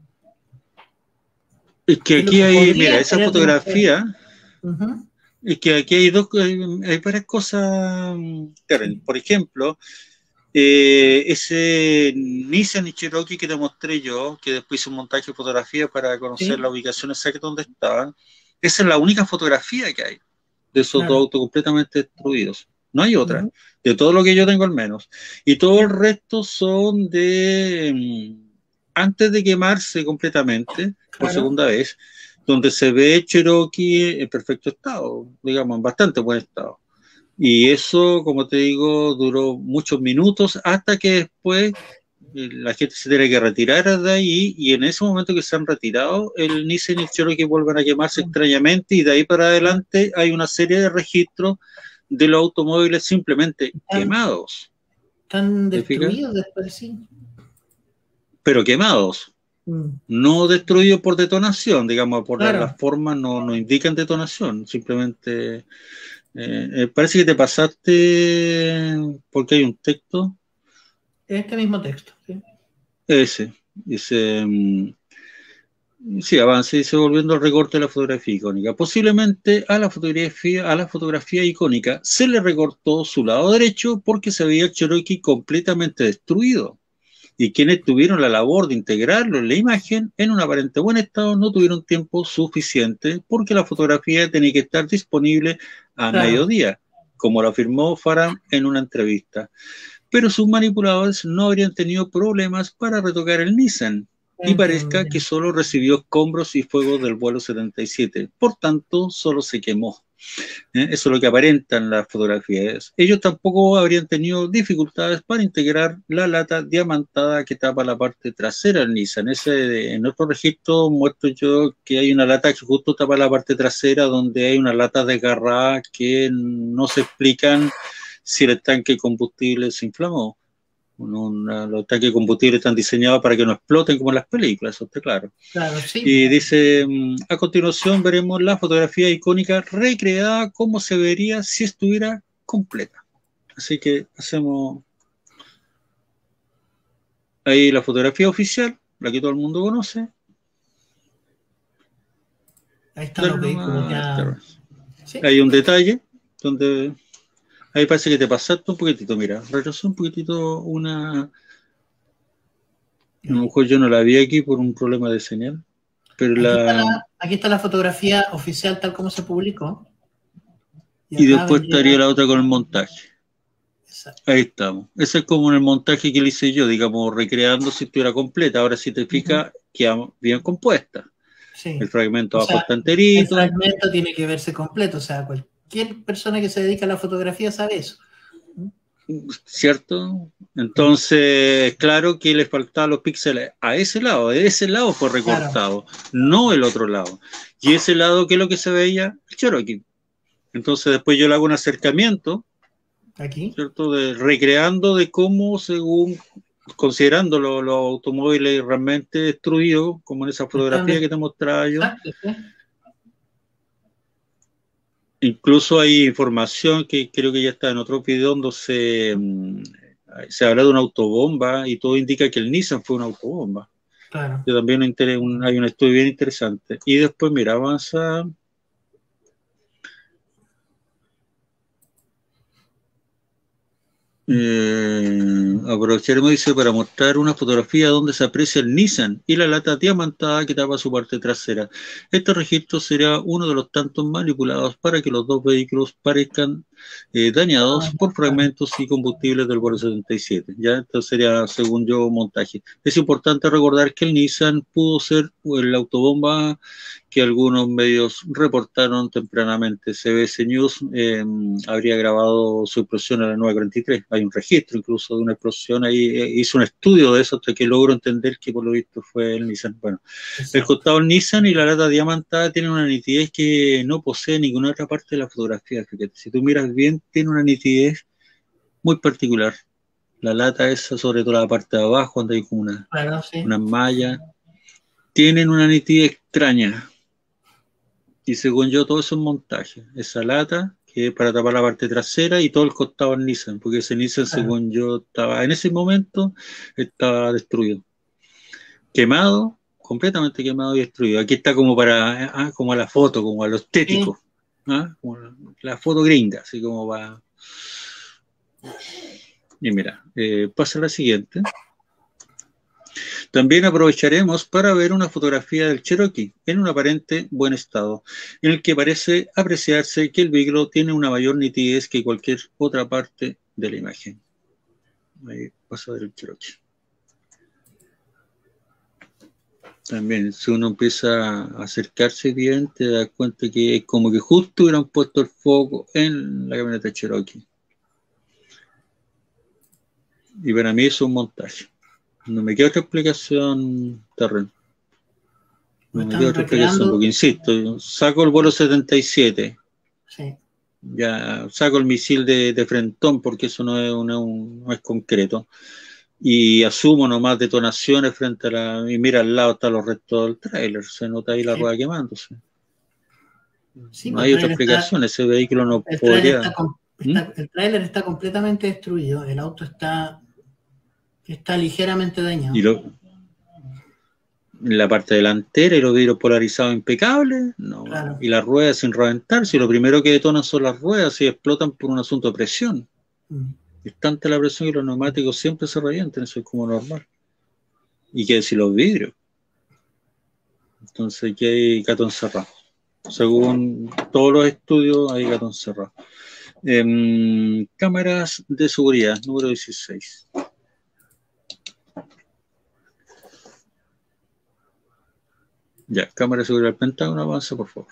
Es que aquí hay, mira, esa fotografía... Es que aquí hay varias cosas. Por ejemplo, ese Nissan y Cherokee que te mostré yo, que después hice un montaje de fotografía para conocer la ubicación exacta donde estaban, esa es la única fotografía que hay de esos dos autos completamente destruidos. No hay otra, de todo lo que yo tengo al menos. Y todo el resto son de antes de quemarse completamente, por segunda vez, donde se ve Cherokee en perfecto estado, digamos, en bastante buen estado. Y eso, como te digo, duró muchos minutos hasta que después la gente se tiene que retirar de ahí, y en ese momento que se han retirado, el Nissan y el Cherokee vuelven a quemarse extrañamente, y de ahí para adelante hay una serie de registros de los automóviles simplemente quemados. Están destruidos después, sí. Pero quemados. No destruido por detonación, digamos, por las formas no indican detonación, simplemente parece que te pasaste porque hay un texto. Este mismo texto, sí. Ese, dice, sí, avance, dice, volviendo al recorte de la fotografía icónica. Posiblemente a la fotografía icónica se le recortó su lado derecho porque se veía el Cherokee completamente destruido. Y quienes tuvieron la labor de integrarlo en la imagen en un aparente buen estado no tuvieron tiempo suficiente porque la fotografía tenía que estar disponible a mediodía, como lo afirmó Farham en una entrevista. Pero sus manipuladores no habrían tenido problemas para retocar el Nissan, y parezca que solo recibió escombros y fuego del vuelo 77. Por tanto, solo se quemó. Eso es lo que aparentan las fotografías. Ellos tampoco habrían tenido dificultades para integrar la lata diamantada que tapa la parte trasera del Nissan. En otro registro muestro yo que hay una lata que justo tapa la parte trasera, donde hay una lata desgarrada que no se explican si el tanque de combustible se inflamó. Los tanques de combustible están diseñados para que no exploten como en las películas, eso está claro. Sí. Y dice, a continuación veremos la fotografía icónica recreada como se vería si estuviera completa. Así que hacemos ahí la fotografía oficial, la que todo el mundo conoce. Ahí están los vehículos ya. ¿Sí? Hay un detalle donde... Ahí parece que te pasaste un poquitito, mira, retrasó un poquitito a lo mejor yo no la vi aquí por un problema de señal, pero aquí está la fotografía oficial tal como se publicó. Y después estaría la otra con el montaje. Exacto. Ahí estamos. Ese es como en el montaje que le hice yo, digamos, recreando si estuviera completa. Ahora si te fijas, queda bien compuesta. Sí. El fragmento abajo enterito. El fragmento tiene que verse completo, o sea, cualquier persona que se dedica a la fotografía sabe eso. ¿cierto? Entonces, claro que le faltaban los píxeles a ese lado fue recortado, no el otro lado. Y ese lado, ¿qué es lo que se veía? El Cherokee. Entonces, después yo le hago un acercamiento, aquí, ¿cierto? Recreando de cómo, según, considerando los automóviles realmente destruidos, como en esa fotografía que te mostraba yo. Incluso hay información que creo que ya está en otro video donde se habla de una autobomba y todo indica que el Nissan fue una autobomba. Claro. Que también hay un estudio bien interesante. Y después, mira, avanza. Aprovecharemos, dice, para mostrar una fotografía donde se aprecia el Nissan y la lata diamantada que tapa su parte trasera. Este registro será uno de los tantos manipulados para que los dos vehículos parezcan dañados por fragmentos y combustibles del vuelo 77. Ya, esto sería, según yo, montaje. Es importante recordar que el Nissan pudo ser la autobomba que algunos medios reportaron tempranamente. CBS News habría grabado su explosión en la 943. Hay un registro incluso de una explosión ahí. Hizo un estudio de eso hasta que logró entender que por lo visto fue el Nissan. Bueno, el costado del Nissan y la lata diamantada tienen una nitidez que no posee ninguna otra parte de la fotografía. Fíjate, si tú miras bien, tiene una nitidez muy particular. La lata esa, sobre todo la parte de abajo, donde hay como una malla, tienen una nitidez extraña. Y según yo, todo eso es montaje. Esa lata, que es para tapar la parte trasera, y todo el costado del Nissan, porque ese Nissan, según yo, estaba en ese momento, estaba destruido. Quemado, completamente quemado y destruido. Aquí está como como a la foto, como a lo estético. Como la foto gringa, así como va. Y mira, pasa a la siguiente. También aprovecharemos para ver una fotografía del Cherokee en un aparente buen estado, en el que parece apreciarse que el vehículo tiene una mayor nitidez que cualquier otra parte de la imagen. Ahí pasa a ver el Cherokee. También, si uno empieza a acercarse bien, te das cuenta que es como que justo hubieran puesto el foco en la camioneta Cherokee. Y para mí eso es un montaje. No me queda otra explicación, Terren. No me queda otra explicación, porque insisto, saco el vuelo 77. Sí. Ya saco el misil de frentón, porque eso no es concreto. Y asumo nomás detonaciones frente a la... Y mira, al lado están los restos del tráiler. Se nota ahí la rueda quemándose. Sí, no hay otra explicación. Ese vehículo no podría... El tráiler está completamente destruido. El auto está ligeramente dañado. Y la parte delantera y los vidrios polarizados impecables, no. Claro. Y las ruedas sin reventar, si lo primero que detonan son las ruedas y explotan por un asunto de presión. Es tanta la presión que los neumáticos siempre se revientan, eso es como normal. Y qué decir los vidrios. Entonces aquí hay gato encerrado. Según todos los estudios, hay gato encerrado. Cámaras de seguridad, número 16. Ya, cámara de seguridad del Pentágono, avanza, por favor.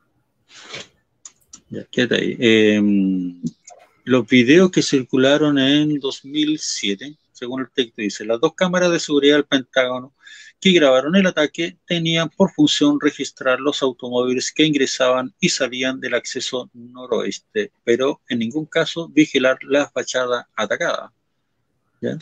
Ya, quédate ahí. Los videos que circularon en 2007, según el texto dice, las dos cámaras de seguridad del Pentágono que grabaron el ataque tenían por función registrar los automóviles que ingresaban y salían del acceso noroeste, pero en ningún caso vigilar la fachada atacada. ¿Ya?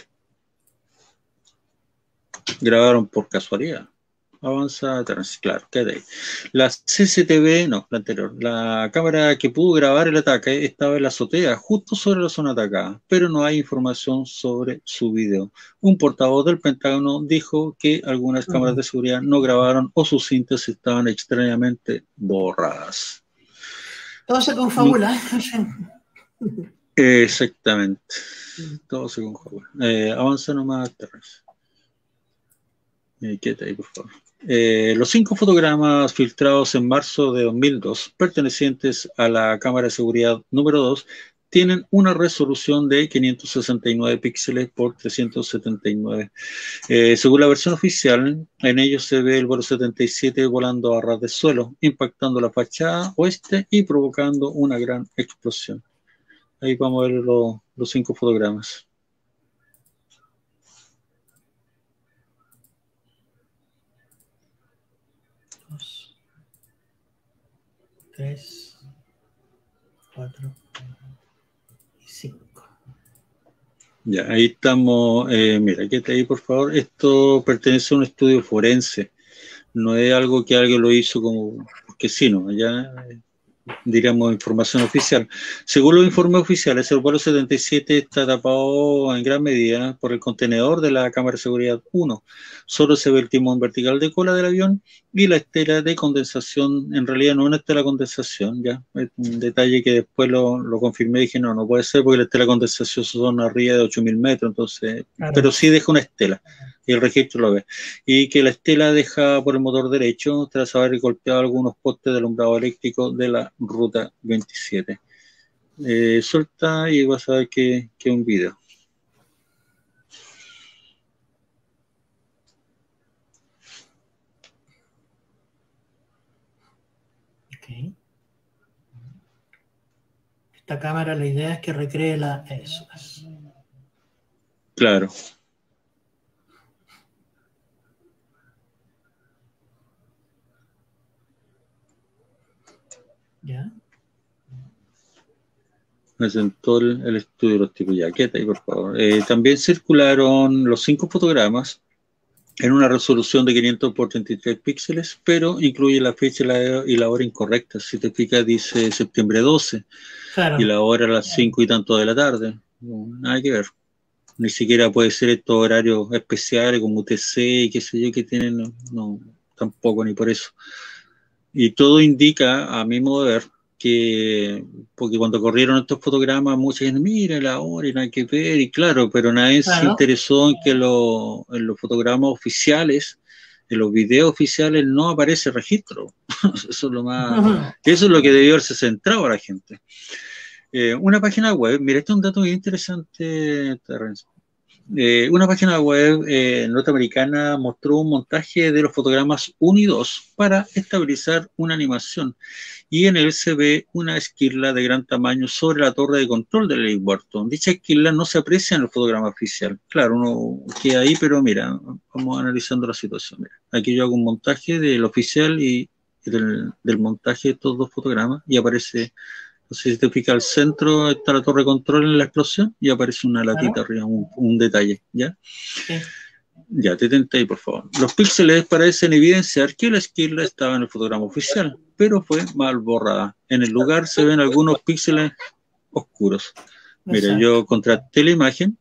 Grabaron por casualidad. Avanza, claro, queda ahí. La CCTV, no, la anterior, la cámara que pudo grabar el ataque estaba en la azotea, justo sobre la zona atacada, pero no hay información sobre su video. Un portavoz del Pentágono dijo que algunas cámaras de seguridad no grabaron o sus cintas estaban extrañamente borradas. Todo se confabula. Exactamente. Todo se confabula. Avanza nomás, Terrence. Quédate ahí, por favor. Los 5 fotogramas filtrados en marzo de 2002, pertenecientes a la cámara de seguridad número 2, tienen una resolución de 569 píxeles por 379. Según la versión oficial, en ellos se ve el vuelo 77 volando a ras de suelo, impactando la fachada oeste y provocando una gran explosión. Ahí vamos a ver los 5 fotogramas. Dos, 3, 4 y 5. Ya, ahí estamos. Mira, quédate ahí, por favor. Esto pertenece a un estudio forense. No es algo que alguien lo hizo como porque sí, no. Ya diríamos información oficial. Según los informes oficiales, el vuelo 77 está tapado en gran medida por el contenedor de la cámara de seguridad 1. Solo se ve el timón vertical de cola del avión y la estela de condensación. En realidad no es una estela de condensación, ya. Es un detalle que después lo confirmé y dije, no puede ser porque la estela de condensación son arriba de 8.000 metros, entonces, claro. Pero sí deja una estela. Y el registro lo ve. Y que la estela deja por el motor derecho tras haber golpeado algunos postes de alumbrado eléctrico de la ruta 27. Suelta y vas a ver que es un video. Okay. Esta cámara, la idea es que recree eso. Claro. ¿Ya? Presentó el estudio de los tipos. Ya, quédate ahí, por favor. También circularon los 5 fotogramas en una resolución de 500 por 33 píxeles, pero incluye la fecha y la hora incorrecta. Si te fijas, dice septiembre 12, claro. Y la hora a las 5 y tanto de la tarde. No, nada que ver. Ni siquiera puede ser estos horarios especiales como UTC y qué sé yo que tienen, no, tampoco, ni por eso. Y todo indica, a mi modo de ver, que, porque cuando corrieron estos fotogramas, mucha gente, mira la hora y nada que ver, y claro, pero nadie se interesó en que en los fotogramas oficiales, en los videos oficiales, no aparece registro. Eso es lo más, eso es lo que debió haberse centrado a la gente. Una página web, mira, este es un dato muy interesante, Terrence. Una página web norteamericana mostró un montaje de los fotogramas 1 y 2 para estabilizar una animación, y en él se ve una esquirla de gran tamaño sobre la torre de control del aeropuerto. Dicha esquirla no se aprecia en el fotograma oficial. Claro, uno queda ahí, pero mira, vamos analizando la situación. Mira, aquí yo hago un montaje del oficial y del montaje de estos 2 fotogramas y aparece... Si te fijas al centro está la torre de control en la explosión y aparece una latita arriba, un detalle, ¿ya? Sí. Ya, detente ahí, por favor. Los píxeles parecen evidenciar que la esquirla estaba en el fotograma oficial, pero fue mal borrada. En el lugar se ven algunos píxeles oscuros. Mira, yo contrasté la imagen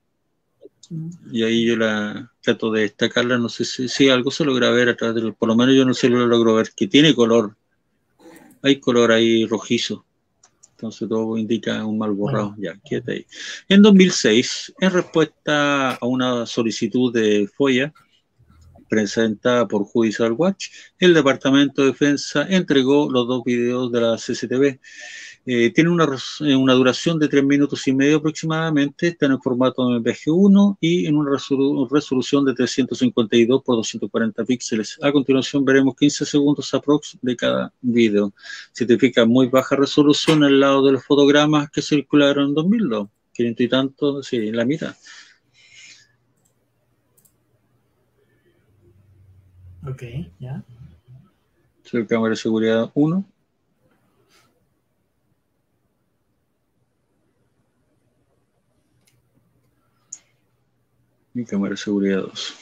y ahí yo la trato de destacarla. No sé si algo se logra ver a través del... Por lo menos yo no sé si lo logro ver, que tiene color. Hay color ahí rojizo. Entonces todo indica un mal borrado. Ya, quédate ahí. En 2006, en respuesta a una solicitud de FOIA presentada por Judicial Watch, el Departamento de Defensa entregó los 2 videos de la CCTV. Tiene una duración de 3 minutos y medio aproximadamente, están en formato MPG-1 y en una resolución de 352 por 240 píxeles. A continuación veremos 15 segundos aprox de cada video. Si te fijas, muy baja resolución al lado de los fotogramas que circularon en 2002, 500 y tanto, sí, la mitad. Ok, ya. Soy cámara de seguridad 1. Mi cámara de seguridad 2.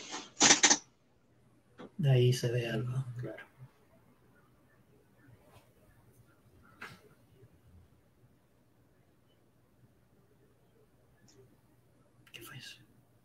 De ahí se ve algo, claro. ¿Qué fue eso?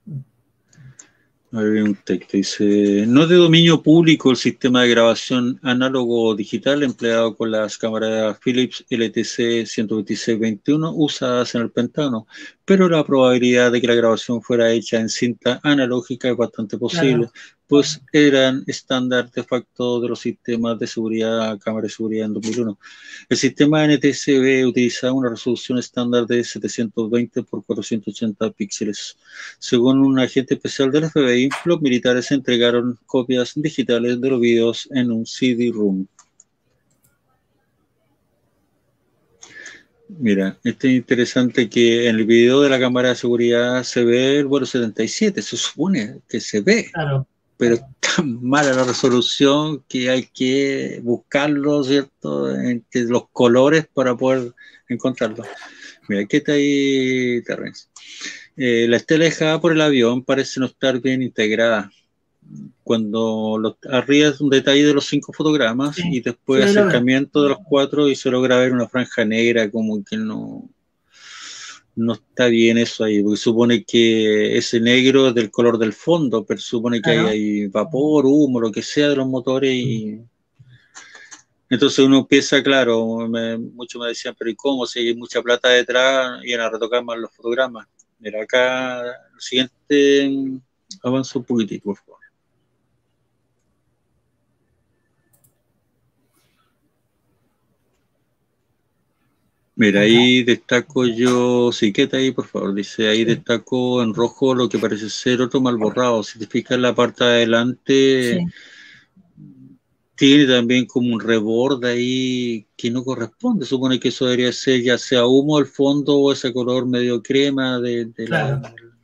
Hay un texto, dice, no es de dominio público el sistema de grabación análogo digital empleado con las cámaras Philips LTC 126-21 usadas en el Pentágono, pero la probabilidad de que la grabación fuera hecha en cinta analógica es bastante posible, pues eran estándar de facto de los sistemas de seguridad, cámara de seguridad en 2001. El sistema NTSB utiliza una resolución estándar de 720 por 480 píxeles. Según un agente especial del FBI, los militares entregaron copias digitales de los videos en un CD-ROOM. Mira, este es interesante que en el video de la cámara de seguridad se ve el vuelo 77, se supone que se ve, Claro. Pero es tan mala la resolución que hay que buscarlo, ¿cierto?, entre los colores para poder encontrarlo. Mira, aquí está ahí, Terrence. La estela dejada por el avión parece no estar bien integrada. Cuando arriba es un detalle de los 5 fotogramas, sí, y después acercamiento de los 4 y se logra ver una franja negra, como que no está bien eso ahí, porque supone que ese negro es del color del fondo, pero supone que hay vapor, humo, lo que sea de los motores, y entonces uno empieza, claro, muchos me decían, pero ¿y cómo? Si hay mucha plata detrás, y a retocar más los fotogramas. Mira, acá, lo siguiente, avanza un poquitito, por favor. Mira, ahí destaco yo, sí, ¿qué está ahí, por favor? Dice, ahí destaco en rojo lo que parece ser otro mal borrado. Si te fijas en la parte de adelante, sí, tiene también como un reborde ahí que no corresponde. Supone que eso debería ser ya sea humo al fondo o ese color medio crema claro,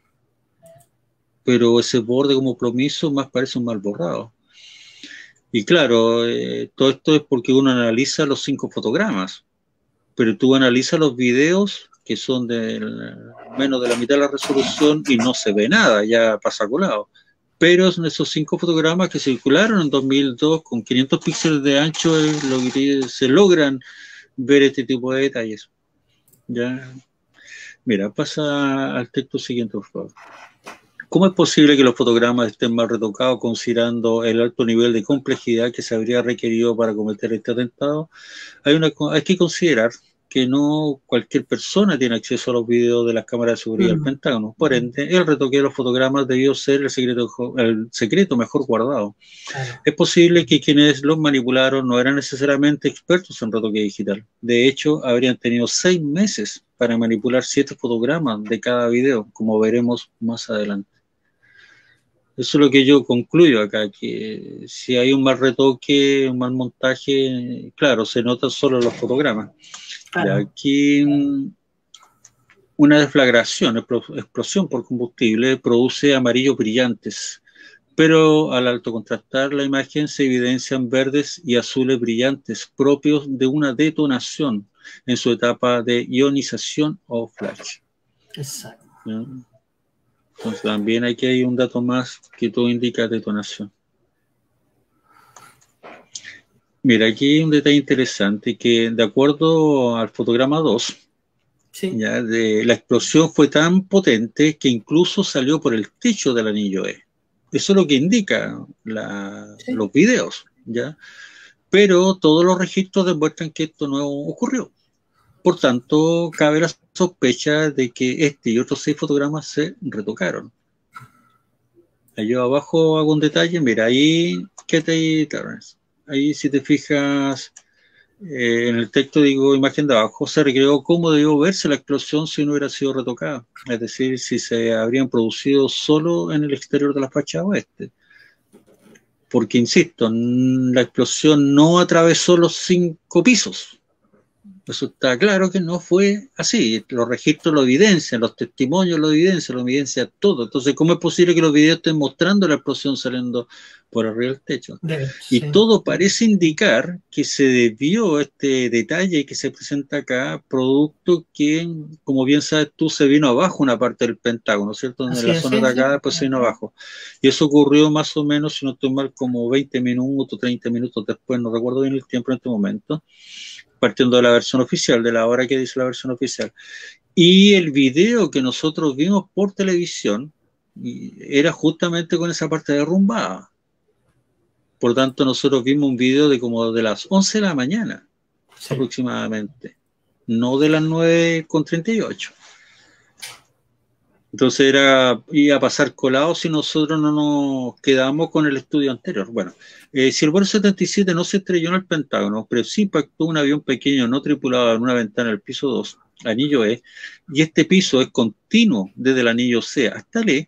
pero ese borde como plomizo más parece un mal borrado. Y claro, todo esto es porque uno analiza los 5 fotogramas, pero tú analizas los videos que son de menos de la mitad de la resolución y no se ve nada, ya pasa colado. Pero son esos 5 fotogramas que circularon en 2002 con 500 píxeles de ancho, es lo que se logran ver este tipo de detalles. ¿Ya? Mira, pasa al texto siguiente, por favor. ¿Cómo es posible que los fotogramas estén mal retocados considerando el alto nivel de complejidad que se habría requerido para cometer este atentado? Hay que considerar que no cualquier persona tiene acceso a los videos de las cámaras de seguridad del Pentágono. Por ende, el retoque de los fotogramas debió ser el secreto mejor guardado. Claro. Es posible que quienes los manipularon no eran necesariamente expertos en retoque digital. De hecho, habrían tenido 6 meses para manipular 7 fotogramas de cada video, como veremos más adelante. Eso es lo que yo concluyo acá, que si hay un mal retoque, un mal montaje, claro, se notan solo los fotogramas. Claro. Y aquí una deflagración, explosión por combustible, produce amarillos brillantes, pero al autocontrastar la imagen se evidencian verdes y azules brillantes propios de una detonación en su etapa de ionización o flash. Exacto. ¿Sí? Entonces también aquí hay un dato más que todo indica detonación. Mira, aquí hay un detalle interesante que de acuerdo al fotograma 2, sí, ¿ya? La explosión fue tan potente que incluso salió por el techo del anillo E. Eso es lo que indica sí, los videos, ¿ya? Pero todos los registros demuestran que esto no ocurrió. Por tanto, cabe la sospecha de que este y otros 6 fotogramas se retocaron. Yo abajo hago un detalle, mira, ahí, ¿qué te hay, Terrence? Ahí si te fijas, en el texto digo imagen de abajo, se recreó cómo debió verse la explosión si no hubiera sido retocada. Es decir, si se habrían producido solo en el exterior de la fachada oeste. Porque, insisto, la explosión no atravesó los 5 pisos. Eso está claro que no fue así. Los registros lo evidencian, los testimonios lo evidencia todo. Entonces, ¿cómo es posible que los videos estén mostrando la explosión saliendo por arriba del techo? Y todo parece indicar que se debió este detalle que se presenta acá, producto que, como bien sabes tú, se vino abajo una parte del Pentágono, ¿cierto? En la zona de acá, después se vino abajo. Y eso ocurrió más o menos, si no estoy mal, como 20 minutos, 30 minutos después, no recuerdo bien el tiempo en este momento, partiendo de la versión oficial, de la hora que dice la versión oficial. Y el video que nosotros vimos por televisión era justamente con esa parte derrumbada. Por tanto, nosotros vimos un video de como de las 11 de la mañana, sí, aproximadamente, no de las 9:38. Entonces iba a pasar colado si nosotros no nos quedamos con el estudio anterior. Bueno, si el vuelo 77 no se estrelló en el Pentágono, pero sí impactó un avión pequeño no tripulado en una ventana del piso 2, anillo E, y este piso es continuo desde el anillo C hasta el E,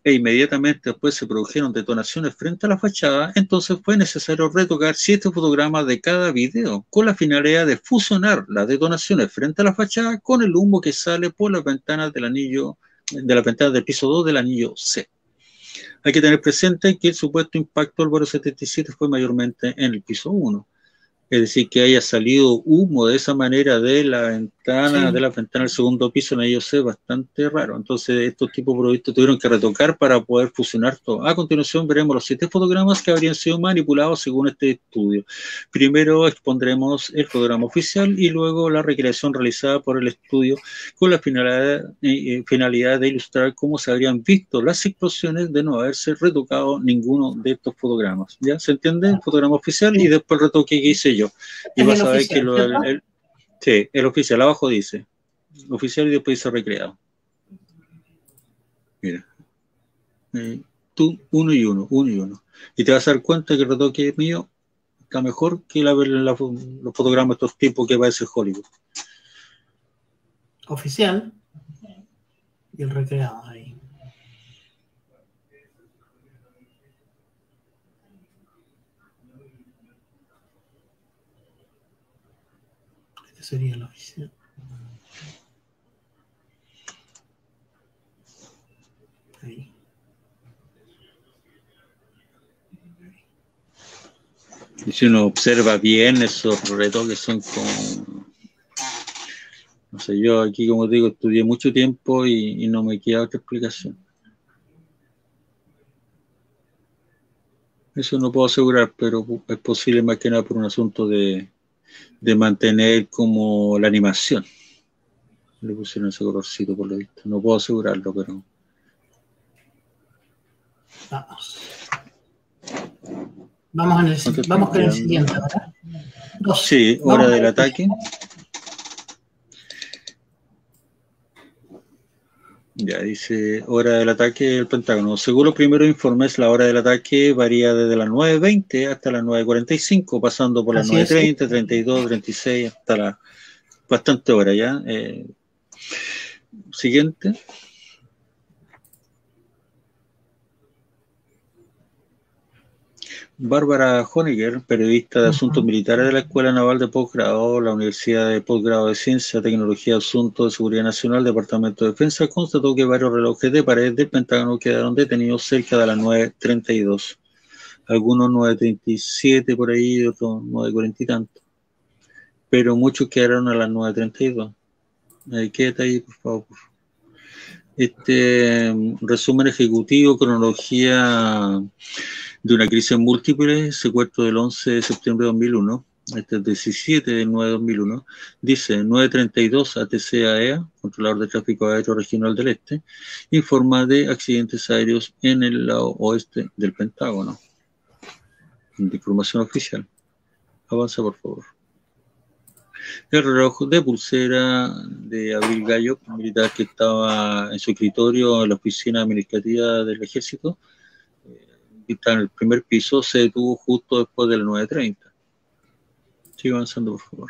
e inmediatamente después se produjeron detonaciones frente a la fachada, entonces fue necesario retocar 7 fotogramas de cada video, con la finalidad de fusionar las detonaciones frente a la fachada con el humo que sale por las ventanas del anillo, de las ventanas del piso 2 del anillo C. Hay que tener presente que el supuesto impacto del vuelo 77 fue mayormente en el piso 1. Es decir, que haya salido humo de esa manera de la ventana, Sí. de la ventana del segundo piso en ellos es bastante raro. Entonces, estos tipos de productos tuvieron que retocar para poder fusionar todo. A continuación, veremos los 7 fotogramas que habrían sido manipulados según este estudio. Primero expondremos el fotograma oficial y luego la recreación realizada por el estudio con la finalidad de ilustrar cómo se habrían visto las explosiones de no haberse retocado ninguno de estos fotogramas. ¿Ya se entiende? El fotograma oficial y después el retoque que hice yo. Y vas a ver que sí, el oficial abajo dice oficial y después dice recreado. Mira, tú uno y uno. Y te vas a dar cuenta que el retoque mío está mejor que los fotogramas de estos tipos que aparece en Hollywood. Oficial y el recreado ahí. Sería el oficial. Ahí. Y si uno observa bien, esos retoques son como... No sé, yo aquí, como digo, estudié mucho tiempo y no me queda otra explicación. Eso no puedo asegurar, pero es posible más que nada por un asunto de mantener como la animación. Le pusieron ese colorcito por lo visto. No puedo asegurarlo, pero... Vamos con el siguiente, ¿verdad? Sí, hora del ataque. Ya dice hora del ataque del Pentágono. Según los primeros informes, la hora del ataque varía desde las 9:20 hasta las 9:45, pasando por las 9:30, 32, 36, hasta la bastante hora ya. Siguiente. Bárbara Honegger, periodista de asuntos militares de la Escuela Naval de Posgrado, la Universidad de Posgrado de Ciencia, Tecnología, Asuntos de Seguridad Nacional, Departamento de Defensa, constató que varios relojes de pared del Pentágono quedaron detenidos cerca de las 9:32. Algunos 9:37 por ahí, otros 9:40 y tanto. Pero muchos quedaron a las 9:32. Quédate ahí, por favor. Resumen ejecutivo, cronología de una crisis múltiple, secuestro del 11 de septiembre de 2001, este es 17 de 9 de 2001, dice 9:32 ATC-AEA, controlador de tráfico aéreo regional del Este, informa de accidentes aéreos en el lado oeste del Pentágono. De información oficial. Avanza, por favor. El reloj de pulsera de Abril Gallo, militar que estaba en su escritorio en la oficina administrativa del ejército, está en el primer piso, se detuvo justo después del 9:30. Sigue avanzando, por favor.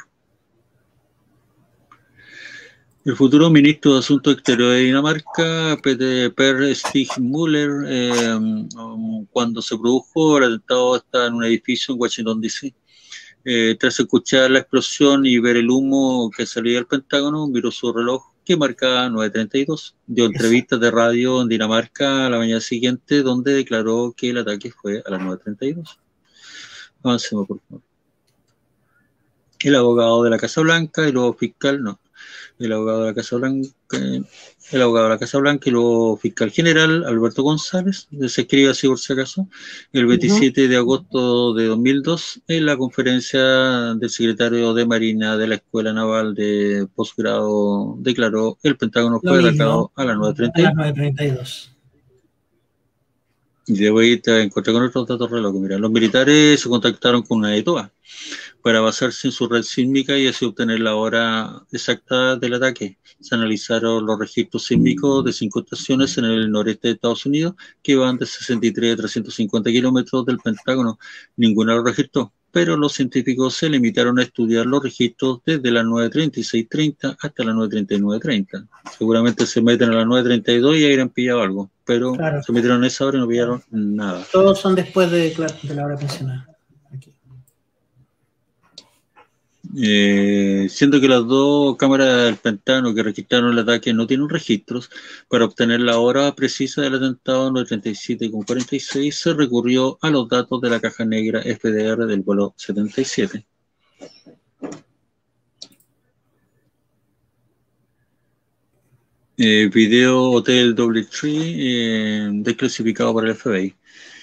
El futuro ministro de Asuntos Exteriores de Dinamarca, Per Stig Møller, cuando se produjo el atentado, estaba en un edificio en Washington, D.C. Tras escuchar la explosión y ver el humo que salía del Pentágono, miró su reloj que marcaba 9:32. Dio entrevistas de radio en Dinamarca a la mañana siguiente, donde declaró que el ataque fue a las 9:32. Avancemos, por favor. El abogado de la Casa Blanca y luego fiscal, no. El abogado de la Casa Blanca y luego fiscal general, Alberto González, se escribe así por si acaso, el 27 de agosto de 2002, en la conferencia del secretario de Marina de la Escuela Naval de Posgrado, declaró el Pentágono fue atacado a las 9:32. Y de ahí te encontré con otros datos reloj. Mira, los militares se contactaron con una ETOA para basarse en su red sísmica y así obtener la hora exacta del ataque. Se analizaron los registros sísmicos de 5 estaciones en el noreste de Estados Unidos que van de 63 a 350 kilómetros del Pentágono. Ninguna lo registró. pero los científicos se limitaron a estudiar los registros desde las 9:36:30 hasta las 9:39:30. Seguramente se meten a las 9:32 y habrán pillado algo, pero Claro. se metieron a esa hora y no pillaron nada. Todos son después de la hora pensional. Aquí. Siendo que las dos cámaras del Pentágono que registraron el ataque no tienen registros, para obtener la hora precisa del atentado 9:37:46 se recurrió a los datos de la caja negra FDR del vuelo 77. Video Hotel Doubletree desclasificado por el FBI.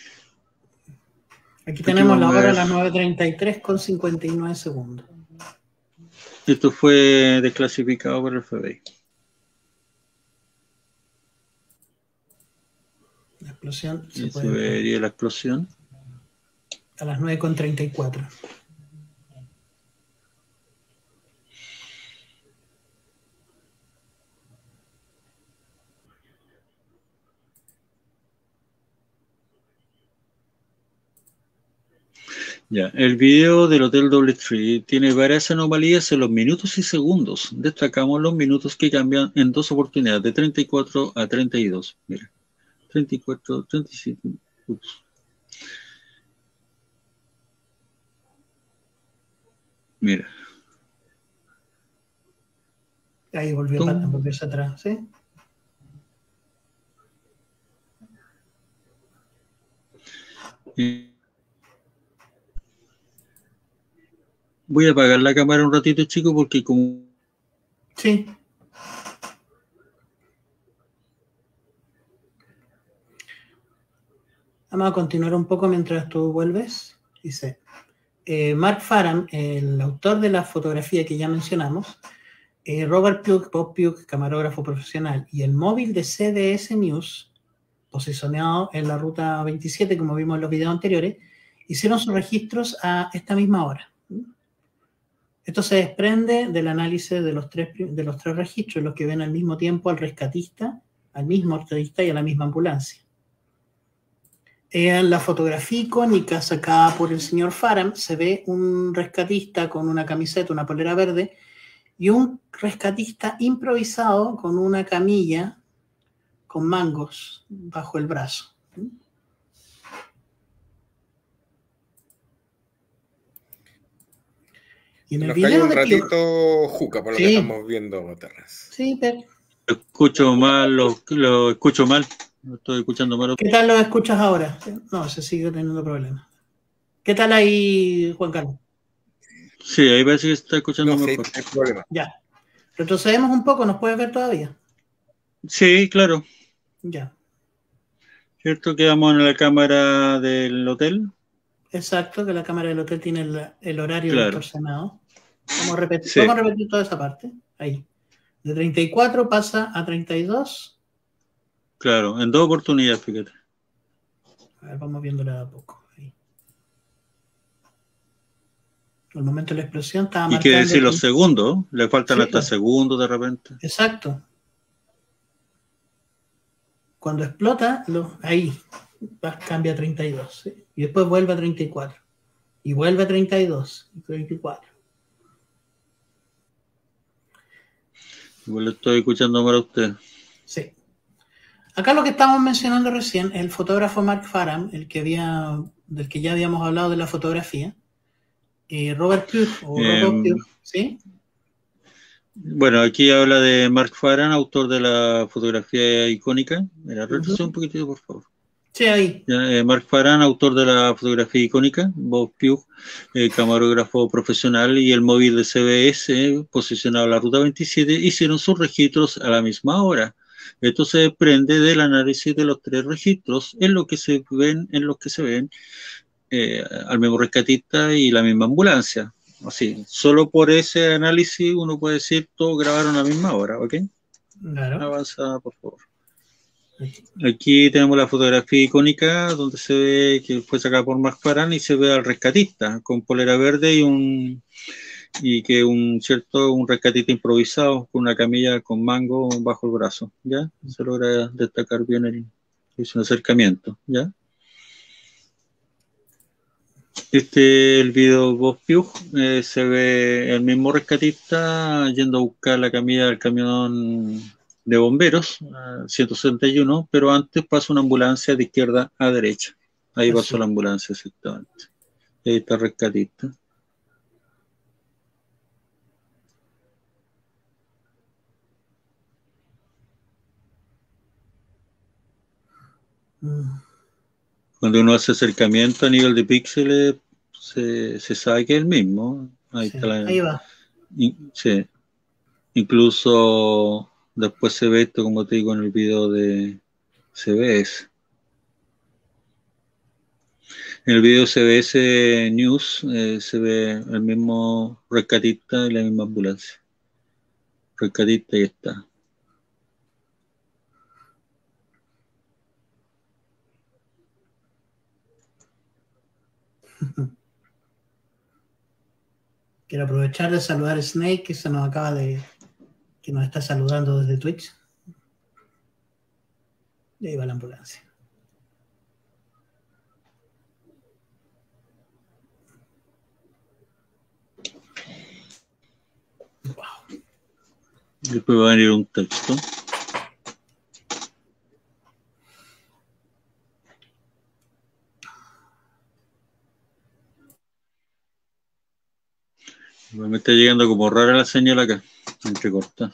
Aquí tenemos la hora a las 9:33:59. Esto fue desclasificado por el FBI. La explosión se vería la explosión a las 9:34. Ya, el video del Hotel Doubletree tiene varias anomalías en los minutos y segundos. Destacamos los minutos que cambian en dos oportunidades, de 34 a 32. Mira, 34, 37. Ups. Mira. Ahí volvió hacia atrás, ¿sí? Voy a apagar la cámara un ratito, chicos, porque como... Sí. Vamos a continuar un poco mientras tú vuelves. Dice, Mark Farham, el autor de la fotografía que ya mencionamos, Robert Pugh, Bob Pugh, camarógrafo profesional, y el móvil de CBS News, posicionado en la ruta 27, como vimos en los videos anteriores, hicieron sus registros a esta misma hora. Esto se desprende del análisis de los tres registros, los que ven al mismo tiempo al mismo rescatista y a la misma ambulancia. En la fotografía icónica sacada por el señor Farham se ve un rescatista con una camiseta, una polera verde, y un rescatista improvisado con una camilla con mangos bajo el brazo. Y en el video un ratito Juca, por lo que estamos viendo, Terras. Sí, pero... Lo escucho mal, lo escucho mal. Lo estoy escuchando mal. ¿Qué tal lo escuchas ahora? No, se sigue teniendo problemas. ¿Qué tal ahí, Juan Carlos? Sí, ahí parece que se está escuchando mejor. Sí, no hay problema. Ya. Retrocedemos un poco, ¿nos puedes ver todavía? Sí, claro. Ya. ¿Cierto? Quedamos en la cámara del hotel. Exacto, que la cámara del hotel tiene el horario distorsionado. Vamos a repetir toda esa parte. Ahí. De 34 pasa a 32. Claro, en dos oportunidades, fíjate. A ver, vamos viéndola a poco. Ahí. El momento de la explosión estaba marcando... Y quiere decir los segundos, le faltan hasta segundos de repente. Exacto. Cuando explota, ahí cambia a 32. ¿Sí? Y después vuelve a 34. Y vuelve a 32. Y 34. Igual le estoy escuchando mal a usted. Sí. Acá lo que estamos mencionando recién, el fotógrafo Mark Farham, del que ya habíamos hablado de la fotografía, Robert Pugh, Robert Pugh, ¿sí? Bueno, aquí habla de Mark Farham, autor de la fotografía icónica. Mira, retrocede un poquitito, por favor. Sí, ahí. Mark Farham, autor de la fotografía icónica. Bob Pugh, camarógrafo profesional, y el móvil de CBS, posicionado en la ruta 27, hicieron sus registros a la misma hora. Esto se desprende del análisis de los tres registros en los que se ven al mismo rescatista y la misma ambulancia. Así, solo por ese análisis uno puede decir todos grabaron a la misma hora, ¿ok? Claro. Avanza, por favor. Aquí tenemos la fotografía icónica donde se ve que fue sacada por Mark Farham y se ve al rescatista con polera verde y un rescatista improvisado con una camilla con mango bajo el brazo, ¿ya? Se logra destacar bien un acercamiento, ¿ya? El video Bob Piug, se ve el mismo rescatista yendo a buscar la camilla del camión de bomberos, 161, pero antes pasa una ambulancia de izquierda a derecha. Ahí pasó la ambulancia, exactamente. Ahí está el rescatista. Cuando uno hace acercamiento a nivel de píxeles, se sabe que es el mismo. Ahí está ahí va. Sí. Incluso después se ve esto, como te digo, en el video de CBS. En el video CBS News se ve el mismo rescatista y la misma ambulancia. Rescatista y está. Quiero aprovechar de saludar a Snake, que se nos acaba de... que nos está saludando desde Twitch. Y ahí va la ambulancia. Wow. Después va a venir un texto. Me está llegando como rara la señal acá, entrecorta.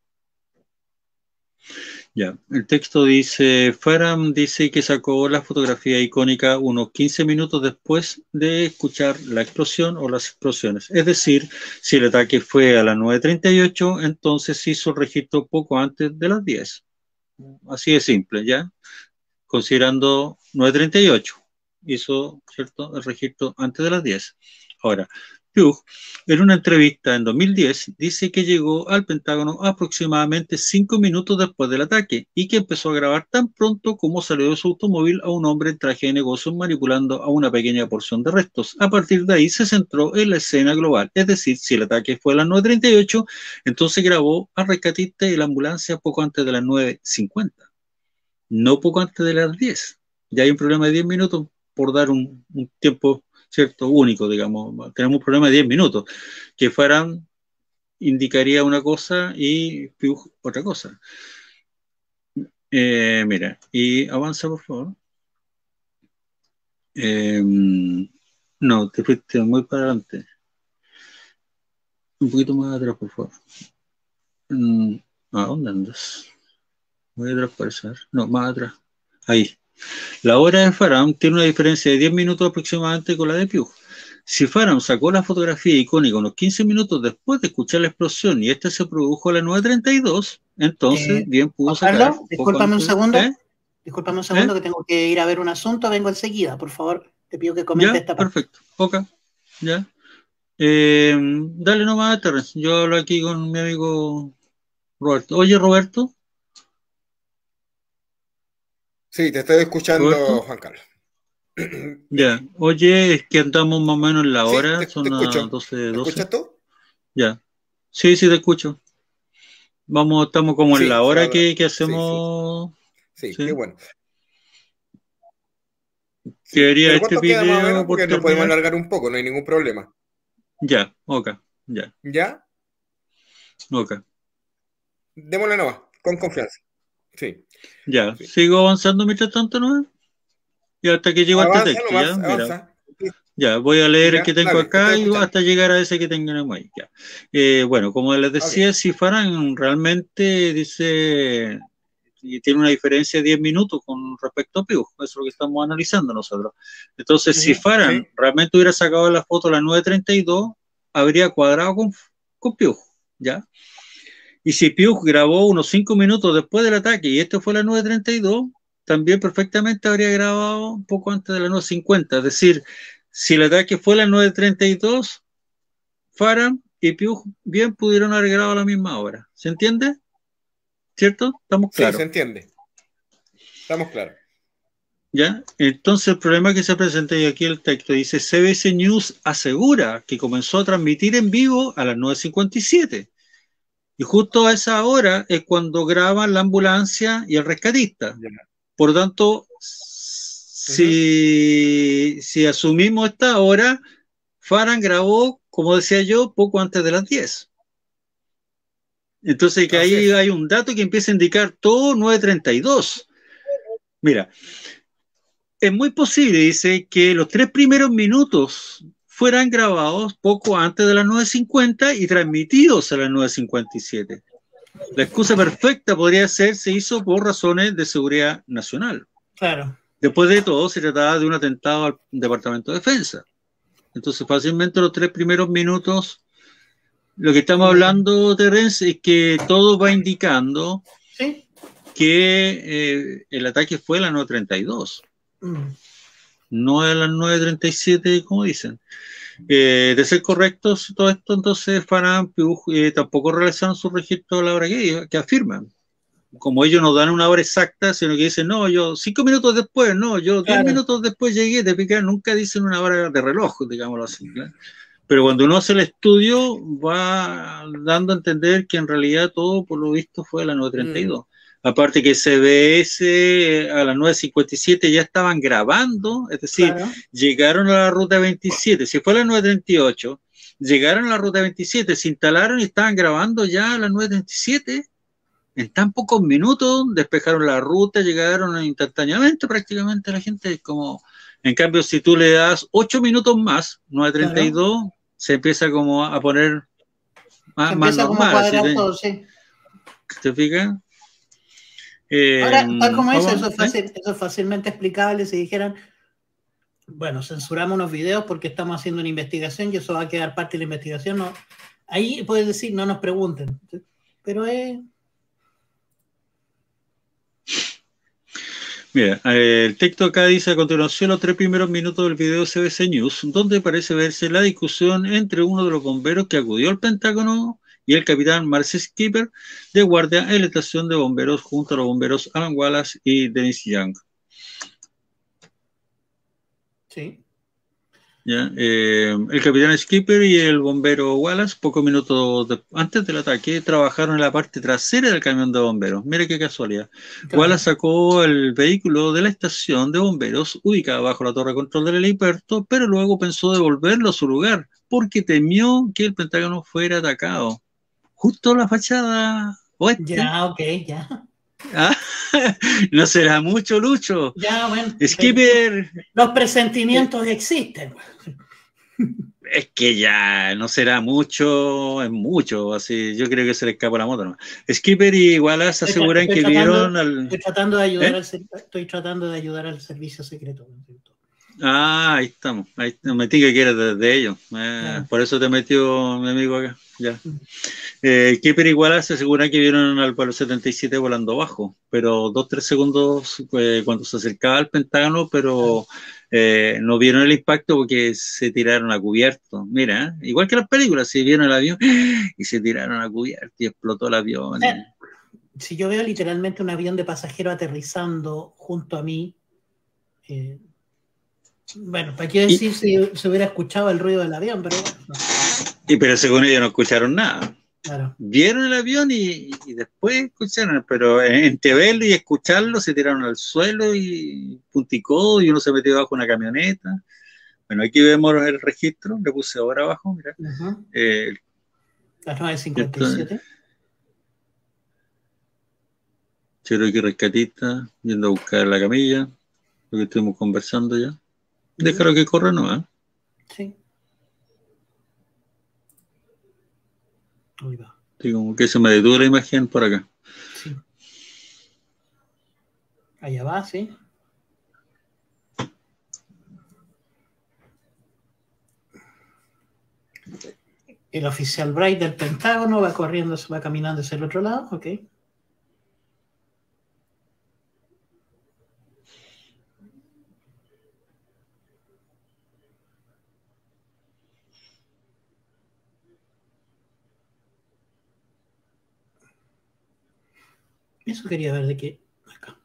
Ya, el texto dice, Farham dice que sacó la fotografía icónica unos 15 minutos después de escuchar la explosión o las explosiones. Es decir, si el ataque fue a las 9:38, entonces hizo el registro poco antes de las 10. Así de simple, ¿ya? Considerando 9:38, hizo, ¿cierto?, el registro antes de las 10. Ahora, Piug, en una entrevista en 2010, dice que llegó al Pentágono aproximadamente 5 minutos después del ataque y que empezó a grabar tan pronto como salió de su automóvil a un hombre en traje de negocios manipulando a una pequeña porción de restos. A partir de ahí se centró en la escena global, es decir, si el ataque fue a las 9:38, entonces grabó al rescatista y la ambulancia poco antes de las 9:50, no poco antes de las 10. Ya hay un problema de 10 minutos por dar un tiempo, ¿cierto?, único, digamos. Tenemos un problema de 10 minutos. Que Farham indicaría una cosa y Piug otra cosa. Mira, y avanza, por favor. No, te fuiste muy para adelante. Un poquito más atrás, por favor. ¿A dónde andas? Voy a transparecer. No, más atrás. Ahí. La hora de Farham tiene una diferencia de 10 minutos aproximadamente con la de Piug. Si Farham sacó la fotografía icónica unos 15 minutos después de escuchar la explosión y esta se produjo a las 9:32, entonces bien pudo sacar... Carlos, discúlpame un segundo. Discúlpame un segundo que tengo que ir a ver un asunto. Vengo enseguida, por favor. Te pido que comente esta parte. Perfecto. Ok. Ya. Dale nomás, Terrence. Yo hablo aquí con mi amigo Roberto. Oye, Roberto. Sí, te estoy escuchando, ¿Roberto? Juan Carlos. Ya, oye, es que andamos más o menos en la hora, sí, son las 12. ¿Me escuchas tú? Ya, sí, te escucho. Estamos como en la hora que hacemos. Sí, qué bueno. Quería este video queda más o menos porque lo podemos alargar un poco, no hay ningún problema. Ya, ok, ya. ¿Ya? Ok. Démosle nomás, con confianza. Sí. Ya, sigo avanzando mientras tanto, ¿no? Y hasta que llego a este texto, nomás, ya, mira. Ya, voy a leer el que tengo acá y hasta llegar a ese que tenemos ahí. Ya. Bueno, como les decía, si Farham realmente dice y tiene una diferencia de 10 minutos con respecto a Piug, eso es lo que estamos analizando nosotros. Entonces, si Farham realmente hubiera sacado la foto a las 9:32, habría cuadrado con Piug, ¿ya? Y si Piug grabó unos 5 minutos después del ataque y esto fue a las 9:32, también perfectamente habría grabado un poco antes de las 9:50. Es decir, si el ataque fue a las 9:32, Farham y Piug bien pudieron haber grabado a la misma hora. ¿Se entiende? ¿Cierto? ¿Estamos claros? Sí, se entiende. Estamos claros. ¿Ya? Entonces el problema que se presenta, y aquí el texto dice, CBS News asegura que comenzó a transmitir en vivo a las 9:57. Y justo a esa hora es cuando graban la ambulancia y el rescatista. Por lo tanto, Si asumimos esta hora, Farhan grabó, como decía yo, poco antes de las 10. Entonces, que ahí hay un dato que empieza a indicar todo 9:32. Mira, es muy posible, dice, que los 3 primeros minutos fueran grabados poco antes de las 9:50 y transmitidos a las 9:57. La excusa perfecta podría ser, se hizo por razones de seguridad nacional. Claro. Después de todo, se trataba de un atentado al Departamento de Defensa. Entonces, fácilmente los 3 primeros minutos, lo que estamos hablando, Terence, es que todo va indicando que el ataque fue a las 9:32. No a las 9:37, como dicen. De ser correctos todo esto, entonces Farhan tampoco realizaron su registro a la hora que afirman. Como ellos nos dan una hora exacta, sino que dicen, no, yo 5 minutos después, no, yo 10 minutos después llegué, de picar, nunca dicen una hora de reloj, digámoslo así. ¿Claro? Pero cuando uno hace el estudio, va dando a entender que en realidad todo, por lo visto, fue a las 9:32. Aparte que CBS a las 9:57 ya estaban grabando, es decir, llegaron a la ruta 27, si fue a las 9:38, llegaron a la ruta 27, se instalaron y estaban grabando ya a las 9:37. En tan pocos minutos despejaron la ruta, llegaron instantáneamente prácticamente la gente. Como, en cambio, si tú le das 8 minutos más, 9:32, se empieza como a poner más normal. ¿Te fijas? Ahora, tal como eso es fácilmente explicable si dijeran, bueno, censuramos unos videos porque estamos haciendo una investigación y eso va a quedar parte de la investigación. No, ahí puedes decir, no nos pregunten. Pero Mira, el texto acá dice a continuación los 3 primeros minutos del video CBC News, donde parece verse la discusión entre uno de los bomberos que acudió al Pentágono y el capitán Marcy Skipper, de guardia en la estación de bomberos, junto a los bomberos Alan Wallace y Dennis Young. Sí. ¿Ya? El capitán Skipper y el bombero Wallace, pocos minutos antes del ataque, trabajaron en la parte trasera del camión de bomberos. Mire qué casualidad. Claro. Wallace sacó el vehículo de la estación de bomberos, ubicada bajo la torre de control del helipuerto, pero luego pensó devolverlo a su lugar, porque temió que el Pentágono fuera atacado. Justo en la fachada oeste. Ya, ok, ya. ¿Ah? No será mucho, Lucho. Ya, bueno. Skipper. Los presentimientos existen. Es que ya no será mucho, es mucho, así yo creo que se le escapó la moto, ¿no? Skipper y Wallace aseguran que vieron al... Estoy tratando de ayudar al servicio secreto. Ah, ahí estamos. Ahí me diga que eres de ellos. Por eso te metió mi amigo acá. Ya. Skipper y Wallace aseguran que vieron al Apolo 77 volando bajo, pero 2-3 segundos cuando se acercaba al Pentágono, pero no vieron el impacto porque se tiraron a cubierto. Mira, igual que las películas, si vieron el avión y se tiraron a cubierto y explotó el avión. Si yo veo literalmente un avión de pasajero aterrizando junto a mí, bueno, ¿para qué decir si se hubiera escuchado el ruido del avión? Pero bueno, no. Pero según ellos no escucharon nada. Claro. Vieron el avión y después escucharon, pero entre verlo y escucharlo se tiraron al suelo y punticó y uno se metió bajo una camioneta. Bueno, aquí vemos el registro, le puse ahora abajo, mira. Las 9:57. Cherokee rescatista, yendo a buscar la camilla, lo que estuvimos conversando ya. Déjalo que corra, ¿no? Sí. Ahí va. Sí, como que se me detuvo la imagen por acá. Sí. Allá va, sí. El oficial Bright del Pentágono va corriendo, va caminando hacia el otro lado, ok. Eso quería ver de qué. Acá.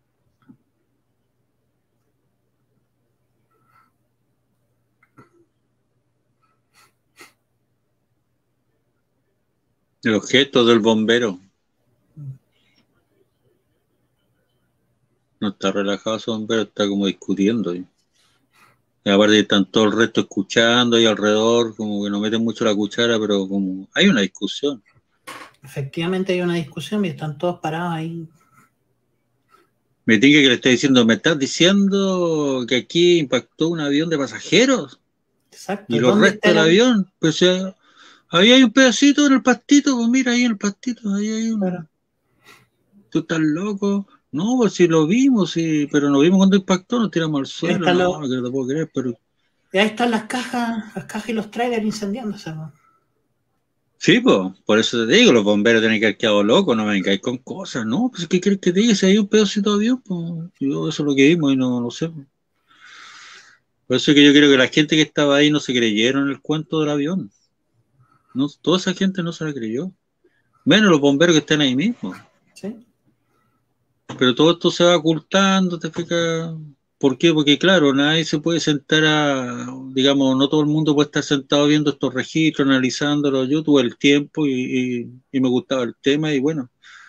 El objeto del bombero. No está relajado ese bombero, está como discutiendo. Y aparte están todo el resto escuchando ahí alrededor, como que no meten mucho la cuchara, pero como hay una discusión. Efectivamente hay una discusión y están todos parados ahí. Me diga que le está diciendo, me estás diciendo que aquí impactó un avión de pasajeros. Exacto. Y los restos del avión, pues ahí hay un pedacito en el pastito, pues mira ahí en el pastito, ahí hay un... Claro. ¿Tú estás loco? No, pues si lo vimos, sí, pero nos vimos cuando impactó, nos tiramos al suelo, no, que no te puedo creer, pero... Y ahí están las cajas y los trailers incendiándose, ¿no? Sí, pues, por eso te digo, los bomberos tienen que haber quedado locos, no me vengáis con cosas, ¿no? Pues, ¿qué quieres que te diga? Si hay un pedacito de avión, pues, yo eso es lo que vimos y no lo sé. Por eso es que yo creo que la gente que estaba ahí no se creyeron el cuento del avión. No, toda esa gente no se la creyó. Menos los bomberos que están ahí mismo. Sí. Pero todo esto se va ocultando, ¿te fijas? ¿Por qué? Porque claro, nadie se puede sentar digamos, no todo el mundo puede estar sentado viendo estos registros, analizándolos. Yo tuve el tiempo y me gustaba el tema y bueno,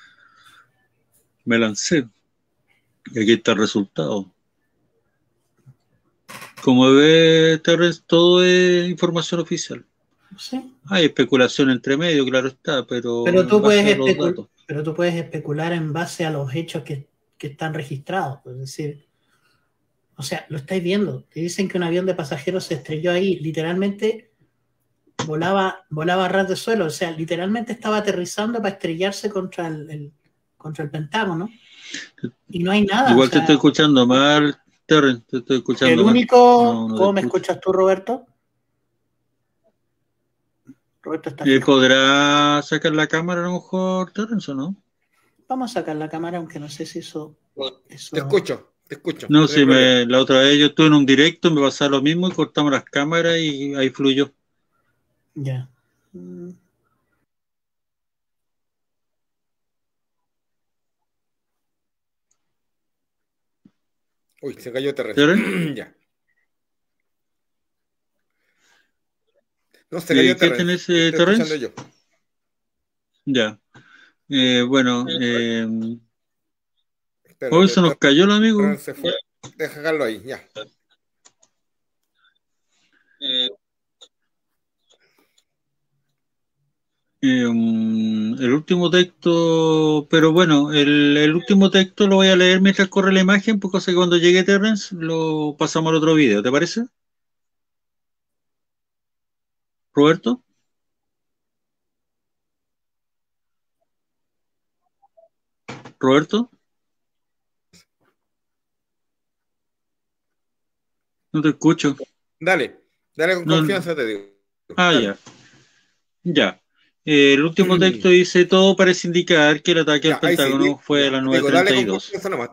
me lancé. Y aquí está el resultado. Como ves, Terrence, todo es información oficial. Sí. Hay especulación entre medio, claro está, pero tú puedes especular en base a los hechos que están registrados. Es decir, o sea, lo estáis viendo. Te dicen que un avión de pasajeros se estrelló ahí. Literalmente volaba a ras de suelo. O sea, literalmente estaba aterrizando para estrellarse contra el Pentágono. Y no hay nada. Igual te estoy escuchando mal, Terrence, te estoy escuchando el único, mal. No ¿cómo me escuchas tú, Roberto? Roberto está fijo. ¿Podrá sacar la cámara a lo mejor, Terrence, o no? Vamos a sacar la cámara, aunque no sé si eso... Te escucho. No, si la otra vez yo estuve en un directo, me pasaba lo mismo y cortamos las cámaras y ahí fluyó. Ya. Uy, se cayó Terrence. Ya. No, se cayó ¿Qué Terrence. tenés, Estoy escuchando Terrence? yo. Ya. Bueno, Espérate, hoy se nos cayó el amigo. Terrence se fue. Déjalo ahí, ya. El último texto, pero bueno, el último texto lo voy a leer mientras corre la imagen, porque sé que cuando llegue Terrence lo pasamos al otro video, ¿te parece? Roberto. Roberto. No te escucho. Dale con confianza, te digo. Dale. Ya. El último texto dice, todo parece indicar que el ataque al Pentágono fue a las 9:32.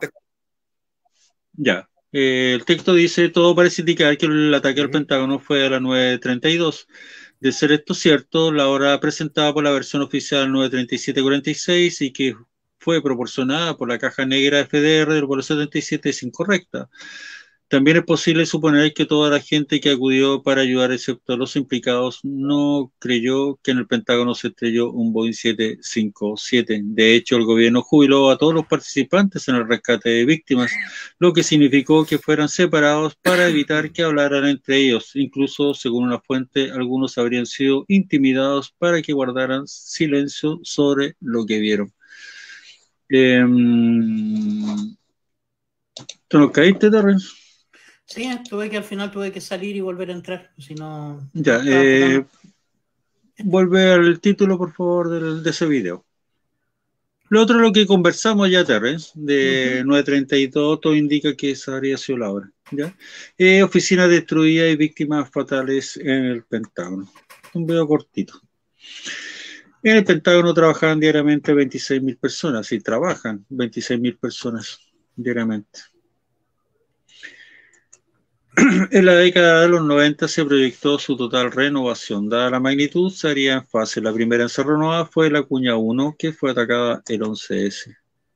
Ya. El texto dice, todo parece indicar que el ataque al Pentágono fue a las 9:32. De ser esto cierto, la hora presentada por la versión oficial 9:37:46 y que fue proporcionada por la caja negra FDR del vuelo 77 es incorrecta. También es posible suponer que toda la gente que acudió para ayudar, excepto los implicados, no creyó que en el Pentágono se estrelló un Boeing 757. De hecho, el gobierno jubiló a todos los participantes en el rescate de víctimas, lo que significó que fueran separados para evitar que hablaran entre ellos. Incluso, según una fuente, algunos habrían sido intimidados para que guardaran silencio sobre lo que vieron. ¿Te nos caíste, Terrence? Sí, al final tuve que salir y volver a entrar, si no... Ya, vuelve al título, por favor, de ese video. Lo otro, lo que conversamos ya, Terrence, de 9:32, todo indica que esa habría sido la hora. ¿Ya? Oficinas destruidas y víctimas fatales en el Pentágono. Un video cortito. En el Pentágono trabajaban diariamente 26.000 personas, y trabajan 26.000 personas diariamente. En la década de los 90 se proyectó su total renovación. Dada la magnitud, se haría en fase. La primera en ser renovada fue la Cuña 1, que fue atacada el 11S.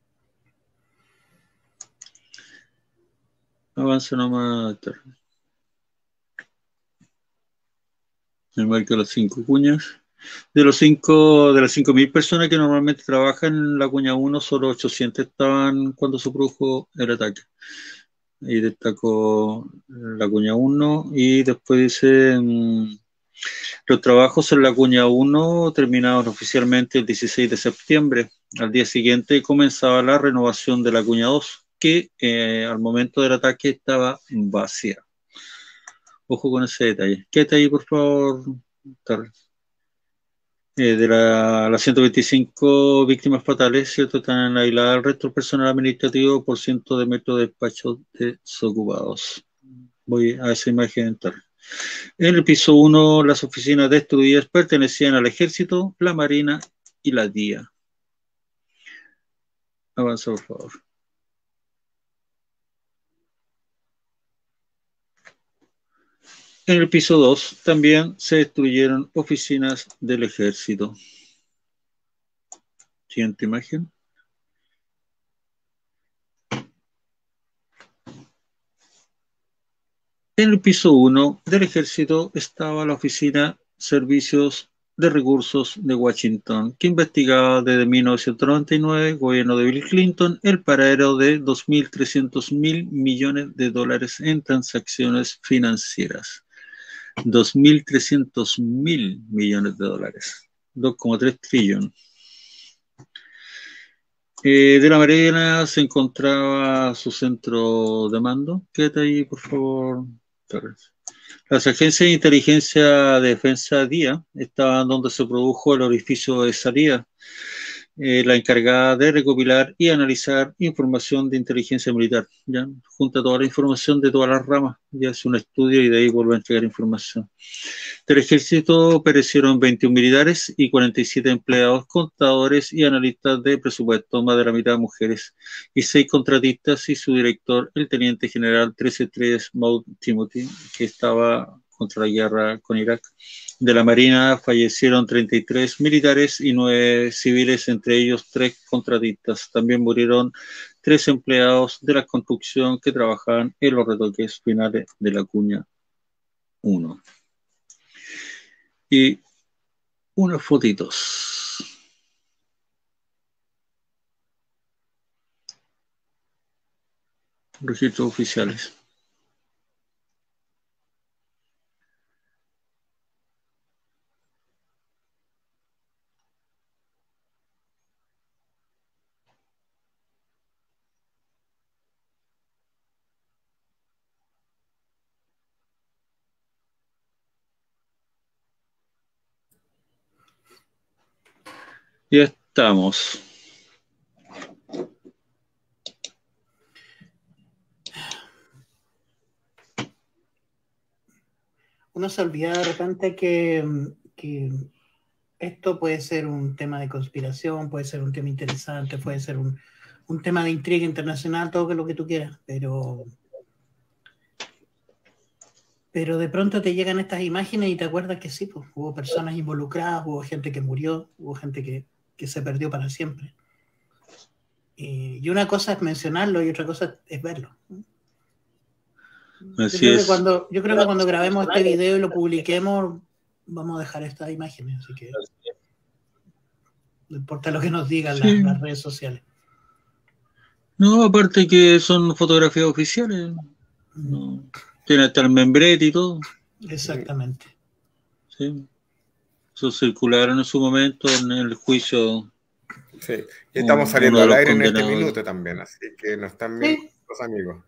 Avance nomás. Me marca las 5 cuñas. De las 5.000 personas que normalmente trabajan en la cuña 1, solo 800 estaban cuando se produjo el ataque. Y destacó la cuña 1 y después dice, los trabajos en la cuña 1 terminaron oficialmente el 16 de septiembre. Al día siguiente comenzaba la renovación de la cuña 2, que al momento del ataque estaba vacía. Ojo con ese detalle. Quédate ahí, por favor, Torres. De las 125 víctimas fatales, ¿cierto? Están aisladas el resto del personal administrativo por cientos de metros de despachos desocupados. Voy a esa imagen. En el piso 1, las oficinas destruidas pertenecían al Ejército, la Marina y la DIA. Avanza, por favor. En el piso 2 también se destruyeron oficinas del Ejército. Siguiente imagen. En el piso 1 del Ejército estaba la Oficina Servicios de Recursos de Washington, que investigaba desde 1999, gobierno de Bill Clinton, el paradero de 2.300.000 millones de dólares en transacciones financieras. 2.300.000 millones de dólares, 2,3 trillones. De la Marina se encontraba su centro de mando. Quédate ahí, por favor, Torres. Las agencias de inteligencia de defensa DIA estaban donde se produjo el orificio de salida. La encargada de recopilar y analizar información de inteligencia militar, ¿ya? Junta toda la información de todas las ramas, ya hace un estudio y de ahí vuelve a entregar información. Del Ejército perecieron 21 militares y 47 empleados, contadores y analistas de presupuesto, más de la mitad mujeres, y 6 contratistas y su director, el teniente general 13-3 Maud Timothy, que estaba contra la guerra con Irak. De la Marina fallecieron 33 militares y 9 civiles, entre ellos 3 contratistas. También murieron 3 empleados de la construcción que trabajaban en los retoques finales de la cuña 1. Y unas fotitos. Registros oficiales. Ya estamos. Uno se olvida de repente que esto puede ser un tema de conspiración, puede ser un tema interesante, puede ser un tema de intriga internacional, todo lo que tú quieras, pero de pronto te llegan estas imágenes y te acuerdas que sí, pues, hubo personas involucradas, hubo gente que murió, hubo gente que se perdió para siempre. Y una cosa es mencionarlo y otra cosa es verlo. Así yo creo que cuando grabemos este video y lo publiquemos, vamos a dejar estas imágenes, así que no importa lo que nos digan las redes sociales. No, aparte que son fotografías oficiales. No. Tiene hasta el membrete y todo. Exactamente. Sí. Eso circularon en su momento en el juicio. Sí, y estamos saliendo al aire en este minuto también, así que nos están viendo los amigos.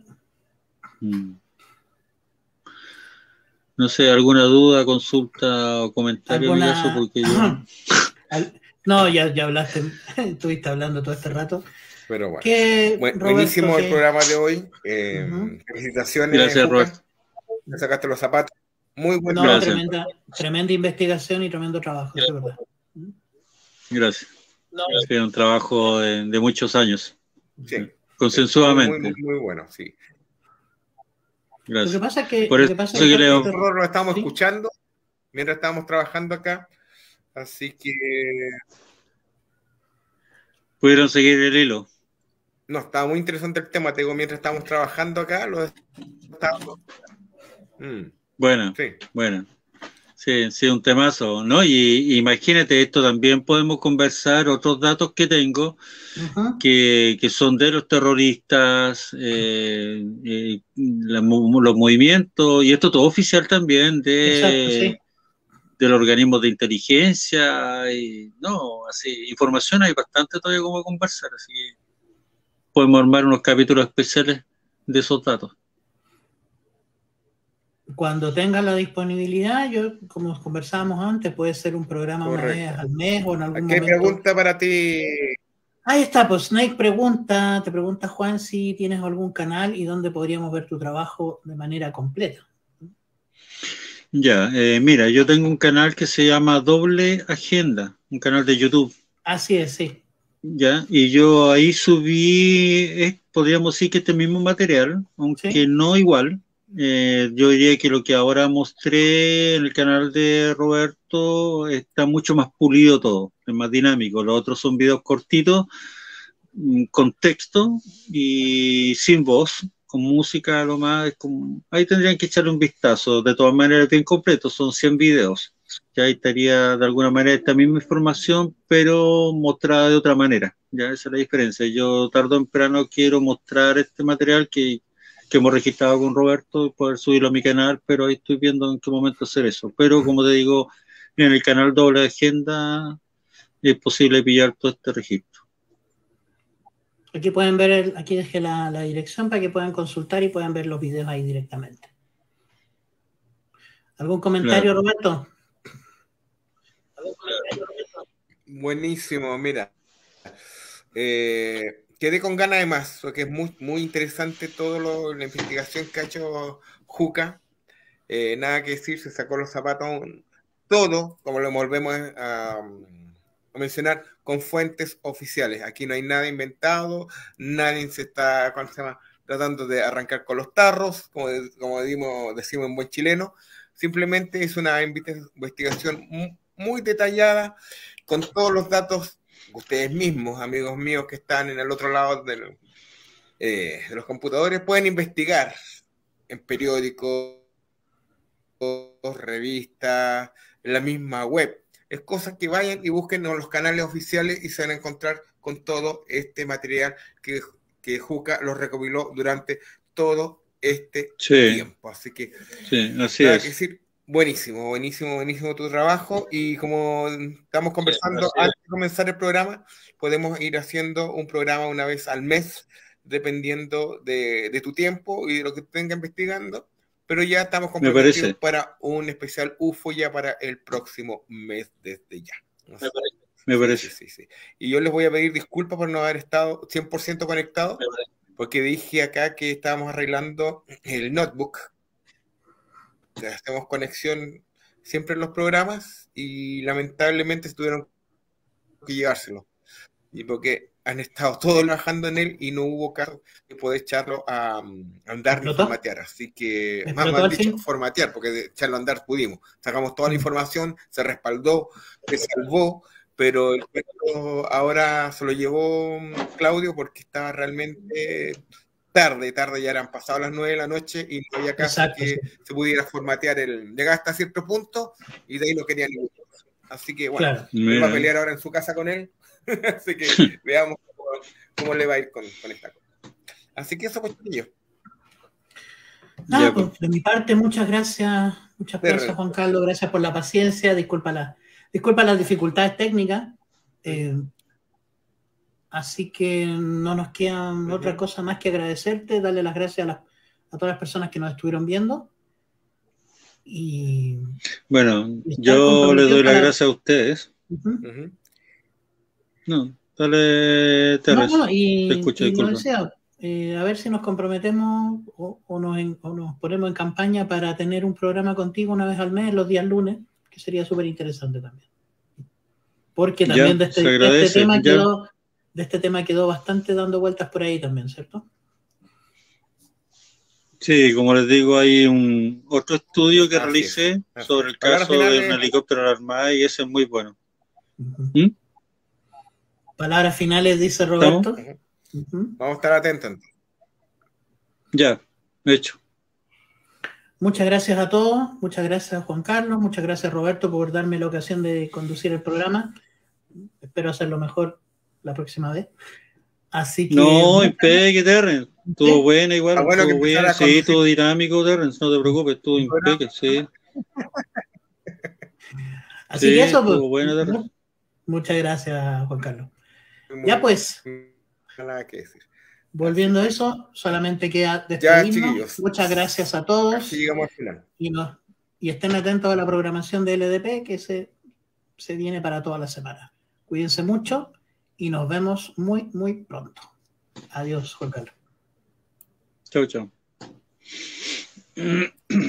No sé, ¿alguna duda, consulta o comentario en eso? Porque yo... No, ya hablaste, estuviste hablando todo este rato. Pero bueno, buenísimo el programa de hoy. Felicitaciones. Gracias, Roberto. Me sacaste los zapatos. Muy bueno. No, tremenda investigación y tremendo trabajo, es verdad. Gracias. Es un trabajo de muchos años. Sí. Consensuadamente. Muy bueno, sí. Gracias. Lo que pasa es que, este error lo estamos escuchando mientras estábamos trabajando acá. Así que... ¿Pudieron seguir el hilo? No, estaba muy interesante el tema. Te digo, mientras estábamos trabajando acá, lo estábamos... Bueno, sí. Bueno. Sí, sí, un temazo, ¿no? Y imagínate, esto también podemos conversar, otros datos que tengo, que son de los terroristas, los movimientos, y esto todo oficial también Exacto, sí. del organismo de inteligencia, y no, así, información hay bastante todavía como conversar, así que podemos armar unos capítulos especiales de esos datos. Cuando tenga la disponibilidad, yo, como conversábamos antes, puede ser un programa una vez al mes o en algún momento. ¿Qué pregunta para ti? Ahí está, pues Snake te pregunta Juan si tienes algún canal y dónde podríamos ver tu trabajo de manera completa. Ya, mira, yo tengo un canal que se llama Doble Agenda, un canal de YouTube. Así es, sí. Ya, y yo ahí subí, podríamos decir que este mismo material, aunque ¿sí? No igual. Yo diría que lo que ahora mostré en el canal de Roberto está mucho más pulido todo, es más dinámico. Los otros son videos cortitos, con texto y sin voz, con música, lo más. Ahí tendrían que echarle un vistazo. De todas maneras, bien completo, son 100 videos. Ya ahí estaría de alguna manera esta misma información, pero mostrada de otra manera. Ya esa es la diferencia. Yo tarde o temprano quiero mostrar este material que hemos registrado con Roberto y poder subirlo a mi canal, pero ahí estoy viendo en qué momento hacer eso. Pero como te digo, en el canal Doble Agenda es posible pillar todo este registro. Aquí pueden ver, aquí dejé la dirección para que puedan consultar y puedan ver los videos ahí directamente. ¿Algún comentario, claro, Roberto? Buenísimo, mira. Quedé con ganas de más, porque es muy interesante todo la investigación que ha hecho Juca. Nada que decir, se sacó los zapatos, todo, como lo volvemos a mencionar, con fuentes oficiales. Aquí no hay nada inventado, nadie se está tratando de arrancar con los tarros, como decimos en buen chileno. Simplemente es una investigación muy detallada, con todos los datos. Ustedes mismos, amigos míos que están en el otro lado de los computadores, pueden investigar en periódicos, revistas, en la misma web. Es cosa que vayan y busquen en los canales oficiales y se van a encontrar con todo este material que Juca los recopiló durante todo este tiempo. Así que, así es. Que decir, buenísimo tu trabajo, y como estamos conversando antes de comenzar el programa, podemos ir haciendo un programa una vez al mes, dependiendo de tu tiempo y de lo que tenga investigando, pero ya estamos comprometidos para un especial UFO ya para el próximo mes desde ya. Me parece. Sí. Y yo les voy a pedir disculpas por no haber estado 100% conectado, porque dije acá que estábamos arreglando el notebook. Hacemos conexión siempre en los programas y lamentablemente tuvieron que llevárselo. Y porque han estado todos trabajando en él y no hubo caso de poder echarlo a andar ni formatear. Así que, más dicho, formatear, porque de echarlo a andar pudimos. Sacamos toda la información, se respaldó, se salvó, pero el resto ahora se lo llevó Claudio porque estaba realmente tarde, ya eran pasadas las 9 de la noche y no había caso que se pudiera formatear llegar hasta cierto punto y de ahí lo querían ir. Así que bueno, él va a pelear ahora en su casa con él. Así que veamos cómo le va a ir con esta cosa. Así que eso, pues, yo. Nada, pues, de mi parte, muchas gracias Juan Carlos, gracias por la paciencia, disculpa las dificultades técnicas. Así que no nos queda otra cosa más que agradecerte, darle las gracias a todas las personas que nos estuvieron viendo. Y bueno, yo les doy las gracias a ustedes. No, dale, Teresa. No, y no deseo, a ver si nos comprometemos o nos ponemos en campaña para tener un programa contigo una vez al mes, los días lunes, que sería súper interesante también. Porque también de este tema quedó bastante dando vueltas por ahí también, ¿cierto? Sí, como les digo, hay otro estudio que realicé sobre el caso de un helicóptero de la Armada y ese es muy bueno. Palabras finales, dice Roberto. Vamos a estar atentos. Ya, hecho. Muchas gracias a todos, muchas gracias Juan Carlos, muchas gracias Roberto por darme la ocasión de conducir el programa. Espero hacerlo mejor la próxima vez. Así que... No, impeque, Terrence. Estuvo buena igual, bueno estuvo bien. Sí, estuvo dinámico, Terrence, no te preocupes, estuvo impeque, sí. Así sí, que eso, pues, buena, muchas gracias Juan Carlos. Ya pues, nada que decir. Volviendo a eso, solamente queda despedirnos. Ya, muchas gracias a todos. Así llegamos al final. Y estén atentos a la programación de LDP que se viene para toda la semana. Cuídense mucho y nos vemos muy, muy pronto. Adiós, Juan Carlos. Chau, chau.